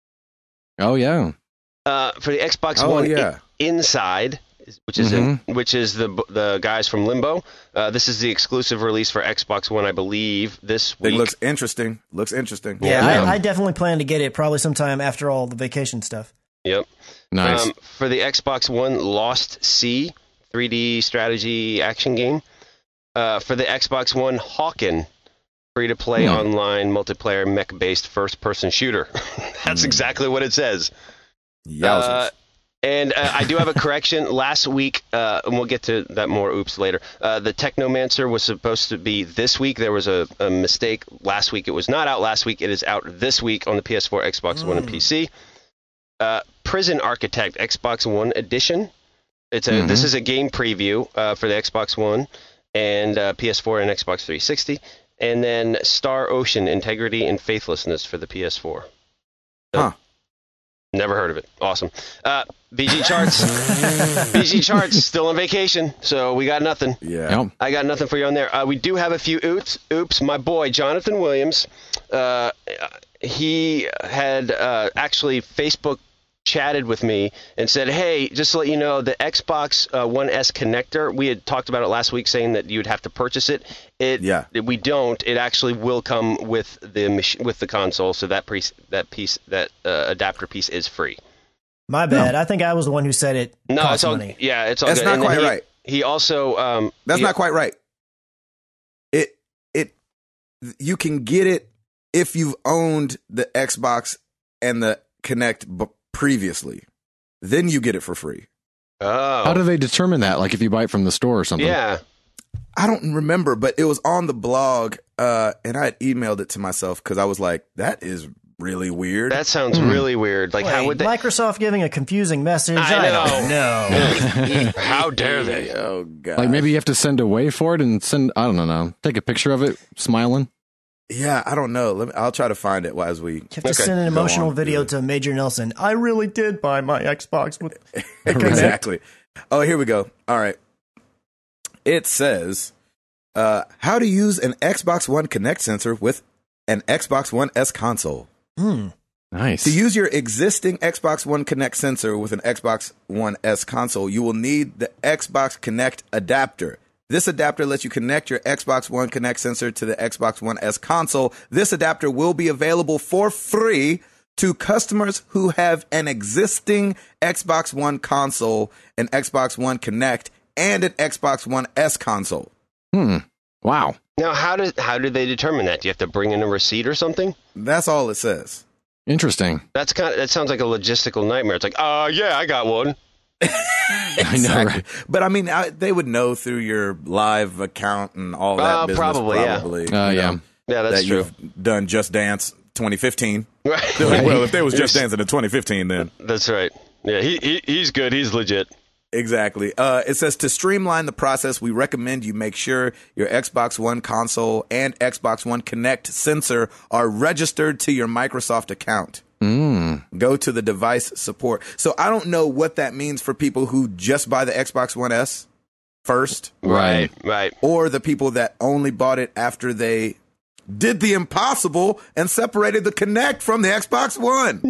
Speaker 2: Oh yeah.
Speaker 3: Uh, for the Xbox
Speaker 1: Oh,
Speaker 3: One,
Speaker 1: yeah.
Speaker 3: I- Inside, which is in, which is the the guys from Limbo. Uh, this is the exclusive release for Xbox One, I believe, this
Speaker 1: It
Speaker 3: week.
Speaker 1: looks interesting. Looks interesting.
Speaker 5: yeah,
Speaker 2: Yeah.
Speaker 5: I, I definitely plan to get it probably sometime after all the vacation stuff.
Speaker 3: Yep.
Speaker 2: Nice.
Speaker 3: Um, for the Xbox One, Lost Sea, three D strategy action game. Uh, for the Xbox One, Hawken, free-to-play
Speaker 2: Hmm.
Speaker 3: online multiplayer mech-based first-person shooter. That's exactly what it says.
Speaker 1: Yowzers.
Speaker 3: Uh, and uh, I do have a correction. Last week, uh, and we'll get to that more oops later, uh, the Technomancer was supposed to be this week. There was a, a mistake. Last week, it was not out last week. It is out this week on the P S four, Xbox One, and P C. Uh, Prison Architect, Xbox One Edition. It's a.
Speaker 2: Mhm.
Speaker 3: This is a game preview uh, for the Xbox One and uh, P S four and Xbox three sixty. And then Star Ocean, Integrity and Faithlessness for the P S four.
Speaker 1: Huh.
Speaker 3: Never heard of it. Awesome. Uh, B G Charts. B G Charts, still on vacation, so we got nothing.
Speaker 1: Yeah.
Speaker 2: Yep.
Speaker 3: I got nothing for you on there. Uh, we do have a few oops. Oops, my boy, Jonathan Williams, uh, he had uh, actually Facebook chatted with me and said, hey, just to let you know, the Xbox uh, One S connector, we had talked about it last week saying that you'd have to purchase it. It
Speaker 1: Yeah.
Speaker 3: We don't. It actually will come with the mach- with the console, so that piece, that piece, that uh, adapter piece is free.
Speaker 5: My bad. I think I was the one who said it.
Speaker 3: No,
Speaker 5: costs
Speaker 3: it's all
Speaker 5: money.
Speaker 3: yeah, it's all
Speaker 1: That's
Speaker 3: good.
Speaker 1: not
Speaker 3: And then
Speaker 1: quite
Speaker 3: he,
Speaker 1: right.
Speaker 3: He also um,
Speaker 1: That's
Speaker 3: he-
Speaker 1: not quite right. It it you can get it if you've owned the Xbox and the Kinect b- previously. Then you get it for free.
Speaker 3: Oh,
Speaker 2: How do they determine that? Like if you buy it from the store or something?
Speaker 3: yeah.
Speaker 1: I don't remember, but it was on the blog, uh, and I had emailed it to myself because I was like, "That is really weird."
Speaker 3: That sounds
Speaker 2: Hmm.
Speaker 3: really weird. Like, how
Speaker 5: Wait,
Speaker 3: would they?
Speaker 5: Microsoft giving a confusing message?
Speaker 3: I know.
Speaker 5: don't know.
Speaker 3: How dare they?
Speaker 1: Oh god!
Speaker 2: Like maybe you have to send away for it and send. I don't know. Take a picture of it, smiling.
Speaker 1: yeah, I don't know. Let me. I'll try to find it as we.
Speaker 5: You have to
Speaker 3: Okay.
Speaker 5: send an
Speaker 1: Go
Speaker 5: emotional
Speaker 1: on.
Speaker 5: video to Major Nelson. I really did buy my Xbox with.
Speaker 1: Exactly. Oh, here we go. All right. It says, uh, how to use an Xbox One Kinect sensor with an Xbox One S console.
Speaker 5: Hmm.
Speaker 2: Nice.
Speaker 1: To use your existing Xbox One Kinect sensor with an Xbox One S console, you will need the Xbox Kinect adapter. This adapter lets you connect your Xbox One Kinect sensor to the Xbox One S console. This adapter will be available for free to customers who have an existing Xbox One console, an Xbox One Kinect, and an Xbox One S console.
Speaker 2: Hmm. Wow.
Speaker 3: Now, how did how do they determine that? Do you have to bring in a receipt or something?
Speaker 1: That's all it says.
Speaker 2: Interesting.
Speaker 3: That's kind of that sounds like a logistical nightmare. It's like, oh yeah, I got one.
Speaker 2: I know, right?
Speaker 1: But I mean, I, they would know through your live account and all that
Speaker 3: Uh,
Speaker 1: business.
Speaker 3: probably, yeah.
Speaker 1: probably
Speaker 2: Uh,
Speaker 1: you
Speaker 2: yeah.
Speaker 1: know,
Speaker 3: Yeah, that's
Speaker 1: that
Speaker 3: true.
Speaker 1: you've done Just Dance twenty fifteen.
Speaker 3: Right.
Speaker 1: They're like, well, if there was Just
Speaker 3: There's-
Speaker 1: Dance in twenty fifteen, then
Speaker 3: That's right. Yeah, he, he he's good. He's legit.
Speaker 1: exactly. Uh, it says to streamline the process, we recommend you make sure your Xbox One console and Xbox One Kinect sensor are registered to your Microsoft account.
Speaker 2: Mm.
Speaker 1: Go to the device support. So I don't know what that means for people who just buy the Xbox One S first,
Speaker 2: Right.
Speaker 3: Right.
Speaker 1: or the people that only bought it after they did the impossible and separated the Kinect from the Xbox One.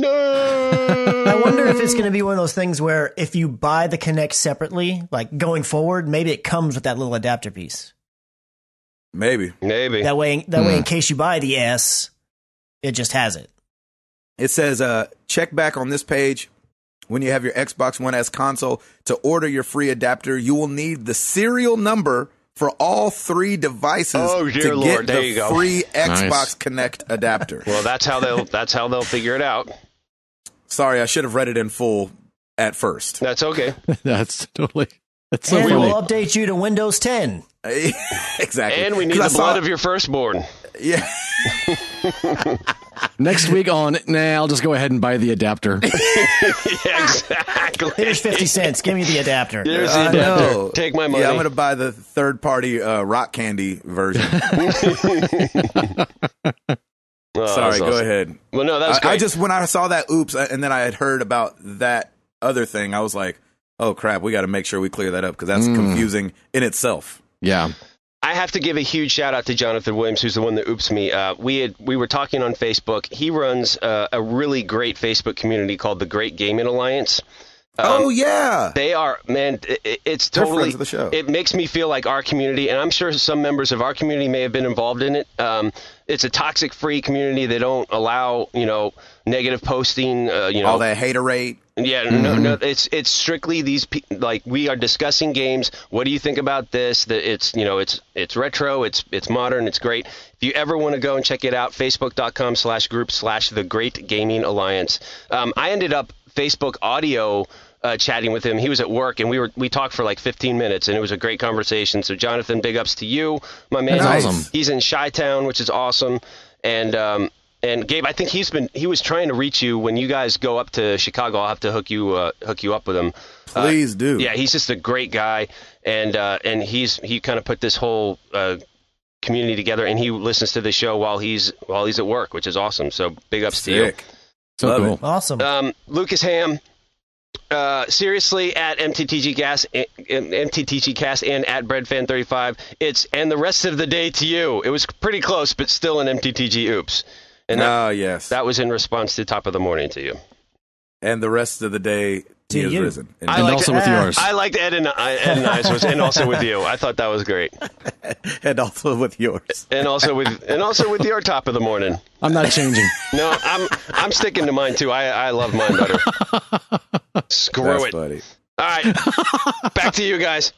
Speaker 5: I wonder if it's going to be one of those things where if you buy the Kinect separately, like going forward, maybe it comes with that little adapter piece.
Speaker 1: Maybe.
Speaker 3: Maybe.
Speaker 5: That way, that way,
Speaker 2: Hmm.
Speaker 5: in case you buy the S, it just has it.
Speaker 1: It says, uh, check back on this page when you have your Xbox One S console to order your free adapter. You will need the serial number for all three devices
Speaker 3: Oh, dear
Speaker 1: to
Speaker 3: Lord.
Speaker 1: get
Speaker 3: There
Speaker 1: the
Speaker 3: you go.
Speaker 1: free
Speaker 2: Nice.
Speaker 1: Xbox Kinect adapter.
Speaker 3: Well, that's how they'll that's how they'll figure it out.
Speaker 1: Sorry, I should have read it in full at first.
Speaker 3: That's okay.
Speaker 2: That's totally. That's so
Speaker 5: And
Speaker 2: funny.
Speaker 5: we'll update you to Windows ten.
Speaker 1: Exactly.
Speaker 3: And we need
Speaker 1: 'Cause
Speaker 3: the
Speaker 1: I
Speaker 3: blood
Speaker 1: saw-
Speaker 3: of your firstborn.
Speaker 1: Yeah.
Speaker 2: Next week on, nah, I'll just go ahead and buy the adapter.
Speaker 3: Yeah, exactly.
Speaker 5: Here's fifty cents. Give me the adapter.
Speaker 3: Here's the
Speaker 1: I
Speaker 3: adapter.
Speaker 1: know.
Speaker 3: Take my money.
Speaker 1: Yeah, I'm going to buy the third party uh, rock candy version.
Speaker 3: Oh,
Speaker 1: Sorry,
Speaker 3: that's
Speaker 1: go
Speaker 3: awesome.
Speaker 1: ahead.
Speaker 3: Well, no, that was
Speaker 1: I,
Speaker 3: great.
Speaker 1: I just, when I saw that oops, and then I had heard about that other thing, I was like, oh crap, we got to make sure we clear that up because that's
Speaker 2: Mm.
Speaker 1: confusing in itself.
Speaker 2: Yeah.
Speaker 3: I have to give a huge shout out to Jonathan Williams, who's the one that oops me. Uh, we had we were talking on Facebook. He runs uh, a really great Facebook community called the Great Gaming Alliance. Um,
Speaker 1: oh, yeah.
Speaker 3: They are, man, it, it's
Speaker 1: They're
Speaker 3: totally,
Speaker 1: friends of the show.
Speaker 3: It makes me feel like our community, and I'm sure some members of our community may have been involved in it. Um, it's a toxic free community. They don't allow, you know, negative posting, uh, you know,
Speaker 1: All that haterade.
Speaker 3: yeah,
Speaker 2: Mm-hmm.
Speaker 3: no, no, it's it's strictly these pe- like we are discussing games. What do you think about this? That it's you know it's it's retro, it's it's modern, it's great. If you ever want to go and check it out, facebook.com slash group slash the Great Gaming Alliance. Um, I ended up Facebook audio uh, chatting with him. He was at work, and we were we talked for like fifteen minutes, and it was a great conversation. So Jonathan, big ups to you, my man.
Speaker 2: That's awesome.
Speaker 3: He's in Chi-Town, which is awesome, and. Um, And Gabe, I think he's been he was trying to reach you when you guys go up to Chicago. I'll have to hook you uh, hook you up with him.
Speaker 1: Please
Speaker 3: Uh,
Speaker 1: do.
Speaker 3: Yeah, he's just a great guy, and uh, and he's he kind of put this whole uh, community together, and he listens to the show while he's while he's at work, which is awesome. So big ups to you.
Speaker 1: Sick.
Speaker 2: So
Speaker 1: Love
Speaker 2: cool.
Speaker 1: it.
Speaker 5: Awesome.
Speaker 3: Um, Lucas Ham, uh, seriously at M T T G Gas, M T T G Cast, and at Breadfan thirty-five. It's and the rest of the day to you. It was pretty close, but still an M T T G oops. And that,
Speaker 1: Oh, yes.
Speaker 3: that was in response to Top of the Morning to you.
Speaker 1: and the rest of the day,
Speaker 5: To
Speaker 1: he is
Speaker 5: you.
Speaker 1: risen. And,
Speaker 3: I
Speaker 2: And
Speaker 3: liked
Speaker 2: also
Speaker 3: it.
Speaker 2: with yours.
Speaker 3: I liked Ed and, Ed and I's was, and also with you. I thought that was great,
Speaker 1: and also with yours.
Speaker 3: and also with and also with your Top of the Morning.
Speaker 2: I'm not changing.
Speaker 3: No, I'm I'm sticking to mine too. I I love mine better. Screw
Speaker 1: That's
Speaker 3: it.
Speaker 1: funny.
Speaker 3: All right, back to you guys.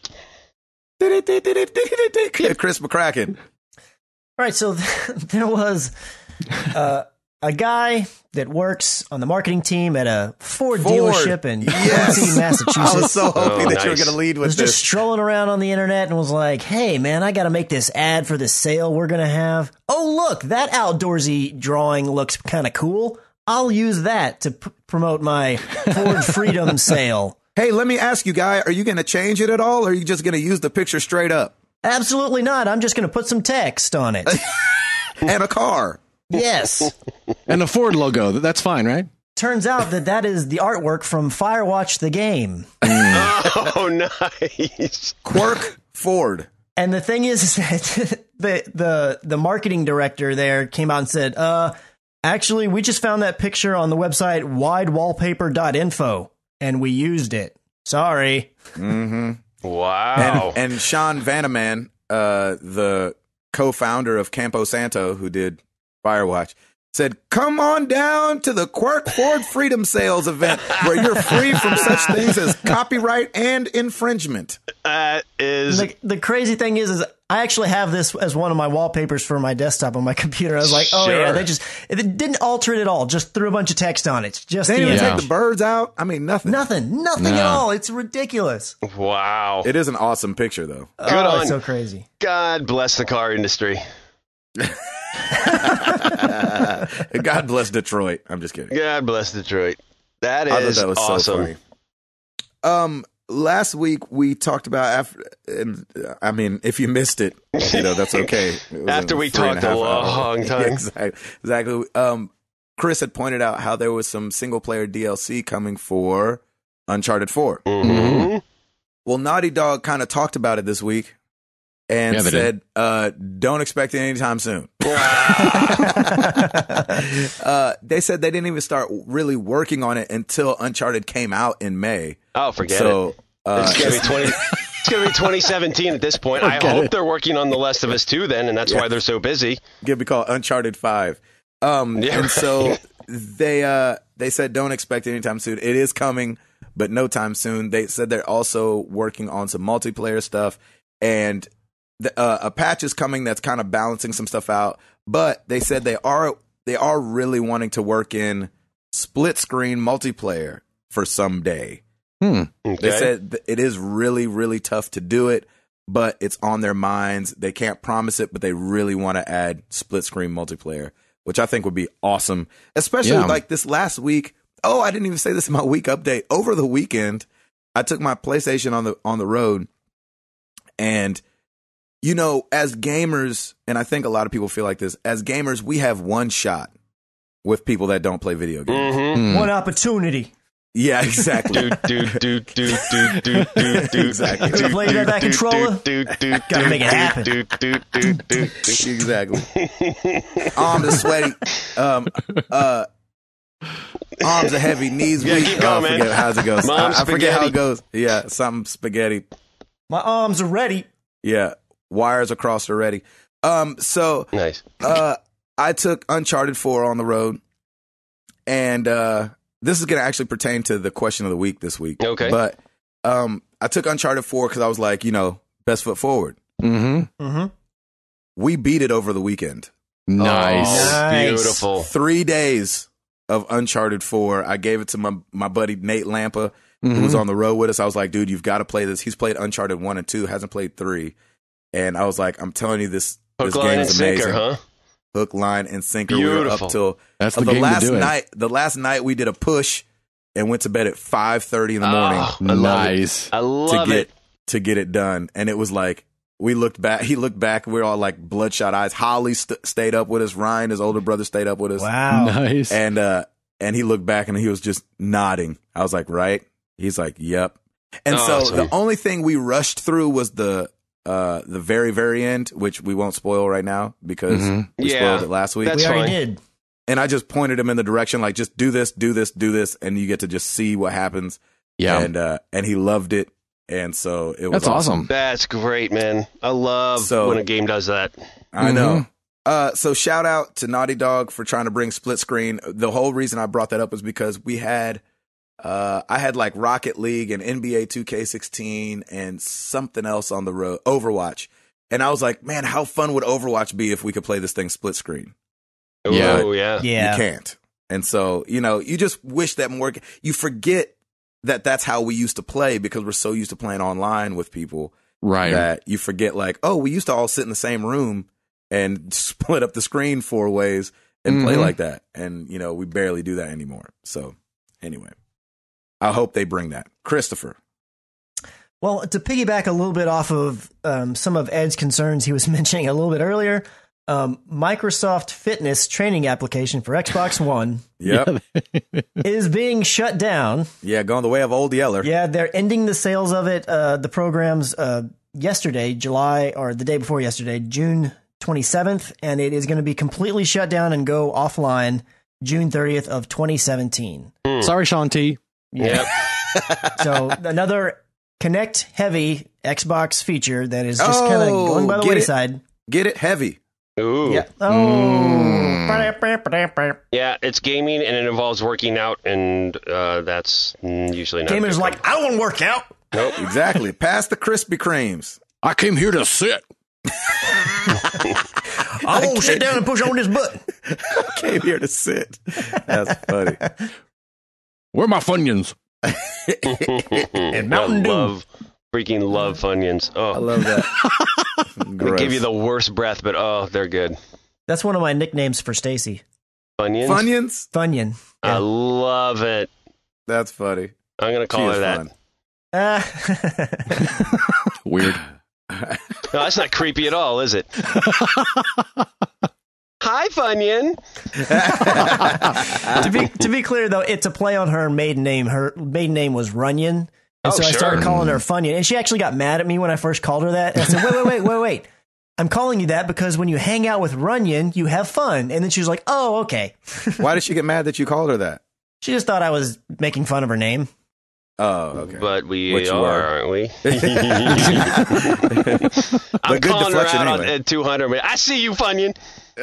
Speaker 1: Chris McCracken.
Speaker 5: All right, so there was uh, a guy that works on the marketing team at a Ford,
Speaker 1: Ford.
Speaker 5: dealership in
Speaker 1: Yes.
Speaker 5: Quincy, Massachusetts.
Speaker 1: I was so hoping
Speaker 3: Oh,
Speaker 1: that you were
Speaker 3: nice.
Speaker 1: going to lead
Speaker 5: was
Speaker 1: with
Speaker 5: just
Speaker 1: this.
Speaker 5: strolling around on the internet and was like, hey, man, I got to make this ad for this sale we're going to have. Oh, look, that outdoorsy drawing looks kind of cool. I'll use that to p- promote my Ford Freedom sale.
Speaker 1: Hey, let me ask you, guy, are you going to change it at all, or are you just going to use the picture straight up?
Speaker 5: Absolutely not. I'm just going to put some text on it.
Speaker 1: And a car.
Speaker 5: Yes.
Speaker 2: And a Ford logo. That's fine, right?
Speaker 5: Turns out that that is the artwork from Firewatch the game.
Speaker 3: Oh, nice.
Speaker 1: Quirk Ford.
Speaker 5: And the thing is, is that the, the, the marketing director there came out and said, uh, actually, we just found that picture on the website wide wallpaper dot info, and we used it. Sorry.
Speaker 1: Mm-hmm.
Speaker 3: Wow.
Speaker 1: And, and Sean Vanaman, uh, the co-founder of Campo Santo, who did Firewatch, said, come on down to the Quirk Ford Freedom Sales event where you're free from such things as copyright and infringement.
Speaker 3: That is
Speaker 5: The, the crazy thing is, is I actually have this as one of my wallpapers for my desktop on my computer. I was like, oh
Speaker 3: Sure.
Speaker 5: yeah, they just, it didn't alter it at all. Just threw a bunch of text on it. It's just
Speaker 1: They
Speaker 5: the
Speaker 1: didn't even
Speaker 2: Yeah.
Speaker 1: take the birds out. I mean, nothing.
Speaker 5: nothing, nothing
Speaker 2: No.
Speaker 5: at all. It's ridiculous.
Speaker 3: wow.
Speaker 1: It is an awesome picture, though.
Speaker 3: Good
Speaker 5: oh,
Speaker 3: on
Speaker 5: it's so crazy.
Speaker 3: God bless the car industry.
Speaker 1: God bless Detroit. I'm just kidding.
Speaker 3: God bless Detroit. That
Speaker 1: I thought
Speaker 3: is
Speaker 1: that was
Speaker 3: awesome.
Speaker 1: so funny. Um, last week we talked about after, and uh, I mean, if you missed it, you know that's okay. It was
Speaker 3: After
Speaker 1: in
Speaker 3: we
Speaker 1: three and
Speaker 3: talked a
Speaker 1: half
Speaker 3: long
Speaker 1: hours.
Speaker 3: time.
Speaker 1: Yeah, exactly. Exactly. Um, Chris had pointed out how there was some single player D L C coming for Uncharted four.
Speaker 3: Mm-hmm.
Speaker 1: Well, Naughty Dog kind of talked about it this week and
Speaker 2: Yeah, they
Speaker 1: said, uh, "Don't expect it anytime soon." uh, they said they didn't even start really working on it until Uncharted came out in May.
Speaker 3: Oh, forget
Speaker 1: so,
Speaker 3: it.
Speaker 1: Uh,
Speaker 3: It's gonna be twenty. It's gonna be twenty seventeen at this point. I
Speaker 2: Forget
Speaker 3: hope
Speaker 2: it.
Speaker 3: they're working on The Last of Us two then, and that's
Speaker 1: Yeah.
Speaker 3: why they're so busy.
Speaker 1: Gonna be called Uncharted Five. Um,
Speaker 3: Yeah,
Speaker 1: and so they uh they said don't expect it anytime soon. It is coming, but no time soon. They said they're also working on some multiplayer stuff, and the, uh, a patch is coming that's kind of balancing some stuff out. But they said they are they are really wanting to work in split screen multiplayer for someday.
Speaker 2: Hmm.
Speaker 3: Okay.
Speaker 1: They said th- it is really, really tough to do it, but it's on their minds. They can't promise it, but they really want to add split screen multiplayer, which I think would be awesome. Especially
Speaker 2: Yeah.
Speaker 1: like this last week. Oh, I didn't even say this in my week update. Over the weekend, I took my PlayStation on the on the road, and you know, as gamers, and I think a lot of people feel like this, as gamers, we have one shot with people that don't play video games.
Speaker 3: Mm-hmm.
Speaker 5: One opportunity.
Speaker 1: Yeah, exactly.
Speaker 3: Do do do do do do do do.
Speaker 1: Exactly.
Speaker 5: You ever played that back controller? Gotta make it happen.
Speaker 3: Do do do do.
Speaker 1: Exactly. Arms are sweaty. Um, uh, arms are heavy. Knees
Speaker 3: Yeah,
Speaker 1: weak.
Speaker 3: keep
Speaker 1: Oh,
Speaker 3: going,
Speaker 1: I
Speaker 3: man.
Speaker 1: forget how it goes.
Speaker 3: Mom,
Speaker 1: I, I forget how
Speaker 3: spaghetti.
Speaker 1: it goes. Yeah, something spaghetti.
Speaker 5: My arms are ready.
Speaker 1: Yeah, wires are crossed already. Um, so
Speaker 3: Nice.
Speaker 1: uh, I took Uncharted four on the road, and uh, this is going to actually pertain to the question of the week this week.
Speaker 3: Okay.
Speaker 1: But um, I took Uncharted four because I was like, you know, best foot forward.
Speaker 2: Mm-hmm.
Speaker 5: Mm-hmm.
Speaker 1: We beat it over the weekend.
Speaker 2: Nice.
Speaker 3: Oh,
Speaker 5: Nice.
Speaker 3: beautiful.
Speaker 1: Three days of Uncharted four. I gave it to my, my buddy Nate Lampa, who
Speaker 2: Mhm.
Speaker 1: was on the road with us. I was like, dude, you've got to play this. He's played Uncharted one and two, hasn't played three. And I was like, I'm telling you, this,
Speaker 3: Hook,
Speaker 1: this
Speaker 3: line,
Speaker 1: game
Speaker 3: and
Speaker 1: is amazing.
Speaker 3: sinker, huh?
Speaker 1: Hook, line, and sinker. We were
Speaker 3: Beautiful.
Speaker 1: up till
Speaker 2: That's
Speaker 1: uh,
Speaker 2: the
Speaker 1: the
Speaker 2: game to
Speaker 1: last
Speaker 2: do it.
Speaker 1: night. The last night we did a push and went to bed at five thirty in the morning
Speaker 3: Oh, I love it.
Speaker 2: Nice.
Speaker 3: I
Speaker 1: to
Speaker 3: love
Speaker 1: get
Speaker 3: it.
Speaker 1: to get it done. And it was like, we looked back. He looked back. We were all like bloodshot eyes. Holly st- stayed up with us. Ryan, his older brother, stayed up with us.
Speaker 5: Wow.
Speaker 2: Nice.
Speaker 1: And uh, and he looked back and he was just nodding. I was like, right? He's like, yep. And so
Speaker 3: Awesome.
Speaker 1: the only thing we rushed through was the uh, the very very end, which we won't spoil right now because
Speaker 2: Mhm.
Speaker 1: we
Speaker 3: Yeah,
Speaker 1: spoiled it last week.
Speaker 3: that's
Speaker 5: We already
Speaker 3: fine.
Speaker 5: did.
Speaker 1: And I just pointed him in the direction like, just do this, do this, do this, and you get to just see what happens.
Speaker 2: Yeah.
Speaker 1: And uh, and he loved it, and so it was
Speaker 2: That's awesome.
Speaker 3: That's great, man. I love
Speaker 1: So-
Speaker 3: when a game does that.
Speaker 1: I know.
Speaker 2: Mhm.
Speaker 1: Uh, so shout out to Naughty Dog for trying to bring split screen. The whole reason I brought that up was because we had, uh, I had like Rocket League and N B A two K sixteen and something else on the road, Overwatch. And I was like, man, how fun would Overwatch be if we could play this thing split screen?
Speaker 2: Yeah.
Speaker 3: Oh, yeah.
Speaker 5: Yeah.
Speaker 1: You can't. And so, you know, you just wish that more, you forget that that's how we used to play because we're so used to playing online with people
Speaker 2: Right.
Speaker 1: that you forget like, oh, we used to all sit in the same room and split up the screen four ways and play
Speaker 2: Mhm.
Speaker 1: like that. And, you know, we barely do that anymore. So anyway, I hope they bring that. Christopher.
Speaker 5: Well, to piggyback a little bit off of um, some of Ed's concerns he was mentioning a little bit earlier, um, Microsoft Fitness training application for Xbox One
Speaker 1: Yep. Yeah,
Speaker 5: is being shut down.
Speaker 1: going the way of Old Yeller.
Speaker 5: Yeah, they're ending the sales of it. Uh, the programs uh, yesterday, July, or the day before yesterday, June twenty-seventh, and it is going to be completely shut down and go offline June thirtieth of twenty seventeen.
Speaker 2: Sorry, Sean T.
Speaker 3: Yep.
Speaker 5: So another Connect heavy Xbox feature that is just kind of
Speaker 1: Oh,
Speaker 5: going by the
Speaker 1: get it?
Speaker 5: wayside.
Speaker 1: Get it heavy.
Speaker 3: Ooh.
Speaker 5: Yeah. Oh.
Speaker 2: Mm.
Speaker 3: Yeah, it's gaming and it involves working out, and uh, that's mm, usually not.
Speaker 5: Gamers
Speaker 3: good.
Speaker 5: like, I don't want to work out.
Speaker 3: Nope.
Speaker 1: Exactly. Pass the Krispy Kremes.
Speaker 2: I came here to sit.
Speaker 5: I won't sit down and push on this button.
Speaker 1: Came here to sit. That's funny.
Speaker 2: Where are my Funyuns?
Speaker 5: And Mountain
Speaker 3: I
Speaker 5: Dew.
Speaker 3: love, freaking love Funyuns.
Speaker 1: I
Speaker 3: Oh,
Speaker 1: love that.
Speaker 3: they
Speaker 1: Gross.
Speaker 3: give you the worst breath, but oh, they're good.
Speaker 5: That's one of my nicknames for Stacy.
Speaker 3: Funyuns.
Speaker 1: Funyuns?
Speaker 5: Funyon.
Speaker 3: I love it.
Speaker 1: That's funny.
Speaker 3: I'm gonna
Speaker 1: She
Speaker 3: call
Speaker 1: is
Speaker 3: her that.
Speaker 1: fun.
Speaker 5: Ah.
Speaker 2: Weird.
Speaker 3: No, that's not creepy at all, is it? Hi, Funyun.
Speaker 5: to be to be clear though, it's a play on her maiden name. Her maiden name was Runyon. And
Speaker 3: Oh,
Speaker 5: so I started
Speaker 3: sure.
Speaker 5: calling her Funyon. And she actually got mad at me when I first called her that. And I said, wait, wait, wait, wait, wait. I'm calling you that because when you hang out with Runyon, you have fun. And then she was like, oh, okay.
Speaker 1: Why did she get mad that you called her that?
Speaker 5: She just thought I was making fun of her name.
Speaker 1: Oh, okay.
Speaker 3: But we
Speaker 1: Which you
Speaker 3: are,
Speaker 1: were.
Speaker 3: aren't we?
Speaker 1: But
Speaker 3: I'm
Speaker 1: good
Speaker 3: calling her
Speaker 1: deflection
Speaker 3: out
Speaker 1: anyway.
Speaker 3: on, at two hundred. I see you, Funyun.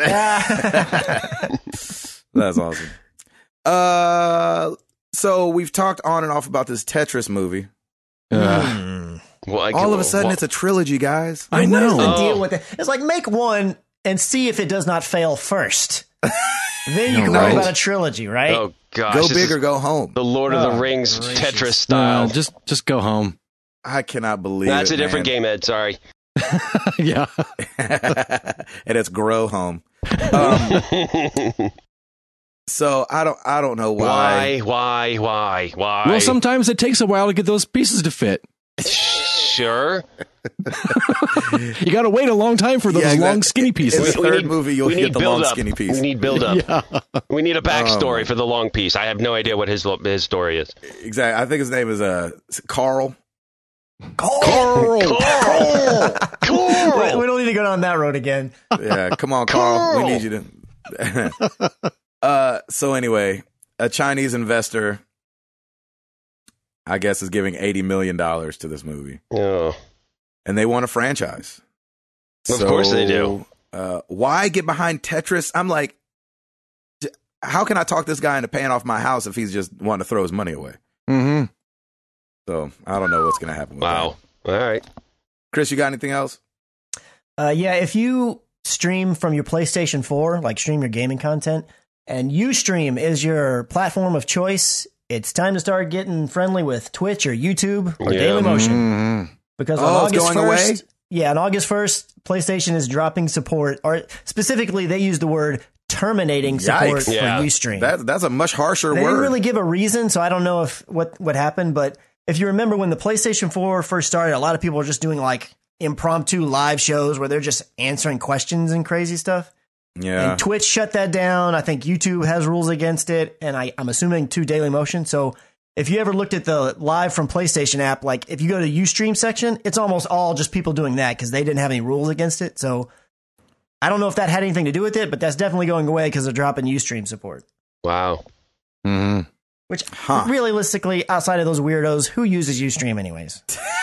Speaker 1: That's awesome. Uh, so we've talked on and off about this Tetris movie.
Speaker 2: Uh,
Speaker 5: Hmm.
Speaker 3: Well, I
Speaker 1: All
Speaker 3: can-
Speaker 1: of a sudden,
Speaker 3: well,
Speaker 1: it's a trilogy, guys.
Speaker 2: I
Speaker 5: What is the
Speaker 2: know.
Speaker 3: Oh.
Speaker 5: deal with it? It's like make one and see if it does not fail first. Then you
Speaker 2: You're
Speaker 5: can worry
Speaker 2: right.
Speaker 5: about a trilogy, right?
Speaker 3: Oh gosh,
Speaker 1: Go
Speaker 3: this
Speaker 1: big
Speaker 3: is
Speaker 1: or go home.
Speaker 3: the Lord of the
Speaker 5: Oh,
Speaker 3: Rings
Speaker 5: gracious.
Speaker 3: Tetris style.
Speaker 2: uh, just just go home.
Speaker 1: I cannot believe
Speaker 3: That's
Speaker 1: it,
Speaker 3: a different
Speaker 1: man.
Speaker 3: game, Ed. Sorry.
Speaker 2: Yeah.
Speaker 1: And it's grow home. Um, so I don't I don't know why.
Speaker 3: Why? Why? Why? Why?
Speaker 2: Well, sometimes it takes a while to get those pieces to fit.
Speaker 3: Sure.
Speaker 2: You got to wait a long time for those
Speaker 1: Yeah, exactly.
Speaker 2: long, skinny
Speaker 1: In
Speaker 2: pieces.
Speaker 1: the third movie, you'll
Speaker 3: we
Speaker 1: get
Speaker 3: need
Speaker 1: the
Speaker 3: build
Speaker 1: long
Speaker 3: up.
Speaker 1: skinny piece.
Speaker 3: We need build up.
Speaker 2: Yeah.
Speaker 3: We need a backstory
Speaker 1: Oh.
Speaker 3: for the long piece. I have no idea what his his story is.
Speaker 1: Exactly. I think his name is uh Carl.
Speaker 5: Carl.
Speaker 2: Carl.
Speaker 3: Carl. Carl.
Speaker 5: Wait, we don't need to go down that road again.
Speaker 1: Yeah, come on, Carl.
Speaker 3: Carl.
Speaker 1: We need you to. uh, so anyway, a Chinese investor, I guess, is giving eighty million dollars to this movie,
Speaker 3: Oh.
Speaker 1: and they want a franchise.
Speaker 3: Of course they do.
Speaker 1: Uh, why get behind Tetris? I'm like, j- how can I talk this guy into paying off my house if he's just wanting to throw his money away?
Speaker 2: Mm-hmm.
Speaker 1: So I don't know what's going to happen with
Speaker 3: Wow. All right.
Speaker 1: that. Chris, you got anything else?
Speaker 5: Uh, yeah, if you stream from your PlayStation four, like stream your gaming content, and Ustream is your platform of choice, it's time to start getting friendly with Twitch or YouTube or
Speaker 3: Yeah.
Speaker 5: Dailymotion.
Speaker 2: Mm-hmm.
Speaker 5: Because on
Speaker 1: Oh, it's
Speaker 5: August
Speaker 1: going
Speaker 5: first,
Speaker 1: away?
Speaker 5: yeah, on August first, PlayStation is dropping support, or specifically, they use the word terminating support
Speaker 1: Yikes.
Speaker 5: for
Speaker 3: Yeah.
Speaker 5: Ustream.
Speaker 1: That that's a much harsher
Speaker 5: They
Speaker 1: word.
Speaker 5: didn't really give a reason, so I don't know if what what happened. But if you remember when the PlayStation four first started, a lot of people were just doing like impromptu live shows where they're just answering questions and crazy stuff.
Speaker 1: yeah.
Speaker 5: And Twitch shut that down. I think YouTube has rules against it, and I, I'm assuming too Dailymotion. So if you ever looked at the live from PlayStation app, like if you go to Ustream section, it's almost all just people doing that because they didn't have any rules against it. So I don't know if that had anything to do with it, but that's definitely going away because they're dropping Ustream support.
Speaker 3: Wow.
Speaker 2: Mm-hmm.
Speaker 5: Which
Speaker 1: Huh.
Speaker 5: realistically, outside of those weirdos, who uses Ustream anyways?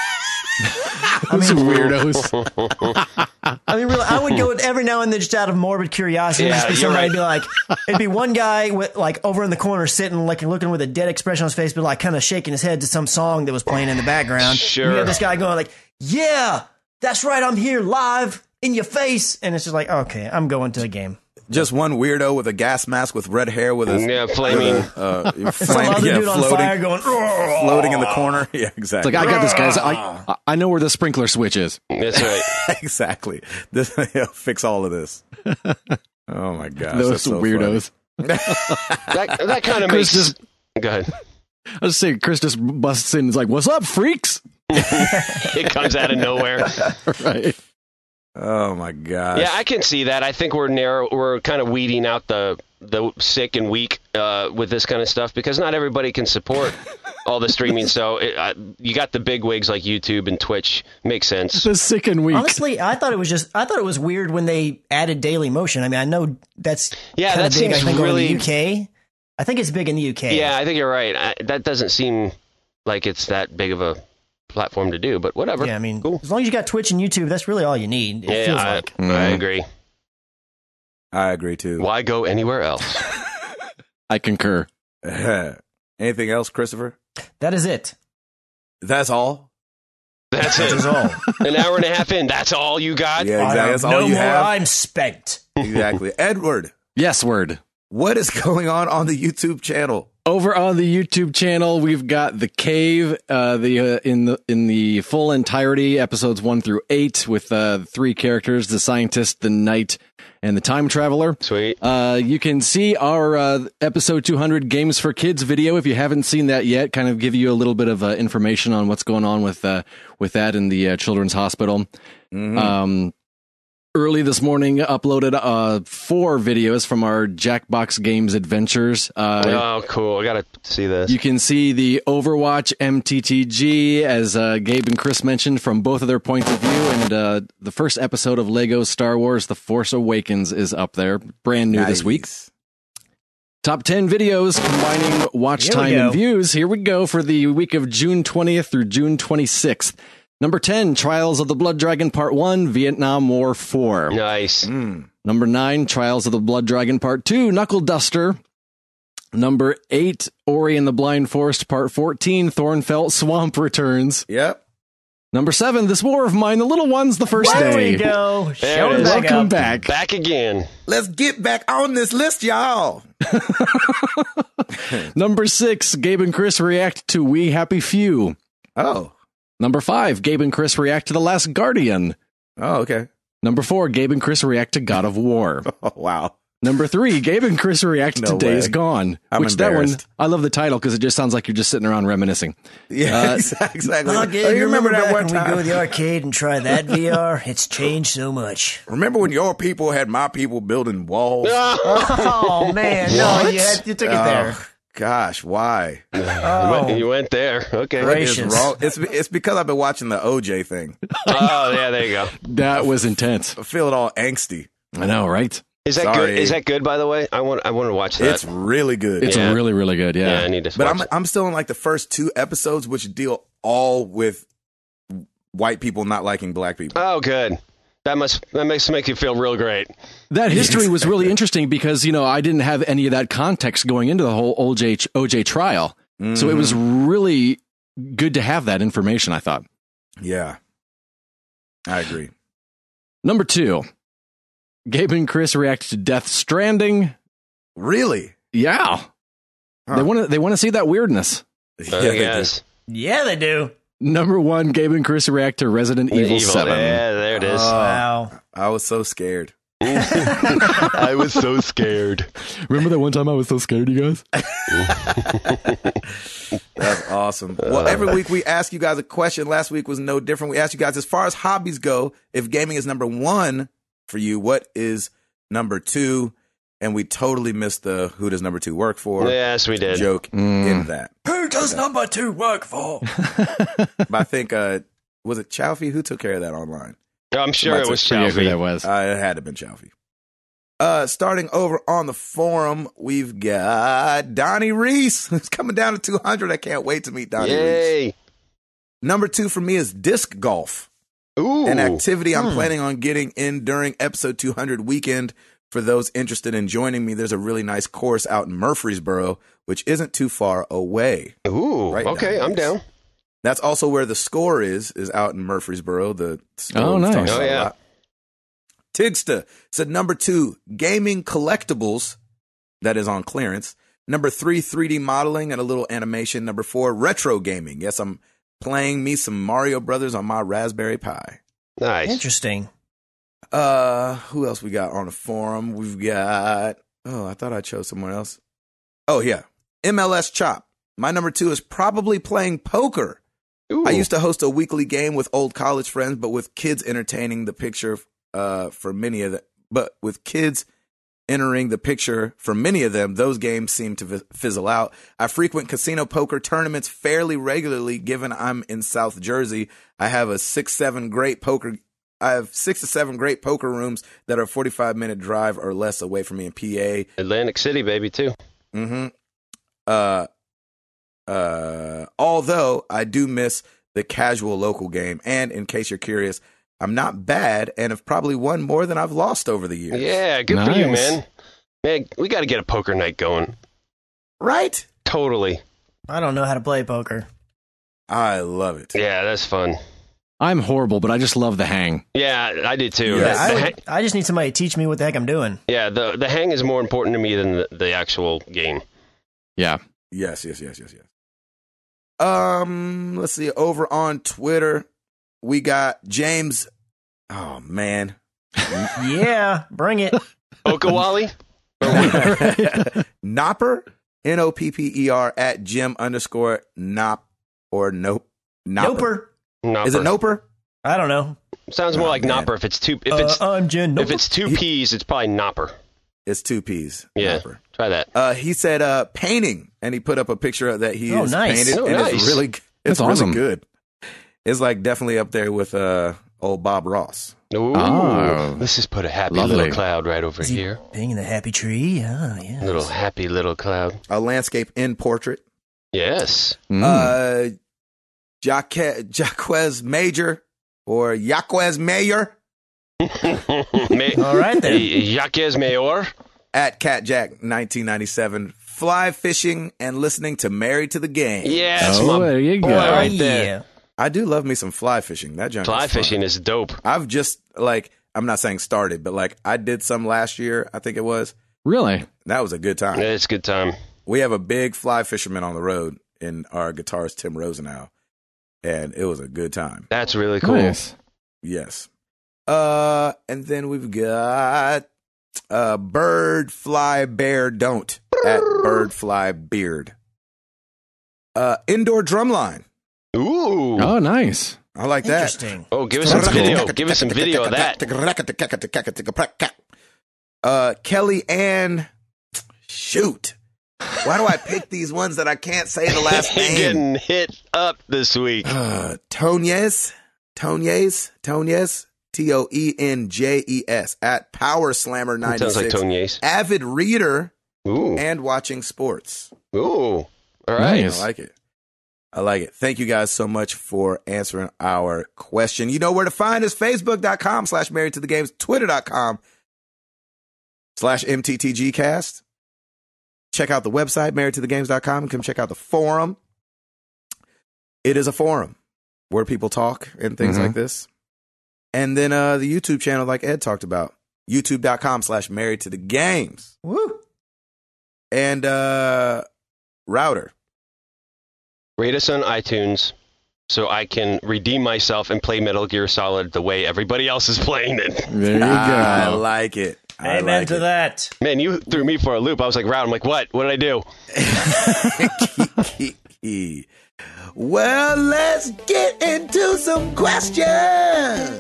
Speaker 2: Those weirdos.
Speaker 5: I mean, really, I would go every now and then just out of morbid curiosity.
Speaker 3: Yeah,
Speaker 5: just be
Speaker 3: you're
Speaker 5: somebody
Speaker 3: right.
Speaker 5: be like, it'd be one guy with like over in the corner sitting like looking with a dead expression on his face, but like kind of shaking his head to some song that was playing in the background.
Speaker 3: Sure.
Speaker 5: You have this guy going like, "Yeah, that's right, I'm here live in your face," and it's just like, okay, I'm going to a game.
Speaker 1: Just one weirdo with a gas mask with red hair with a
Speaker 3: Yeah, flaming.
Speaker 1: uh,
Speaker 5: Some
Speaker 1: flame,
Speaker 5: other
Speaker 1: yeah,
Speaker 5: dude on
Speaker 1: floating,
Speaker 5: fire going, "Ugh."
Speaker 1: floating in the corner. Yeah,
Speaker 2: It's
Speaker 1: exactly.
Speaker 2: like, I got this, guys. I, I know where the sprinkler switch is.
Speaker 3: That's right.
Speaker 1: exactly. This he'll fix all of this. Oh my gosh,
Speaker 2: Those
Speaker 1: that's so
Speaker 2: weirdos.
Speaker 3: That, that kind of
Speaker 2: Chris
Speaker 3: makes.
Speaker 2: just-
Speaker 3: Go ahead.
Speaker 2: I was saying, Chris just busts in and is like, "What's up, freaks?"
Speaker 3: It comes out of nowhere.
Speaker 2: Right.
Speaker 1: Oh my gosh.
Speaker 3: Yeah, I can see that. I think we're narrow. We're kind of weeding out the the sick and weak uh, with this kind of stuff because not everybody can support all the streaming. So it, uh, you got the big wigs like YouTube and Twitch. Makes sense.
Speaker 2: The sick and weak.
Speaker 5: Honestly, I thought it was just I thought it was weird when they added Dailymotion. I mean, I know that's
Speaker 3: Yeah,
Speaker 5: kinda
Speaker 3: that
Speaker 5: big, I
Speaker 3: seems
Speaker 5: think, over in
Speaker 3: really-
Speaker 5: the U K. I think it's big in the U K.
Speaker 3: Yeah, I think you're right. I, that doesn't seem like it's that big of a platform to do, but whatever.
Speaker 5: Yeah, I mean,
Speaker 3: Cool.
Speaker 5: as long as you got Twitch and YouTube, that's really all you need. It
Speaker 3: Yeah,
Speaker 5: feels
Speaker 3: I,
Speaker 5: like.
Speaker 3: I
Speaker 2: Mhm.
Speaker 3: agree.
Speaker 1: I agree too.
Speaker 3: Why go anywhere else?
Speaker 2: I concur.
Speaker 1: Anything else, Christopher?
Speaker 5: That is it.
Speaker 1: That's all.
Speaker 3: That's
Speaker 5: That
Speaker 3: it.
Speaker 5: is all.
Speaker 3: An hour and a half in. That's all you got.
Speaker 1: Yeah,
Speaker 5: I
Speaker 1: exactly.
Speaker 5: have
Speaker 1: That's all
Speaker 5: no
Speaker 1: you
Speaker 5: more.
Speaker 1: have.
Speaker 5: I'm spent.
Speaker 1: Exactly. Edward,
Speaker 2: Yes, word.
Speaker 1: what is going on on the YouTube channel?
Speaker 2: Over on the YouTube channel, we've got The Cave, uh, the uh, in the in the full entirety, episodes one through eight, with uh, three characters: the scientist, the knight, and the time traveler.
Speaker 3: Sweet.
Speaker 2: Uh, you can see our uh, episode two hundred Games for Kids video if you haven't seen that yet. Kind of give you a little bit of uh, information on what's going on with uh, with that in the uh, children's hospital.
Speaker 1: Mhm.
Speaker 2: Um, early this morning, uploaded uh, four videos from our Jackbox Games adventures. Uh,
Speaker 3: Oh, cool. I got to see this.
Speaker 2: You can see the Overwatch M T T G, as uh, Gabe and Chris mentioned, from both of their points of view. And uh, the first episode of Lego Star Wars The Force Awakens is up there. Brand new this week.
Speaker 1: Nice.
Speaker 2: Top ten videos combining watch
Speaker 5: Here we
Speaker 2: time
Speaker 5: go.
Speaker 2: and views. Here we go for the week of June twentieth through June twenty-sixth. Number ten, Trials of the Blood Dragon Part one, Vietnam War four.
Speaker 3: Nice.
Speaker 1: Mm.
Speaker 2: Number nine, Trials of the Blood Dragon Part two, Knuckle Duster. Number eight, Ori and the Blind Forest Part fourteen, Thornfelt Swamp returns.
Speaker 1: Yep.
Speaker 2: Number seven, This War of Mine, The Little Ones, The First
Speaker 5: There
Speaker 2: Day.
Speaker 5: we go.
Speaker 3: There
Speaker 5: Show
Speaker 3: it
Speaker 5: it
Speaker 3: is.
Speaker 5: back
Speaker 2: Welcome
Speaker 5: up.
Speaker 2: back.
Speaker 3: Back again.
Speaker 1: Let's get back on this list, y'all.
Speaker 2: Number six, Gabe and Chris react to We Happy Few.
Speaker 1: Oh.
Speaker 2: Number five, Gabe and Chris react to The Last Guardian.
Speaker 1: Oh, okay.
Speaker 2: Number four, Gabe and Chris react to God of War.
Speaker 1: Oh, wow.
Speaker 2: Number three, Gabe and Chris react
Speaker 1: No
Speaker 2: to Days
Speaker 1: way.
Speaker 2: Gone.
Speaker 1: I'm
Speaker 2: which that one,
Speaker 1: embarrassed.
Speaker 2: I love the title because it just sounds like you're just sitting around reminiscing.
Speaker 1: Yeah,
Speaker 2: Uh,
Speaker 1: exactly.
Speaker 5: Oh, Gabe,
Speaker 1: Oh,
Speaker 5: you remember,
Speaker 1: that
Speaker 5: back
Speaker 1: one
Speaker 5: when we go
Speaker 1: time?
Speaker 5: to the arcade and try that V R? It's changed so much.
Speaker 1: Remember when your people had my people building walls?
Speaker 5: Oh, man. No, you, had, you took it there.
Speaker 1: Oh, gosh, why?
Speaker 3: You
Speaker 5: Oh,
Speaker 3: went- You went there. Okay.
Speaker 1: What is
Speaker 5: gracious.
Speaker 1: wrong? It's it's because I've been watching the O J thing.
Speaker 3: Oh, yeah, there you go.
Speaker 2: That was intense.
Speaker 1: I feel it all angsty.
Speaker 2: I know, right?
Speaker 3: Is that
Speaker 1: Sorry.
Speaker 3: good? Is that good, by the way? I want I want to watch that.
Speaker 1: It's really good.
Speaker 2: It's
Speaker 3: Yeah.
Speaker 2: really, really good.
Speaker 3: yeah.
Speaker 2: Yeah.
Speaker 3: I need to
Speaker 1: but
Speaker 3: watch
Speaker 1: I'm
Speaker 3: it.
Speaker 1: I'm still in like the first two episodes, which deal all with white people not liking black people.
Speaker 3: Oh, good. That must that makes make you feel real great.
Speaker 2: That history was really interesting because, you know, I didn't have any of that context going into the whole O J, O J trial. So it was really good to have that information, I thought.
Speaker 1: Yeah, I agree.
Speaker 2: Number two, Gabe and Chris react to Death Stranding.
Speaker 1: Really?
Speaker 2: Yeah.
Speaker 1: Huh.
Speaker 2: They want to they want to see that weirdness.
Speaker 1: Yeah,
Speaker 3: I
Speaker 1: they do.
Speaker 3: guess.
Speaker 5: Yeah, they do.
Speaker 2: Number one, Gabe and Chris react to Resident Evil, seven.
Speaker 3: Yeah, there it is.
Speaker 1: Oh.
Speaker 5: Wow.
Speaker 1: I was so scared.
Speaker 3: I was so scared.
Speaker 2: Remember that one time I was so scared, you guys?
Speaker 1: That's awesome. Well, every week we ask you guys a question. Last week was no different. We asked you guys, as far as hobbies go, if gaming is number one for you, what is number two? And we totally missed the who does number two work for
Speaker 3: Yes, we did.
Speaker 1: joke
Speaker 2: Mm.
Speaker 1: in that.
Speaker 5: Who does number two work for?
Speaker 1: But I think, uh, was it Chowfie? Who took care of that online?
Speaker 3: I'm sure it was
Speaker 2: Forget who
Speaker 3: Chalfie.
Speaker 2: that was.
Speaker 1: Uh, it had to have been Chowfie. Uh, starting over on the forum, we've got Donnie Reese, who's coming down to two hundred. I can't wait to meet Donnie Reese.
Speaker 3: Yay.
Speaker 1: Number two for me is disc golf,
Speaker 3: Ooh.
Speaker 1: an activity I'm planning on getting in during episode two hundred weekend. For those interested in joining me, there's a really nice course out in Murfreesboro, which isn't too far away.
Speaker 3: Ooh.
Speaker 1: Right
Speaker 3: Okay,
Speaker 1: down
Speaker 3: I'm
Speaker 1: Reese.
Speaker 3: down.
Speaker 1: That's also where the score is, is out in Murfreesboro. The store
Speaker 2: Oh,
Speaker 1: we've
Speaker 2: nice.
Speaker 1: talked
Speaker 3: Oh,
Speaker 1: about a
Speaker 3: yeah.
Speaker 1: lot. Tigsta said number two, gaming collectibles. That is on clearance. Number three, three D modeling and a little animation. Number four, retro gaming. Yes, I'm playing me some Mario Brothers on my Raspberry Pi.
Speaker 3: Nice.
Speaker 5: Interesting.
Speaker 1: Uh, who else we got on the forum? We've got, oh, I thought I chose someone else. Oh, yeah. M L S Chop. My number two is probably playing poker.
Speaker 3: Ooh.
Speaker 1: I used to host a weekly game with old college friends, but with kids entertaining the picture uh, for many of them. But with kids entering the picture for many of them, those games seem to fi- fizzle out. I frequent casino poker tournaments fairly regularly, given I'm in South Jersey. I have a six, seven great poker. I have six to seven great poker rooms that are forty-five minute drive or less away from me in P A.
Speaker 3: Atlantic City, baby, too.
Speaker 1: Mm-hmm. Uh, uh, although I do miss the casual local game, and in case you're curious, I'm not bad and have probably won more than I've lost over the years.
Speaker 3: Yeah, good for you,
Speaker 2: Nice.
Speaker 3: man. Man, we got to get a poker night going.
Speaker 1: Right?
Speaker 3: Totally.
Speaker 5: I don't know how to play poker.
Speaker 1: I love it.
Speaker 3: Yeah, that's fun.
Speaker 2: I'm horrible, but I just love the hang.
Speaker 3: Yeah, I do too.
Speaker 1: Yes.
Speaker 3: The-
Speaker 5: I,
Speaker 3: the
Speaker 5: would-
Speaker 3: hang-
Speaker 5: I just need somebody to teach me what the heck I'm doing.
Speaker 3: yeah, the the hang is more important to me than the, the actual game.
Speaker 2: Yeah.
Speaker 1: Yes, yes, yes, yes, yes. Um, let's see. Over on Twitter, we got James. Oh man,
Speaker 5: Yeah, bring it.
Speaker 3: Okawali?
Speaker 1: Nopper, N O P P E R at Jim underscore Nop or Nope. Nopper.
Speaker 5: Noper.
Speaker 3: Nopper.
Speaker 1: Is it Noper?
Speaker 5: I don't know.
Speaker 3: Sounds more
Speaker 1: Oh,
Speaker 3: like
Speaker 1: man.
Speaker 3: Nopper. If it's two, if it's
Speaker 5: uh, I'm Jen.
Speaker 3: if
Speaker 5: Noper.
Speaker 3: it's two P's, it's probably Nopper.
Speaker 1: It's two P's.
Speaker 3: Yeah,
Speaker 1: Nopper.
Speaker 3: try that.
Speaker 1: Uh, he said uh, painting, and he put up a picture that he
Speaker 5: Oh,
Speaker 1: is
Speaker 5: nice.
Speaker 1: painted,
Speaker 3: Oh,
Speaker 1: and
Speaker 3: nice.
Speaker 1: it's really, it's
Speaker 2: That's
Speaker 1: really
Speaker 2: awesome.
Speaker 1: good. It's like definitely up there with uh, old Bob Ross.
Speaker 3: Ooh,
Speaker 2: Oh.
Speaker 3: let's just put a happy
Speaker 2: Lovely.
Speaker 3: little cloud right over
Speaker 5: Is he
Speaker 3: here.
Speaker 5: Being the happy tree. Oh, yeah.
Speaker 3: Little happy little cloud.
Speaker 1: A landscape in portrait.
Speaker 3: Yes.
Speaker 2: Mm.
Speaker 1: Uh, Jaque- Jaquez Major or Jaquez Mayor
Speaker 3: May-
Speaker 5: All right, then.
Speaker 3: Jaquez Mayor.
Speaker 1: at CatJack nineteen ninety-seven. Fly fishing and listening to Married to the Game.
Speaker 3: Yes,
Speaker 2: Oh,
Speaker 3: my
Speaker 2: there you
Speaker 3: boy
Speaker 2: go.
Speaker 3: right
Speaker 5: Oh,
Speaker 3: there.
Speaker 5: yeah.
Speaker 1: I do love me some fly fishing. That junk
Speaker 3: Fly
Speaker 1: is fun.
Speaker 3: fishing is dope.
Speaker 1: I've just like, I'm not saying started, but like I did some last year, I think it was.
Speaker 2: Really?
Speaker 1: That was a good time.
Speaker 3: It's a good time.
Speaker 1: We have a big fly fisherman on the road in our guitarist Tim Rosenau, and it was a good time.
Speaker 3: That's really cool.
Speaker 2: Nice.
Speaker 1: Yes. Uh, and then we've got uh, Bird Fly Bear Don't at Bird Fly Beard. Uh, indoor drumline.
Speaker 3: Ooh.
Speaker 2: Oh, nice.
Speaker 1: I like that.
Speaker 5: Interesting.
Speaker 3: Oh, give us some video. Give us some video of that.
Speaker 1: Uh, Kelly Ann. Shoot. Why do I pick these ones that I can't say the last
Speaker 3: You're
Speaker 1: name?
Speaker 3: getting hit up this week.
Speaker 1: Uh, Tonyes. Tonyes. Tonyes. T O E N J E S at Power Slammer ninety-six.
Speaker 3: Sounds like Tonyes.
Speaker 1: Avid reader
Speaker 3: Ooh.
Speaker 1: and watching sports.
Speaker 3: Ooh. All right.
Speaker 2: Nice.
Speaker 1: I like it. I like it. Thank you guys so much for answering our question. You know where to find us. Facebook.com slash Married to the Games. Twitter.com slash MTTGcast. Check out the website, married to the games dot com, and come check out the forum. It is a forum where people talk and things
Speaker 2: Mm-hmm.
Speaker 1: like this. And then uh, the YouTube channel, like Ed talked about, youtube.com slash married to the games.
Speaker 5: Woo.
Speaker 1: And uh, Router.
Speaker 3: Rate us on iTunes so I can redeem myself and play Metal Gear Solid the way everybody else is playing it.
Speaker 2: There you go.
Speaker 1: I like it. I
Speaker 5: Amen
Speaker 1: like
Speaker 5: to
Speaker 1: it.
Speaker 3: that. Man, you threw me for a loop. I was like, Route. I'm like, what? What did I do?
Speaker 1: Well, let's get into some questions.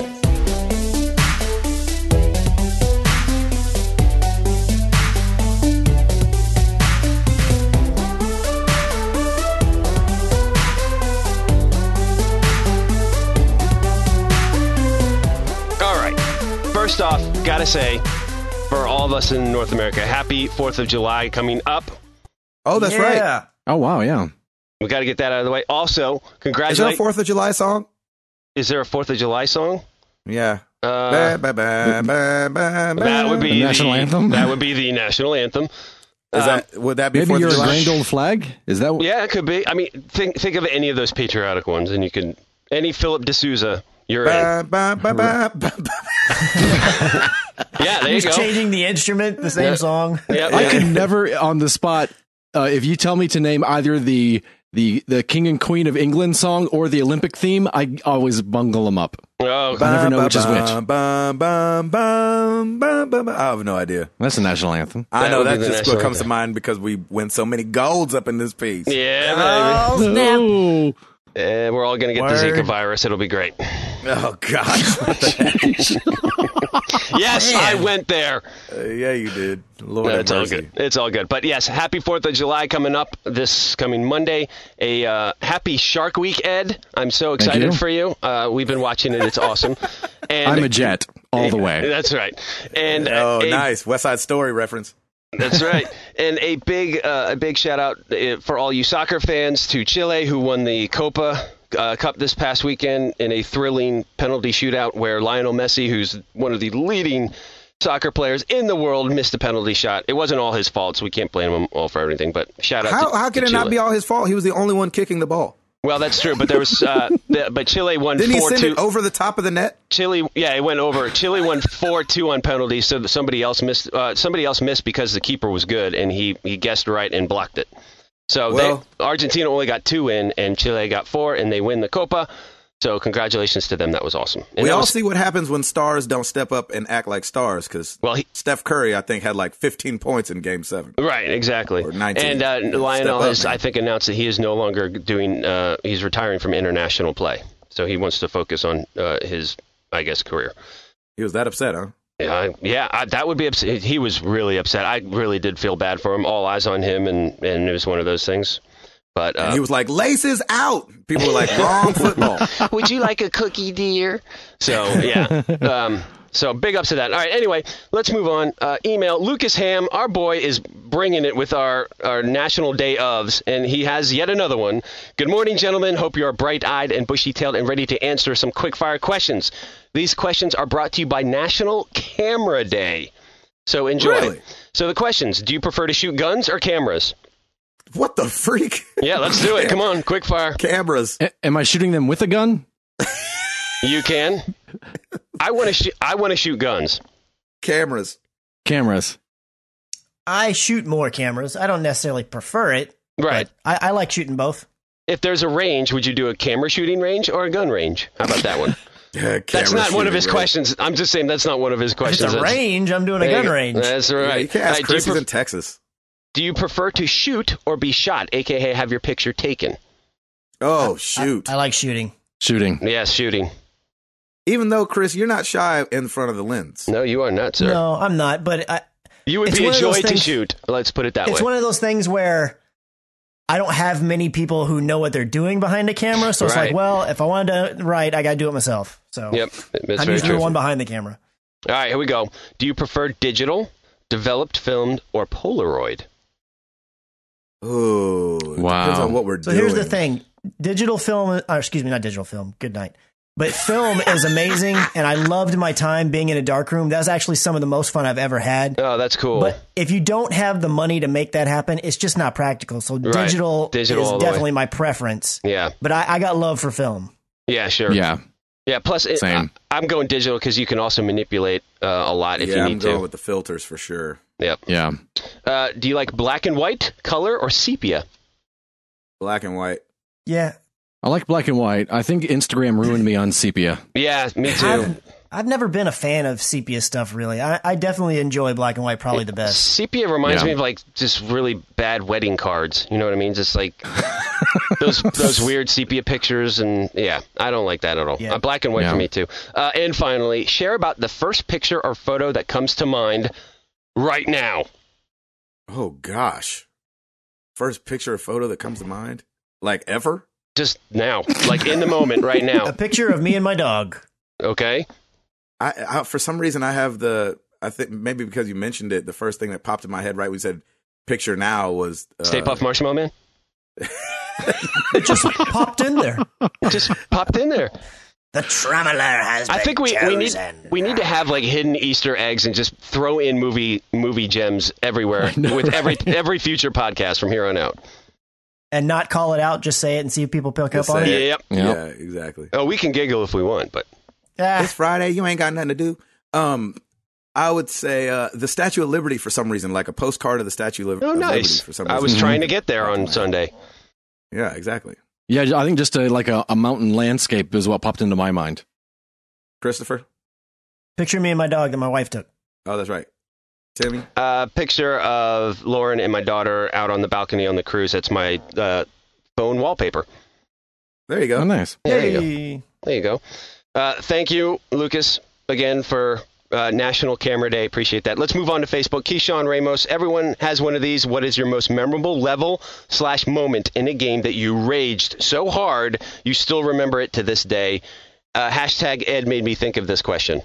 Speaker 3: All right. First off, gotta say, for all of us in North America, happy fourth of July coming up.
Speaker 1: Oh, that's
Speaker 5: yeah.
Speaker 1: right.
Speaker 2: Oh, wow, yeah.
Speaker 3: We got to get that out of the way. Also,
Speaker 1: Is there a
Speaker 3: congratulations.
Speaker 1: fourth of July song?
Speaker 3: Is there a fourth of July song?
Speaker 1: Yeah.
Speaker 3: Uh,
Speaker 1: Ba, ba, ba, ba, ba,
Speaker 3: that would be
Speaker 2: The national
Speaker 3: the,
Speaker 2: anthem?
Speaker 3: That would be the national anthem.
Speaker 1: Is
Speaker 3: Um,
Speaker 1: that, would that be
Speaker 2: Maybe
Speaker 1: fourth
Speaker 2: you're
Speaker 1: of
Speaker 2: a
Speaker 1: July?
Speaker 2: grand old flag? Is that what?
Speaker 3: Yeah, it could be. I mean, think think of any of those patriotic ones, and you can any Philip D'Souza, you're in.
Speaker 1: Ba, ba, ba, ba, ba.
Speaker 3: Yeah, there you
Speaker 5: He's
Speaker 3: go.
Speaker 5: changing the instrument, the same
Speaker 3: Yeah.
Speaker 5: song.
Speaker 3: Yeah,
Speaker 2: I
Speaker 3: yeah.
Speaker 2: could never, on the spot, uh, if you tell me to name either the, the the King and Queen of England song or the Olympic theme, I always bungle them up.
Speaker 3: Oh,
Speaker 2: I never know
Speaker 1: Ba,
Speaker 2: which is
Speaker 1: ba,
Speaker 2: which.
Speaker 1: ba, ba, ba, ba, ba, ba. I have no idea.
Speaker 2: That's the national anthem.
Speaker 1: I
Speaker 3: That
Speaker 1: know
Speaker 3: would be
Speaker 1: that's
Speaker 3: the
Speaker 1: just
Speaker 3: national
Speaker 1: what comes to
Speaker 3: anthem.
Speaker 1: mind because we win so many golds up in this piece.
Speaker 3: yeah,
Speaker 5: Oh, snap.
Speaker 2: Oh,
Speaker 3: baby. Uh, we're all going to get the
Speaker 5: Word.
Speaker 3: Zika virus. It'll be great.
Speaker 1: Oh, gosh. What the
Speaker 3: Yes,
Speaker 5: Man.
Speaker 3: I went there.
Speaker 1: heck? Uh, yeah, you did. Lord
Speaker 3: No,
Speaker 1: have
Speaker 3: it's all
Speaker 1: mercy.
Speaker 3: good. It's all good. But yes, happy fourth of July coming up this coming Monday. A uh, happy Shark Week, Ed. I'm so excited
Speaker 2: you.
Speaker 3: for you. Uh, we've been watching it. It's awesome. And
Speaker 2: I'm a jet all the way.
Speaker 3: That's right. And
Speaker 1: Oh,
Speaker 3: a-
Speaker 1: nice. West Side Story reference.
Speaker 3: That's right. And a big uh, a big shout out uh, for all you soccer fans to Chile, who won the Copa uh, Cup this past weekend in a thrilling penalty shootout where Lionel Messi, who's one of the leading soccer players in the world, missed a penalty shot. It wasn't all his fault, so we can't blame him all for everything. But shout out
Speaker 1: How,
Speaker 3: to
Speaker 1: how can
Speaker 3: to
Speaker 1: it not
Speaker 3: Chile.
Speaker 1: be all his fault? He was the only one kicking the ball.
Speaker 3: Well, that's true, but there was uh, the, but Chile won
Speaker 1: Didn't he
Speaker 3: four
Speaker 1: send
Speaker 3: two.
Speaker 1: it over the top of the net?
Speaker 3: Chile, yeah, it went over. Chile won four two on penalties, so that somebody else missed. Uh, somebody else missed because the keeper was good, and he, he guessed right and blocked it. So
Speaker 1: Well-
Speaker 3: they, Argentina only got two in, and Chile got four, and they win the Copa. So congratulations to them. That was awesome. And
Speaker 1: We
Speaker 3: that
Speaker 1: all
Speaker 3: was,
Speaker 1: see what happens when stars don't step up and act like stars because
Speaker 3: well, he,
Speaker 1: Steph Curry, I think, had like fifteen points in game seven.
Speaker 3: right, exactly.
Speaker 1: Or nineteen.
Speaker 3: And uh,
Speaker 1: Step
Speaker 3: Lionel
Speaker 1: up,
Speaker 3: has,
Speaker 1: man.
Speaker 3: I think, announced that he is no longer doing. Uh, he's retiring from international play, so he wants to focus on uh, his, I guess, career.
Speaker 1: He was that upset, huh?
Speaker 3: Yeah, I- yeah, I, that would be upset. He was really upset. I really did feel bad for him. All eyes on him, and, and it was one of those things. But
Speaker 1: And
Speaker 3: uh,
Speaker 1: he was like, laces out. People were like, wrong football.
Speaker 3: would you like a cookie, dear? So yeah, um, so big ups to that. All right, anyway, let's move on. Uh, email Lucas Ham. Our boy is bringing it with our our National Day ofs, and he has yet another one. Good morning, gentlemen. Hope you are bright-eyed and bushy-tailed and ready to answer some quick-fire questions. These questions are brought to you by National Camera Day. So enjoy.
Speaker 1: Really?
Speaker 3: So the questions: do you prefer to shoot guns or cameras?
Speaker 1: What the freak?
Speaker 3: Yeah, let's do it. Come on, quick fire.
Speaker 1: Cameras.
Speaker 2: A- Am I shooting them with a gun?
Speaker 3: You can. I want to shoot. I want to shoot guns.
Speaker 1: Cameras.
Speaker 2: Cameras.
Speaker 5: I shoot more cameras. I don't necessarily prefer it.
Speaker 3: Right.
Speaker 5: but I, I like shooting both.
Speaker 3: If there's a range, would you do a camera shooting range or a gun range? How about that one? That's not one of his
Speaker 1: right?
Speaker 3: questions. I'm just saying that's not one of his
Speaker 5: If
Speaker 3: questions.
Speaker 5: it's a
Speaker 3: That's-
Speaker 5: range, I'm doing a
Speaker 3: There you
Speaker 5: gun
Speaker 3: go.
Speaker 5: range.
Speaker 3: That's right.
Speaker 1: Yeah, you can't
Speaker 3: All
Speaker 1: ask
Speaker 3: right, do, you
Speaker 1: Chris. He's
Speaker 3: pref-
Speaker 1: in Texas.
Speaker 3: do you prefer to shoot or be shot, aka have your picture taken?
Speaker 1: Oh shoot!
Speaker 5: I, I like shooting.
Speaker 2: Shooting.
Speaker 3: Yes, shooting.
Speaker 1: Even though Chris, you're not shy in front of the lens.
Speaker 3: No, you are not, sir.
Speaker 5: No, I'm not. But I,
Speaker 3: You would
Speaker 5: It's
Speaker 3: be a
Speaker 5: one of those
Speaker 3: joy to
Speaker 5: things-
Speaker 3: shoot. Let's put it that
Speaker 5: it's
Speaker 3: way.
Speaker 5: one of those things where I don't have many people who know what they're doing behind the camera. So it's
Speaker 3: Right.
Speaker 5: like, well, if I wanted to write, I got to do it myself. So
Speaker 3: Yep, that's
Speaker 5: I'm
Speaker 3: very
Speaker 5: usually
Speaker 3: true.
Speaker 5: the one behind the camera.
Speaker 3: All right, here we go. Do you prefer digital, developed, filmed, or Polaroid?
Speaker 1: Oh,
Speaker 2: Wow.
Speaker 1: Depends on what we're
Speaker 5: So
Speaker 1: doing.
Speaker 5: here's the thing. Digital film, or excuse me, not digital film. Good night. But film is amazing, and I loved my time being in a dark room. That was actually some of the most fun I've ever had.
Speaker 3: Oh, that's cool.
Speaker 5: But if you don't have the money to make that happen, it's just not practical. So
Speaker 3: Right.
Speaker 5: digital,
Speaker 3: Digital all
Speaker 5: is
Speaker 3: the way.
Speaker 5: definitely my preference.
Speaker 3: yeah,
Speaker 5: But I, I got love for film.
Speaker 3: yeah, sure.
Speaker 2: Yeah.
Speaker 3: Yeah, plus, it,
Speaker 2: Same.
Speaker 3: I, I'm going digital because you can also manipulate uh, a lot if
Speaker 1: yeah,
Speaker 3: you
Speaker 1: I'm
Speaker 3: need
Speaker 1: going
Speaker 3: to.
Speaker 1: with the filters for sure.
Speaker 3: Yep.
Speaker 2: Yeah.
Speaker 3: Uh, do you like black and white, color, or sepia?
Speaker 1: Black and white.
Speaker 5: Yeah.
Speaker 2: I like black and white. I think Instagram ruined me on sepia.
Speaker 3: Yeah, me too.
Speaker 5: I've, I've never been a fan of sepia stuff, really. I, I definitely enjoy black and white, probably the best.
Speaker 3: Sepia reminds
Speaker 2: Yeah.
Speaker 3: me of like just really bad wedding cards. You know what I mean? Just like those those weird sepia pictures, and yeah, I don't like that at all.
Speaker 5: Yeah.
Speaker 3: Uh, black and white
Speaker 2: Yeah.
Speaker 3: for me too. Uh, and finally, share about the first picture or photo that comes to mind right now.
Speaker 1: Oh gosh. First picture or photo that comes to mind? Like ever?
Speaker 3: Just now, like in the moment, right
Speaker 5: A
Speaker 3: now.
Speaker 5: picture of me and my dog.
Speaker 3: Okay.
Speaker 1: I, I for some reason I have the I think maybe because you mentioned it, the first thing that popped in my head right when we said picture now was uh,
Speaker 3: Stay Puft Marshmallow Man.
Speaker 5: It just popped in there.
Speaker 3: Just popped in there.
Speaker 5: The Tremolo has
Speaker 3: I
Speaker 5: been
Speaker 3: think we, we need
Speaker 5: chosen.
Speaker 3: we need to have like hidden Easter eggs and just throw in movie movie gems everywhere with every every future podcast from here on out.
Speaker 5: And not call it out, just say it and see if people pick
Speaker 1: Just
Speaker 5: up on
Speaker 1: say
Speaker 5: it.
Speaker 1: it.
Speaker 3: Yep.
Speaker 2: Yep.
Speaker 1: Yeah, exactly.
Speaker 3: Oh, we can giggle if we want, but
Speaker 5: Ah,
Speaker 1: It's Friday, you ain't got nothing to do. Um I would say uh, the Statue of Liberty for some reason, like a postcard of the Statue of,
Speaker 3: oh,
Speaker 1: of Liberty
Speaker 3: nice.
Speaker 1: for some reason.
Speaker 3: I was trying to get there on Sunday.
Speaker 1: Yeah, exactly.
Speaker 2: Yeah, I think just a, like a, a mountain landscape is what popped into my mind.
Speaker 1: Christopher?
Speaker 5: picture me and my dog that my wife took.
Speaker 1: Oh, that's right. Timmy?
Speaker 3: Uh, picture of Lauren and my daughter out on the balcony on the cruise. That's my uh, phone wallpaper.
Speaker 1: There you go.
Speaker 2: Oh, nice.
Speaker 3: Yeah, there you go.
Speaker 5: Hey.
Speaker 3: There you go. Uh, thank you, Lucas, again for uh, National Camera Day. Appreciate that. Let's move on to Facebook. Keyshawn Ramos. Everyone has one of these. What is your most memorable level slash moment in a game that you raged so hard you still remember it to this day? Uh, hashtag Ed made me think of this question.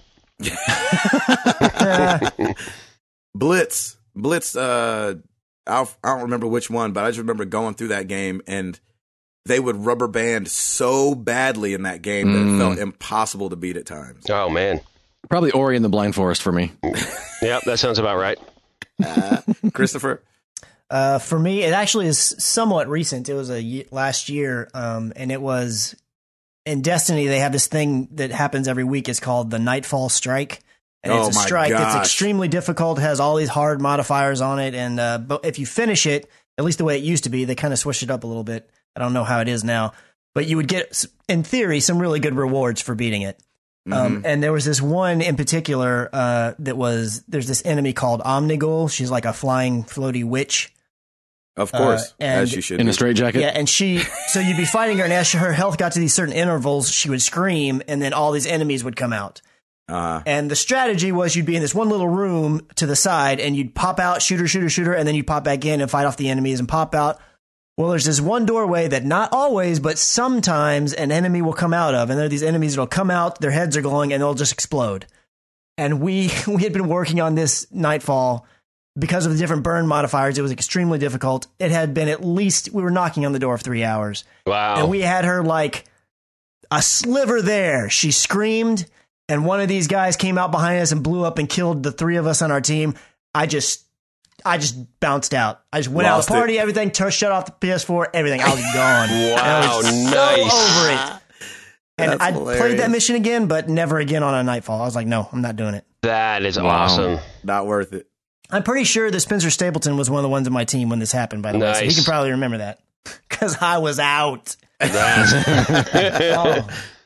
Speaker 1: Blitz. Blitz, uh, I'll, I don't remember which one, but I just remember going through that game and they would rubber band so badly in that game that
Speaker 2: Mm.
Speaker 1: it felt impossible to beat at times.
Speaker 3: Oh, man.
Speaker 2: Probably Ori and the Blind Forest for me.
Speaker 3: Yep, that sounds about right.
Speaker 1: Uh, Christopher?
Speaker 5: Uh, for me, it actually is somewhat recent. It was a ye- last year, um, and it was in Destiny. They have this thing that happens every week. It's called the Nightfall Strike, and
Speaker 1: Oh
Speaker 5: it's a
Speaker 1: my
Speaker 5: strike that's
Speaker 1: gosh.
Speaker 5: extremely difficult. Has all these hard modifiers on it, and uh, but if you finish it, at least the way it used to be, they kind of switched it up a little bit. I don't know how it is now, but you would get, in theory, some really good rewards for beating it. Um, and there was this one in particular uh, that was, there's this enemy called Omnigul. She's like a flying floaty witch.
Speaker 1: Of course,
Speaker 5: Uh, and-
Speaker 1: as you should
Speaker 2: In
Speaker 1: be.
Speaker 2: a straitjacket.
Speaker 5: Yeah, and she, so you'd be fighting her, and as her health got to these certain intervals, she would scream, and then all these enemies would come out.
Speaker 1: Uh,
Speaker 5: And the strategy was you'd be in this one little room to the side, and you'd pop out, shoot her, shoot her, shoot her, and then you'd pop back in and fight off the enemies and pop out. Well, there's this one doorway that not always, but sometimes an enemy will come out of, and there are these enemies that'll come out, their heads are glowing, and they'll just explode. And we we had been working on this Nightfall because of the different burn modifiers. It was extremely difficult. It had been at least, we were knocking on the door of three hours.
Speaker 3: Wow.
Speaker 5: And we had her like a sliver there. She screamed, and one of these guys came out behind us and blew up and killed the three of us on our team. I just, I just bounced out. I just went out of
Speaker 1: Lost
Speaker 5: the party,
Speaker 1: it.
Speaker 5: everything, tur- shut off the P S four, everything. I was gone. And I
Speaker 3: Wow,
Speaker 5: was
Speaker 3: nice.
Speaker 5: so over it. And
Speaker 1: That's
Speaker 5: I played
Speaker 1: hilarious.
Speaker 5: that mission again, but never again on a Nightfall. I was like, no, I'm not doing it.
Speaker 3: That is
Speaker 2: Wow.
Speaker 3: awesome.
Speaker 1: not worth it.
Speaker 5: I'm pretty sure that Spencer Stapleton was one of the ones on my team when this happened, by the way. So he
Speaker 3: Nice.
Speaker 5: can probably remember that. Because I was out.
Speaker 3: That's-
Speaker 5: Oh.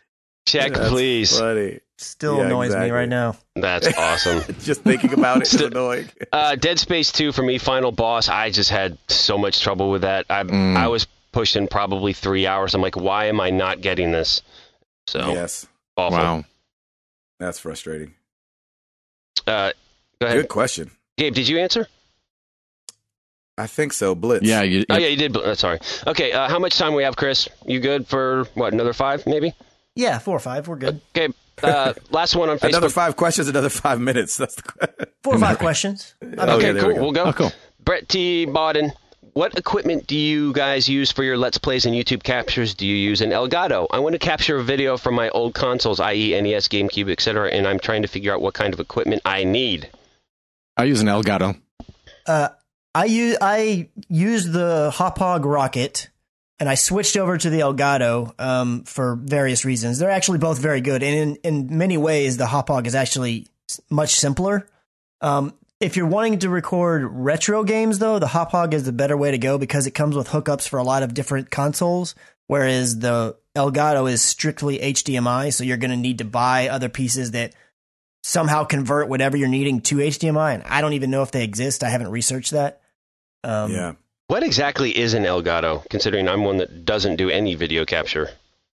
Speaker 3: Check,
Speaker 1: That's
Speaker 3: please.
Speaker 1: funny.
Speaker 5: Still
Speaker 1: Yeah,
Speaker 5: annoys
Speaker 1: exactly.
Speaker 5: me right now.
Speaker 3: That's awesome.
Speaker 1: Just thinking about it is annoying.
Speaker 3: Uh, Dead Space two for me, final boss. I just had so much trouble with that. I
Speaker 2: Mm.
Speaker 3: I was pushing probably three hours. I'm like, why am I not getting this? So
Speaker 1: Yes,
Speaker 3: awful.
Speaker 2: Wow.
Speaker 1: that's frustrating.
Speaker 3: Uh, go ahead,
Speaker 1: Good question.
Speaker 3: Gabe. Did you answer?
Speaker 1: I think so. Blitz.
Speaker 2: Yeah. You,
Speaker 3: Oh yeah, you did. Uh, sorry. Okay. Uh, how much time we have, Chris? You good for what? Another five, maybe?
Speaker 5: Yeah, four or five. We're good.
Speaker 3: Okay. Uh, last one on Facebook.
Speaker 1: Another five questions, another five minutes. That's the question.
Speaker 5: Four or five questions.
Speaker 1: Oh,
Speaker 3: Okay,
Speaker 1: yeah, there
Speaker 3: cool.
Speaker 1: we go.
Speaker 3: We'll go.
Speaker 2: Oh, cool.
Speaker 3: Brett T. Bawden. What equipment do you guys use for your Let's Plays and YouTube captures? Do you use an Elgato? I want to capture a video from my old consoles, that is. N E S, GameCube, et cetera, and I'm trying to figure out what kind of equipment I need.
Speaker 2: I use an Elgato.
Speaker 5: Uh, I use I used the Hauppauge Rocket, and I switched over to the Elgato um, for various reasons. They're actually both very good, and in, in many ways, the Hauppauge is actually much simpler. Um, if you're wanting to record retro games, though, the Hauppauge is the better way to go because it comes with hookups for a lot of different consoles, whereas the Elgato is strictly H D M I, so you're going to need to buy other pieces that somehow convert whatever you're needing to H D M I, and I don't even know if they exist. I haven't researched that. Um,
Speaker 1: Yeah.
Speaker 3: What exactly is an Elgato, considering I'm one that doesn't do any video capture?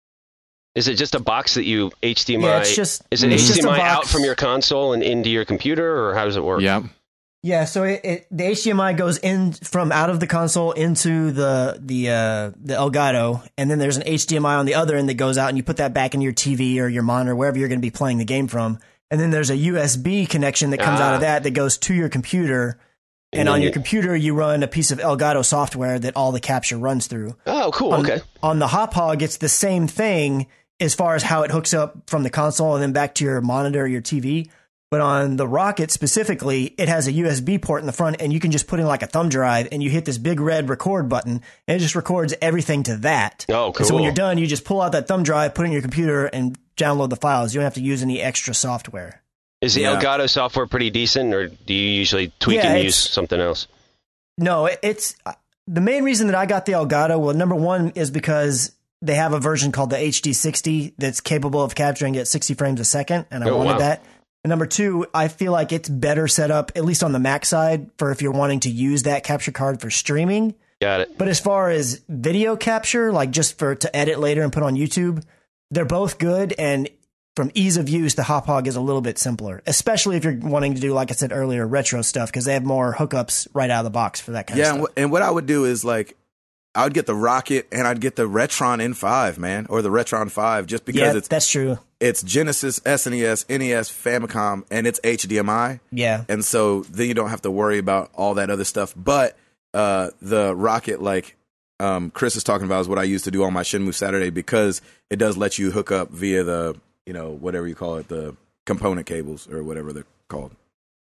Speaker 3: Is it just a box that you H D M I?
Speaker 5: Yeah, it's just-
Speaker 3: is it
Speaker 5: it's just a
Speaker 3: H D M I out
Speaker 5: box.
Speaker 3: from your console and into your computer, or how does it work?
Speaker 2: Yeah.
Speaker 5: Yeah, so it, it the H D M I goes in from out of the console into the the uh, the Elgato, and then there's an H D M I on the other end that goes out, and you put that back in your T V or your monitor, wherever you're going to be playing the game from. And then there's a U S B connection that comes
Speaker 3: Ah.
Speaker 5: out of that that goes to your computer. And,
Speaker 3: And
Speaker 5: on
Speaker 3: then
Speaker 5: your
Speaker 3: you-
Speaker 5: computer, you run a piece of Elgato software that all the capture runs through.
Speaker 3: Oh, cool.
Speaker 5: On,
Speaker 3: Okay.
Speaker 5: on the Hauppauge, it's the same thing as far as how it hooks up from the console and then back to your monitor or your T V. But on the Rocket specifically, it has a U S B port in the front, and you can just put in like a thumb drive, and you hit this big red record button, and it just records everything to that.
Speaker 3: Oh,
Speaker 5: And so when
Speaker 3: cool.
Speaker 5: you're done, you just pull out that thumb drive, put it in your computer, and download the files. You don't have to use any extra software.
Speaker 3: Is the
Speaker 1: Yeah.
Speaker 3: Elgato software pretty decent, or do you usually tweak
Speaker 5: Yeah,
Speaker 3: and
Speaker 5: it's-
Speaker 3: use something else?
Speaker 5: No, it- it's uh, the main reason that I got the Elgato. Well, number one is because they have a version called the H D sixty that's capable of capturing at sixty frames a second, and I
Speaker 3: Oh,
Speaker 5: wanted
Speaker 3: wow.
Speaker 5: that. And number two, I feel like it's better set up, at least on the Mac side, for if you're wanting to use that capture card for streaming.
Speaker 3: Got it.
Speaker 5: But as far as video capture, like just for to edit later and put on YouTube, they're both good. And from ease of use, the Hauppauge is a little bit simpler, especially if you're wanting to do, like I said earlier, retro stuff, because they have more hookups right out of the box for that kind
Speaker 1: Yeah,
Speaker 5: of
Speaker 1: and,
Speaker 5: stuff.
Speaker 1: wh- and what I would do is like, I would get the Rocket and I'd get the Retron N five, man, or the Retron five, just because
Speaker 5: Yeah,
Speaker 1: it's
Speaker 5: that's true.
Speaker 1: it's Genesis, S N E S, N E S, Famicom, and it's H D M I.
Speaker 5: Yeah.
Speaker 1: And so then you don't have to worry about all that other stuff. But uh, the Rocket, like um, Chris is talking about, is what I used to do on my Shenmue Saturday because it does let you hook up via the, you know, whatever you call it, the component cables or whatever they're called.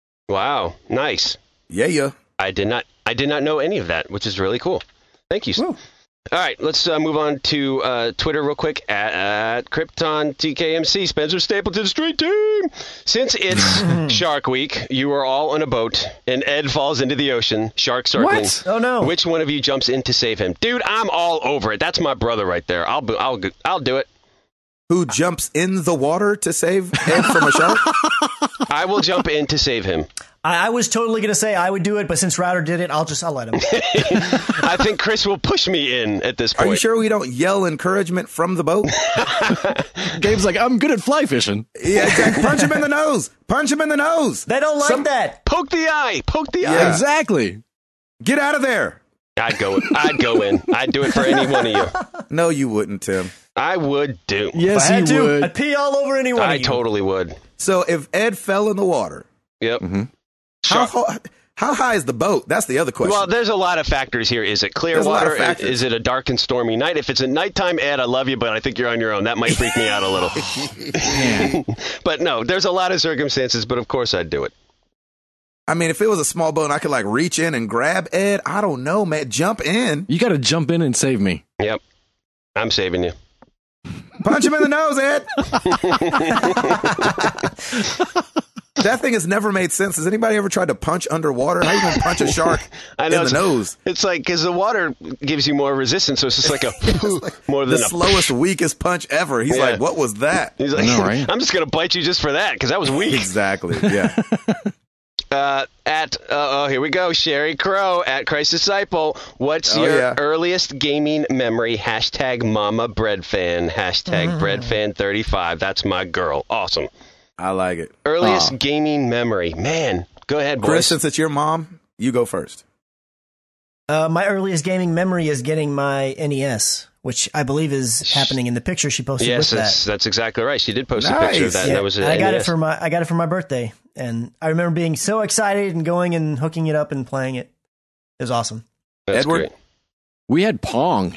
Speaker 3: Wow. Nice.
Speaker 1: Yeah, yeah.
Speaker 3: I did not. I did not know any of that, which is really cool. Thank you.
Speaker 5: Woo.
Speaker 3: All right, let's uh, move on to uh, Twitter real quick at, at Krypton T K M C. Spencer Stapleton Street Team. Since it's Shark Week, you are all on a boat, and Ed falls into the ocean. Shark circling.
Speaker 2: What?
Speaker 5: Oh, no.
Speaker 3: Which one of you jumps in to save him? Dude, I'm all over it. That's my brother right there. I'll be- I'll I'll do it.
Speaker 1: Who jumps in the water to save Ed from a shark?
Speaker 3: I will jump in to save him.
Speaker 5: I, I was totally going to say I would do it, but since Router did it, I'll just, I'll let him.
Speaker 3: I think Chris will push me in at this
Speaker 1: Are
Speaker 3: point.
Speaker 1: you sure we don't yell encouragement from the boat?
Speaker 2: Gabe's like, I'm good at fly fishing.
Speaker 1: Yeah, exactly. Punch him in the nose. Punch him in the nose.
Speaker 5: They don't like
Speaker 1: Some-
Speaker 5: that.
Speaker 3: Poke the eye. Poke the eye.
Speaker 1: Yeah.
Speaker 2: Exactly.
Speaker 1: Get out of there.
Speaker 3: I'd go. I'd go in. I'd do it for any one of you.
Speaker 1: No, you wouldn't, Tim.
Speaker 3: I would do.
Speaker 2: Yes,
Speaker 5: If I had
Speaker 2: he
Speaker 5: to,
Speaker 2: would.
Speaker 5: I'd pee all over anyone.
Speaker 3: I
Speaker 5: of you.
Speaker 3: totally would.
Speaker 1: So if Ed fell in the water,
Speaker 3: Yep.
Speaker 1: how,
Speaker 3: Shark-
Speaker 1: ho- how high is the boat? That's the other question.
Speaker 3: Well, there's a lot of factors here. Is it clear
Speaker 1: There's a lot of
Speaker 3: water?
Speaker 1: factors.
Speaker 3: Is it a dark and stormy night? If it's a nighttime, Ed, I love you, but I think you're on your own. That might freak me out a little. But no, there's a lot of circumstances, but of course I'd do it.
Speaker 1: I mean, if it was a small boat and I could like reach in and grab Ed, I don't know, man. Jump in.
Speaker 2: You got to jump in and save me.
Speaker 3: Yep. I'm saving you.
Speaker 1: Punch him in the nose, Ed. That thing has never made sense. Has anybody ever tried to punch underwater? How are you going to punch a shark
Speaker 3: I know,
Speaker 1: in the nose?
Speaker 3: It's like, because the water gives you more resistance, so it's just like a like more than
Speaker 1: the
Speaker 3: a
Speaker 1: slowest, weakest punch ever. He's
Speaker 3: Yeah.
Speaker 1: like, what was that?
Speaker 3: He's like,
Speaker 2: know, right?
Speaker 3: I'm just going to bite you just for that, because that was weak.
Speaker 1: Exactly, yeah.
Speaker 3: Uh, at uh, oh, here we go. Sherry Crow at Christ Disciple. What's
Speaker 1: Oh,
Speaker 3: your
Speaker 1: yeah.
Speaker 3: earliest gaming memory? Hashtag Mama Bread Fan. Hashtag Bread Fan thirty-five. That's my girl. Awesome.
Speaker 1: I like it.
Speaker 3: Earliest
Speaker 2: Aw.
Speaker 3: gaming memory. Man, go ahead, boys.
Speaker 1: Chris, since it's your mom, you go first.
Speaker 5: Uh, my earliest gaming memory is getting my N E S, which I believe is happening in the picture she posted
Speaker 3: yes,
Speaker 5: with
Speaker 3: that's,
Speaker 5: that.
Speaker 3: that's exactly right. She did post a
Speaker 1: Nice.
Speaker 3: picture of that. And
Speaker 5: Yeah,
Speaker 3: that was an
Speaker 5: I got
Speaker 3: N E
Speaker 5: it
Speaker 3: S.
Speaker 5: for my I got it for my birthday, and I remember being so excited and going and hooking it up and playing it. It was awesome.
Speaker 3: That's
Speaker 1: Edward?
Speaker 3: great.
Speaker 2: We had Pong.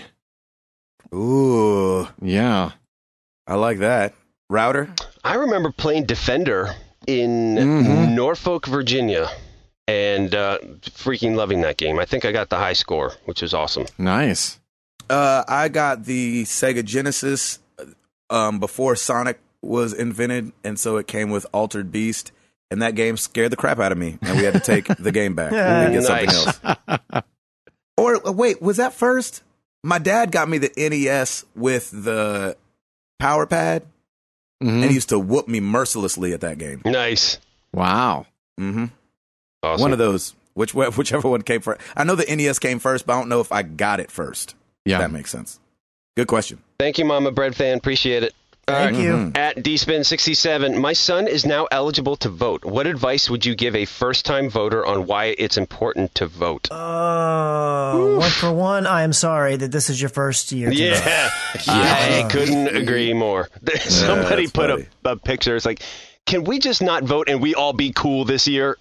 Speaker 1: Ooh,
Speaker 2: Yeah.
Speaker 1: I like that. Router?
Speaker 3: I remember playing Defender in
Speaker 2: Mhm.
Speaker 3: Norfolk, Virginia, and uh, freaking loving that game. I think I got the high score, which was awesome.
Speaker 2: Nice.
Speaker 1: Uh, I got the Sega Genesis um, before Sonic was invented, and so it came with Altered Beast, and that game scared the crap out of me, and we had to take the game back and get something
Speaker 3: Nice.
Speaker 1: else. Or uh, wait, was that first? My dad got me the N E S with the Power Pad,
Speaker 2: Mhm.
Speaker 1: and he used to whoop me mercilessly at that game.
Speaker 3: Nice.
Speaker 2: Wow.
Speaker 1: hmm
Speaker 3: Awesome.
Speaker 1: One of those, which whichever one came first. I know the N E S came first, but I don't know if I got it first.
Speaker 2: Yeah.
Speaker 1: If that makes sense. Good question.
Speaker 3: Thank you, Mama Bread Fan. Appreciate it. All
Speaker 5: Thank
Speaker 3: right.
Speaker 5: you.
Speaker 1: Mhm.
Speaker 3: At D Spin sixty-seven, my son is now eligible to vote. What advice would you give a first-time voter on why it's important to vote?
Speaker 5: Oh, one for one, I am sorry that this is your first year. to vote.
Speaker 3: Yeah, I couldn't agree more. Somebody
Speaker 1: that's
Speaker 3: put
Speaker 1: funny.
Speaker 3: a, a picture. It's like, can we just not vote and we all be cool this year?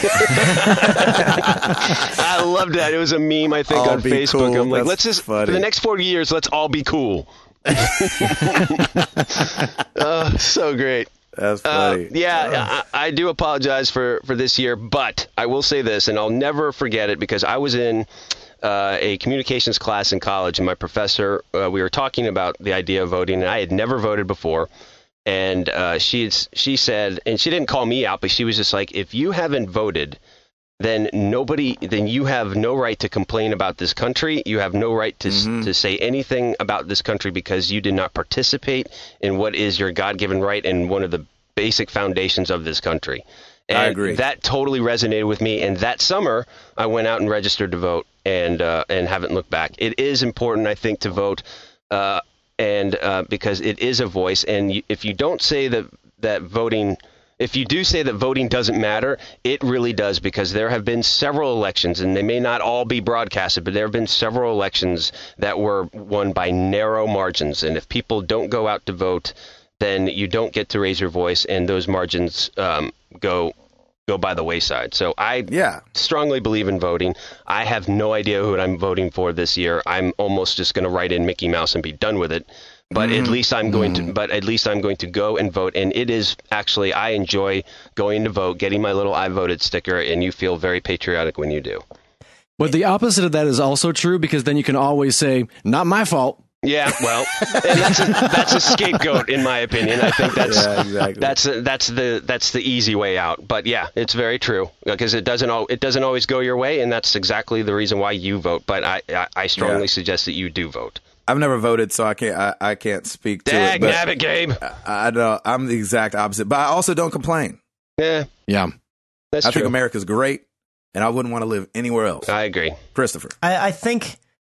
Speaker 3: I loved that. It was a meme, I think,
Speaker 1: All
Speaker 3: on
Speaker 1: be
Speaker 3: Facebook.
Speaker 1: cool.
Speaker 3: I'm like,
Speaker 1: That's
Speaker 3: let's just,
Speaker 1: funny.
Speaker 3: for the next forty years, let's all be cool. Oh, so great.
Speaker 1: That's
Speaker 3: Uh,
Speaker 1: funny.
Speaker 3: yeah, I, I do apologize for, for this year, but I will say this, and I'll never forget it, because I was in uh, a communications class in college, and my professor, uh, we were talking about the idea of voting, and I had never voted before. And uh, she she said, and she didn't call me out, but she was just like, if you haven't voted, then nobody, then you have no right to complain about this country. You have no right to
Speaker 1: Mhm.
Speaker 3: to say anything about this country because you did not participate in what is your God-given right and one of the basic foundations of this country. And
Speaker 1: I agree.
Speaker 3: That totally resonated with me. And that summer, I went out and registered to vote, and uh, and haven't looked back. It is important, I think, to vote. Uh, and uh, because it is a voice, and you, if you don't say that that voting, if you do say that voting doesn't matter, it really does, because there have been several elections, and they may not all be broadcasted, but there have been several elections that were won by narrow margins, and if people don't go out to vote, then you don't get to raise your voice, and those margins um, go go by the wayside. So I
Speaker 1: Yeah.
Speaker 3: strongly believe in voting. I have no idea who I'm voting for this year. I'm almost just going to write in Mickey Mouse and be done with it. But at least I'm going to. But at least I'm going to go and vote. And it is actually, I enjoy going to vote, getting my little "I voted" sticker, and you feel very patriotic when you do.
Speaker 2: But the opposite of that is also true, because then you can always say, not my fault.
Speaker 3: Yeah, well, and that's a, that's a scapegoat, in my opinion. I think that's
Speaker 1: Yeah, exactly.
Speaker 3: that's a, that's the that's the easy way out. But yeah, it's very true, because it doesn't al- it doesn't always go your way, and that's exactly the reason why you vote. But I I, I strongly
Speaker 1: Yeah.
Speaker 3: suggest that you do vote.
Speaker 1: I've never voted, so I can't. I, I can't speak to
Speaker 3: Dag
Speaker 1: it. But
Speaker 3: nabbit, Gabe.
Speaker 1: I, I know I'm the exact opposite, but I also don't complain.
Speaker 3: Yeah,
Speaker 2: Yeah.
Speaker 3: that's
Speaker 1: I
Speaker 3: true.
Speaker 1: think America's great, and I wouldn't want to live anywhere else.
Speaker 3: I agree.
Speaker 1: Christopher.
Speaker 5: I, I think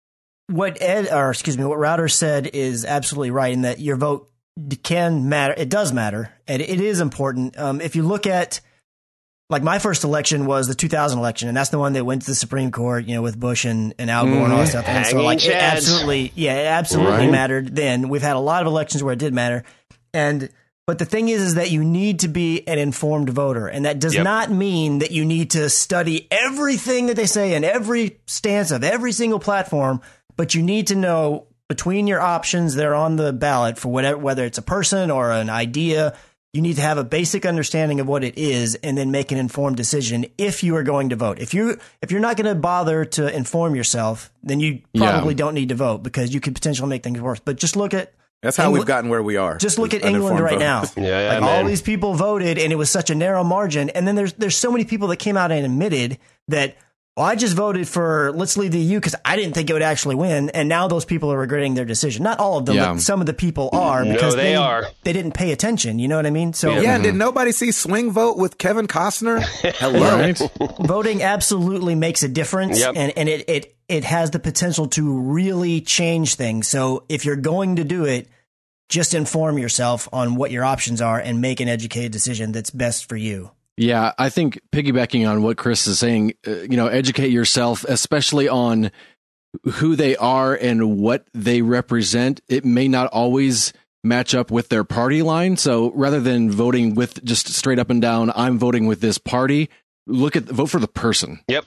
Speaker 5: what Ed, or excuse me, what Router said is absolutely right, in that your vote can matter. It does matter, and it is important. Um, if you look at, like, my first election was the two thousand election, and that's the one that went to the Supreme Court, you know, with Bush and, and Al Gore and all that stuff. And so,
Speaker 3: Hanging
Speaker 5: like, it
Speaker 3: chads.
Speaker 5: absolutely, yeah, it absolutely
Speaker 2: Right.
Speaker 5: mattered then. We've had a lot of elections where it did matter. And, but the thing is, is that you need to be an informed voter. And that does
Speaker 3: Yep.
Speaker 5: not mean that you need to study everything that they say and every stance of every single platform, but you need to know between your options that are on the ballot for whatever, whether it's a person or an idea, you need to have a basic understanding of what it is and then make an informed decision if you are going to vote. If you if you're not going to bother to inform yourself, then you
Speaker 2: Yeah.
Speaker 5: probably don't need to vote, because you could potentially make things worse. But just look at
Speaker 1: That's how
Speaker 5: England,
Speaker 1: we've gotten where we are.
Speaker 5: Just look at England right
Speaker 1: voters.
Speaker 5: now.
Speaker 3: Yeah, yeah,
Speaker 5: like
Speaker 3: man.
Speaker 5: all these people voted, and it was such a narrow margin. And then there's there's so many people that came out and admitted that, well, I just voted for let's leave the E U because I didn't think it would actually win. And now those people are regretting their decision. Not all of them,
Speaker 2: Yeah.
Speaker 5: but some of the people are
Speaker 3: No,
Speaker 5: because
Speaker 3: they are.
Speaker 5: they didn't pay attention. You know what I mean? So
Speaker 1: Yeah, and did nobody see Swing Vote with Kevin Costner? Hello.
Speaker 2: Right?
Speaker 5: voting absolutely makes a difference,
Speaker 3: Yep.
Speaker 5: and, and it, it, it has the potential to really change things. So if you're going to do it, just inform yourself on what your options are and make an educated decision that's best for you.
Speaker 2: Yeah, I think piggybacking on what Chris is saying, uh, you know, educate yourself, especially on who they are and what they represent. It may not always match up with their party line. So rather than voting with just straight up and down, I'm voting with this party, look at vote for the person.
Speaker 3: Yep.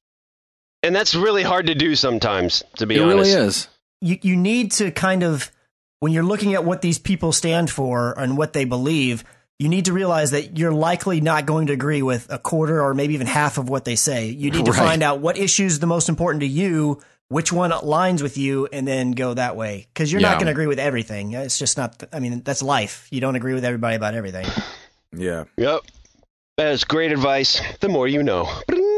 Speaker 3: And that's really hard to do sometimes, to be
Speaker 2: It
Speaker 3: honest.
Speaker 2: really is.
Speaker 5: You, you need to kind of, when you're looking at what these people stand for and what they believe, you need to realize that you're likely not going to agree with a quarter or maybe even half of what they say. You need to
Speaker 2: Right.
Speaker 5: find out what issue is the most important to you, which one aligns with you, and then go that way. Because you're not
Speaker 2: Yeah.
Speaker 5: going to agree with everything. It's just not, I mean, that's life. You don't agree with everybody about everything.
Speaker 1: Yeah,
Speaker 3: Yep. That's great advice. The more you know.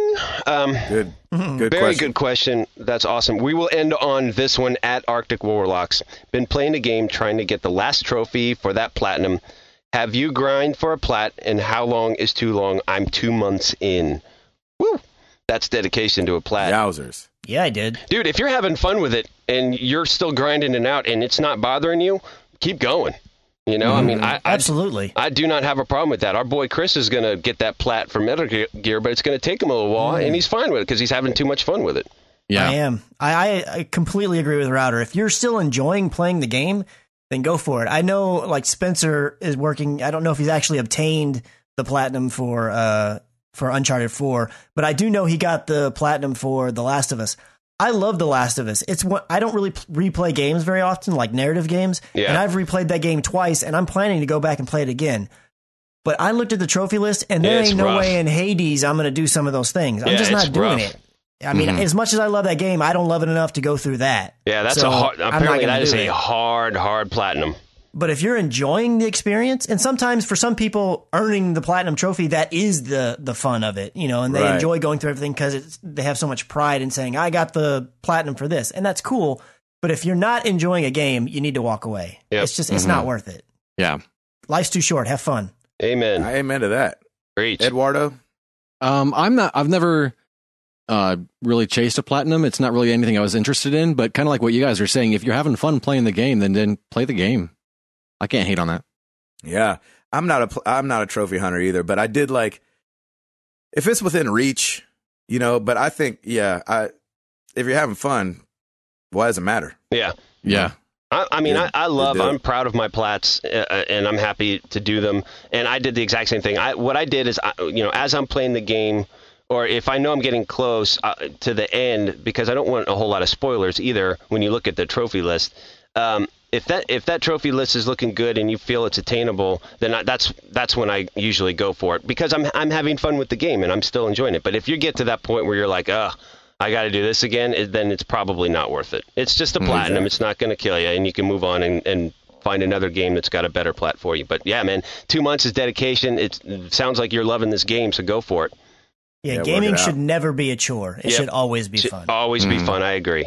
Speaker 3: Um,
Speaker 1: good, good
Speaker 3: very
Speaker 1: question.
Speaker 3: good question. That's awesome. We will end on this one at Arctic Warlocks. Been playing a game trying to get the last trophy for that platinum. Have you grind for a plat, and how long is too long? I'm two months in. Woo! That's dedication to a plat.
Speaker 1: Yowzers.
Speaker 5: Yeah, I did.
Speaker 3: Dude, if you're having fun with it and you're still grinding it out and it's not bothering you, keep going. You know, I mean, I, I
Speaker 5: Absolutely.
Speaker 3: I do not have a problem with that. Our boy Chris is going to get that plat for Metal Gear, but it's going to take him a little while, and he's fine with it because he's having too much fun with it.
Speaker 2: Yeah.
Speaker 5: I am. I, I, I completely agree with Router. If you're still enjoying playing the game, then go for it. I know, like, Spencer is working. I don't know if he's actually obtained the platinum for uh for Uncharted four, but I do know he got the platinum for The Last of Us. I love The Last of Us. It's what I don't really replay games very often, like narrative games.
Speaker 3: Yeah.
Speaker 5: And I've replayed that game twice, and I'm planning to go back and play it again. But I looked at the trophy list, and there
Speaker 3: It's
Speaker 5: ain't no
Speaker 3: rough.
Speaker 5: way in Hades I'm going to do some of those things. I'm
Speaker 3: Yeah,
Speaker 5: just
Speaker 3: it's
Speaker 5: not doing
Speaker 3: rough.
Speaker 5: it. I mean, as much as I love that game, I don't love it enough to go through that.
Speaker 3: Yeah, that's
Speaker 5: So,
Speaker 3: a hard.
Speaker 5: I'm not
Speaker 3: Apparently,
Speaker 5: gonna
Speaker 3: that is
Speaker 5: do
Speaker 3: a
Speaker 5: it.
Speaker 3: hard, hard platinum.
Speaker 5: But if you're enjoying the experience, and sometimes for some people, earning the platinum trophy, that is the the fun of it, you know, and they
Speaker 1: Right.
Speaker 5: enjoy going through everything because they have so much pride in saying, I got the platinum for this. And that's cool. But if you're not enjoying a game, you need to walk away.
Speaker 3: Yep.
Speaker 5: It's just, it's not worth it.
Speaker 2: Yeah.
Speaker 5: Life's too short. Have fun.
Speaker 3: Amen.
Speaker 1: I amen to that.
Speaker 3: Preach.
Speaker 1: Eduardo?
Speaker 2: Um, I'm not, I've never uh, really chased a platinum. It's not really anything I was interested in, but kind of like what you guys are saying, if you're having fun playing the game, then, then play the game. I can't hate on that.
Speaker 1: Yeah. I'm not a pl- I'm not a trophy hunter either, but I did like if it's within reach, you know, but I think yeah, I if you're having fun, why does it matter?
Speaker 3: Yeah.
Speaker 2: Yeah.
Speaker 3: I, I mean,
Speaker 1: Yeah,
Speaker 3: I, I love,
Speaker 1: they do.
Speaker 3: I'm proud of my plats, uh, and I'm happy to do them. And I did the exact same thing. I, what I did is, I, you know, as I'm playing the game, or if I know I'm getting close uh, to the end, because I don't want a whole lot of spoilers either when you look at the trophy list. Um, if that if that trophy list is looking good and you feel it's attainable, then I, that's that's when I usually go for it, because I'm I'm having fun with the game and I'm still enjoying it. But if you get to that point where you're like, ugh, I got to do this again, it, then it's probably not worth it. It's just a platinum.
Speaker 1: Exactly.
Speaker 3: It's not going to kill you, and you can move on and, and find another game that's got a better plat for you. But yeah, man, two months is dedication. It's, it sounds like you're loving this game, so go for it.
Speaker 5: Yeah,
Speaker 1: Yeah, work
Speaker 5: gaming
Speaker 1: it out.
Speaker 5: should never be a chore. It
Speaker 3: Yep.
Speaker 5: should always be
Speaker 3: Should
Speaker 5: fun.
Speaker 3: always be
Speaker 2: Mhm.
Speaker 3: fun. I agree.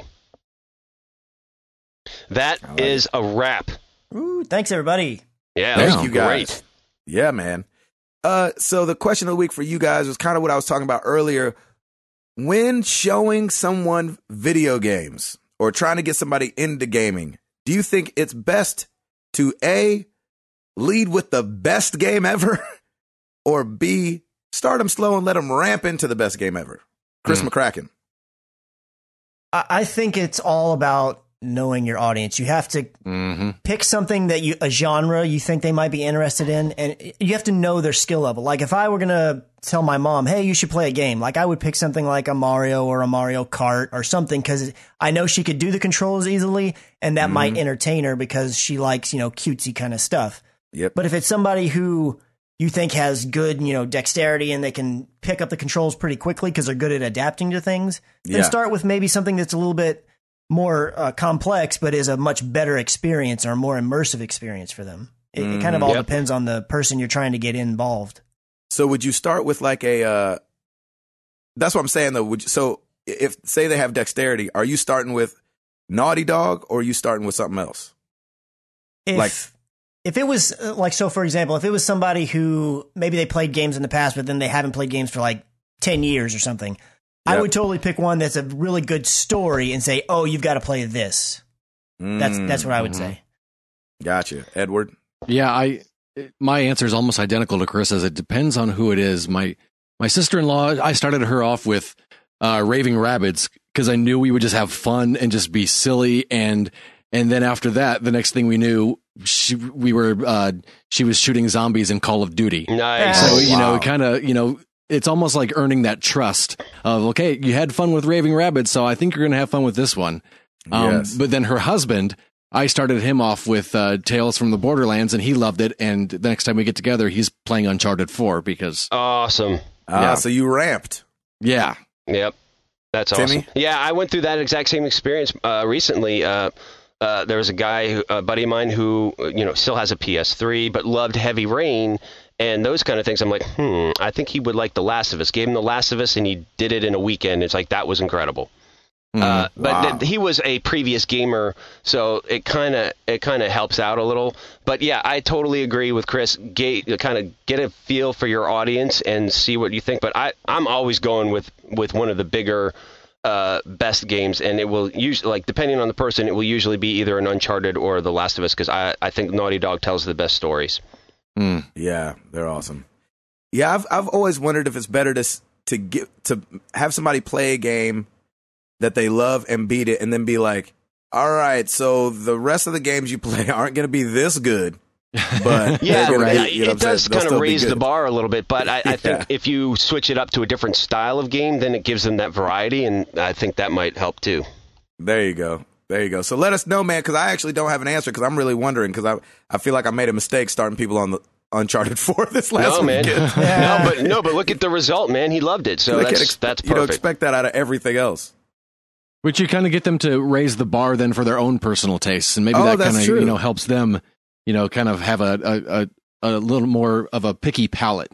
Speaker 3: That
Speaker 1: I like
Speaker 3: is a wrap.
Speaker 5: Ooh, thanks, everybody.
Speaker 3: Yeah,
Speaker 1: Thank
Speaker 3: that was
Speaker 1: you guys.
Speaker 3: great.
Speaker 1: Yeah, man. Uh, so the question of the week for you guys was kind of what I was talking about earlier. When showing someone video games or trying to get somebody into gaming, do you think it's best to A, lead with the best game ever, or B, start them slow and let them ramp into the best game ever? Chris
Speaker 2: Mm.
Speaker 1: McCracken.
Speaker 5: I, I think it's all about knowing your audience. You have to
Speaker 2: Mm-hmm.
Speaker 5: pick something that you, a genre you think they might be interested in, and you have to know their skill level. Like if I were going to tell my mom, hey, you should play a game, like I would pick something like a Mario or a Mario Kart or something, because I know she could do the controls easily, and that might entertain her because she likes, you know, cutesy kind of stuff.
Speaker 1: Yep.
Speaker 5: But if it's somebody who you think has good, you know, dexterity and they can pick up the controls pretty quickly because they're good at adapting to things, then
Speaker 1: Yeah.
Speaker 5: start with maybe something that's a little bit more uh, complex, but is a much better experience or more immersive experience for them. It,
Speaker 1: Mm,
Speaker 5: it kind of all
Speaker 3: yep.
Speaker 5: depends on the person you're trying to get involved.
Speaker 1: So would you start with like a? Uh, that's what I'm saying though. Would you, so if say they have dexterity, are you starting with Naughty Dog or are you starting with something else?
Speaker 5: If,
Speaker 1: Like-
Speaker 5: if it was uh, like, so for example, if it was somebody who maybe they played games in the past, but then they haven't played games for like ten years or something, I
Speaker 1: Yep.
Speaker 5: would totally pick one that's a really good story and say, oh, you've got to play this. That's, that's what I would
Speaker 2: Mhm.
Speaker 5: say.
Speaker 1: Gotcha, Edward.
Speaker 2: Yeah, I my answer is almost identical to Carissa's. It depends on who it is. My my sister in law, I started her off with uh, Raving Rabbids because I knew we would just have fun and just be silly, and and then after that, the next thing we knew, she we were uh, she was shooting zombies in Call of Duty.
Speaker 3: Nice.
Speaker 2: So
Speaker 1: Oh,
Speaker 2: you know,
Speaker 1: wow.
Speaker 2: kind of you know. It's almost like earning that trust of, okay, you had fun with Raving Rabbids, so I think you're going to have fun with this one. Um,
Speaker 1: Yes.
Speaker 2: But then her husband, I started him off with uh, Tales from the Borderlands, and he loved it. And the next time we get together, he's playing Uncharted four because,
Speaker 3: Awesome.
Speaker 1: Ah,
Speaker 2: Yeah.
Speaker 1: so you ramped.
Speaker 2: yeah.
Speaker 3: Yep. That's
Speaker 1: Timmy?
Speaker 3: awesome. Yeah, I went through that exact same experience uh, recently. Uh, uh, there was a guy, who, a buddy of mine, who uh, you know still has a P S three, but loved Heavy Rain and those kind of things. I'm like, hmm, I think he would like The Last of Us. Gave him The Last of Us, and he did it in a weekend. It's like that was incredible. Uh, but
Speaker 1: Wow.
Speaker 3: th- he was a previous gamer, so it kind of it kind of helps out a little. But yeah, I totally agree with Chris. Get, kind of get a feel for your audience and see what you think. But I I'm always going with with one of the bigger uh, best games, and it will usually, like, depending on the person, it will usually be either an Uncharted or The Last of Us, because I I think Naughty Dog tells the best stories.
Speaker 2: Mm.
Speaker 1: Yeah, they're awesome. Yeah, I've I've always wondered if it's better to s- to get to have somebody play a game that they love and beat it, and then be like, all right, so the rest of the games you play aren't going to be this good, but
Speaker 3: Yeah,
Speaker 1: they're gonna
Speaker 3: right.
Speaker 1: be- you know what I'm
Speaker 3: It does
Speaker 1: saying? They'll
Speaker 3: kind
Speaker 1: still
Speaker 3: of
Speaker 1: be
Speaker 3: raise the
Speaker 1: good.
Speaker 3: bar a little bit, but I, I think
Speaker 1: Yeah.
Speaker 3: if you switch it up to a different style of game, then it gives them that variety, and I think that might help too.
Speaker 1: There you go. There you go. So let us know, man, because I actually don't have an answer because I'm really wondering because I I feel like I made a mistake starting people on the Uncharted four this last
Speaker 3: No, man.
Speaker 1: weekend.
Speaker 3: no, but no, but look at the result, man. He loved it, so
Speaker 1: I can't
Speaker 3: that's
Speaker 1: ex-
Speaker 3: that's
Speaker 1: you don't
Speaker 3: perfect.
Speaker 1: expect that out of everything else.
Speaker 2: Which you kind of get them to raise the bar then for their own personal tastes. And maybe
Speaker 1: Oh,
Speaker 2: that
Speaker 1: that's
Speaker 2: kind of,
Speaker 1: true.
Speaker 2: you know, helps them, you know, kind of have a, a, a, a little more of a picky palate.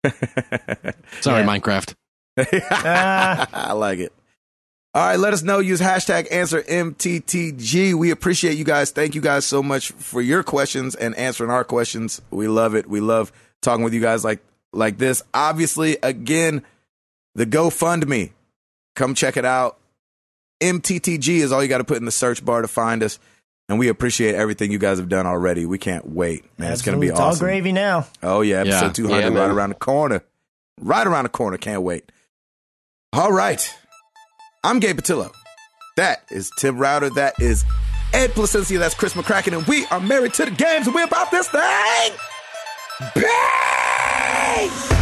Speaker 2: Sorry,
Speaker 5: Yeah.
Speaker 2: Minecraft.
Speaker 5: Ah.
Speaker 1: I like it. All right, let us know. Use hashtag answer M T T G. We appreciate you guys. Thank you guys so much for your questions and answering our questions. We love it. We love talking with you guys like like this. Obviously, again, the GoFundMe. Come check it out. M T T G is all you got to put in the search bar to find us. And we appreciate everything you guys have done already. We can't wait, man. It's going to be
Speaker 5: It's
Speaker 1: awesome.
Speaker 5: all gravy now.
Speaker 1: Oh, yeah. Episode
Speaker 2: Yeah.
Speaker 1: two hundred
Speaker 3: Yeah,
Speaker 1: right
Speaker 3: man.
Speaker 1: around the corner. Right around the corner. Can't wait. All right. I'm Gabe Patillo. That is Tim Router. That is Ed Placencia. That's Chris McCracken. And we are married to the games. And we're about this thing. Bang!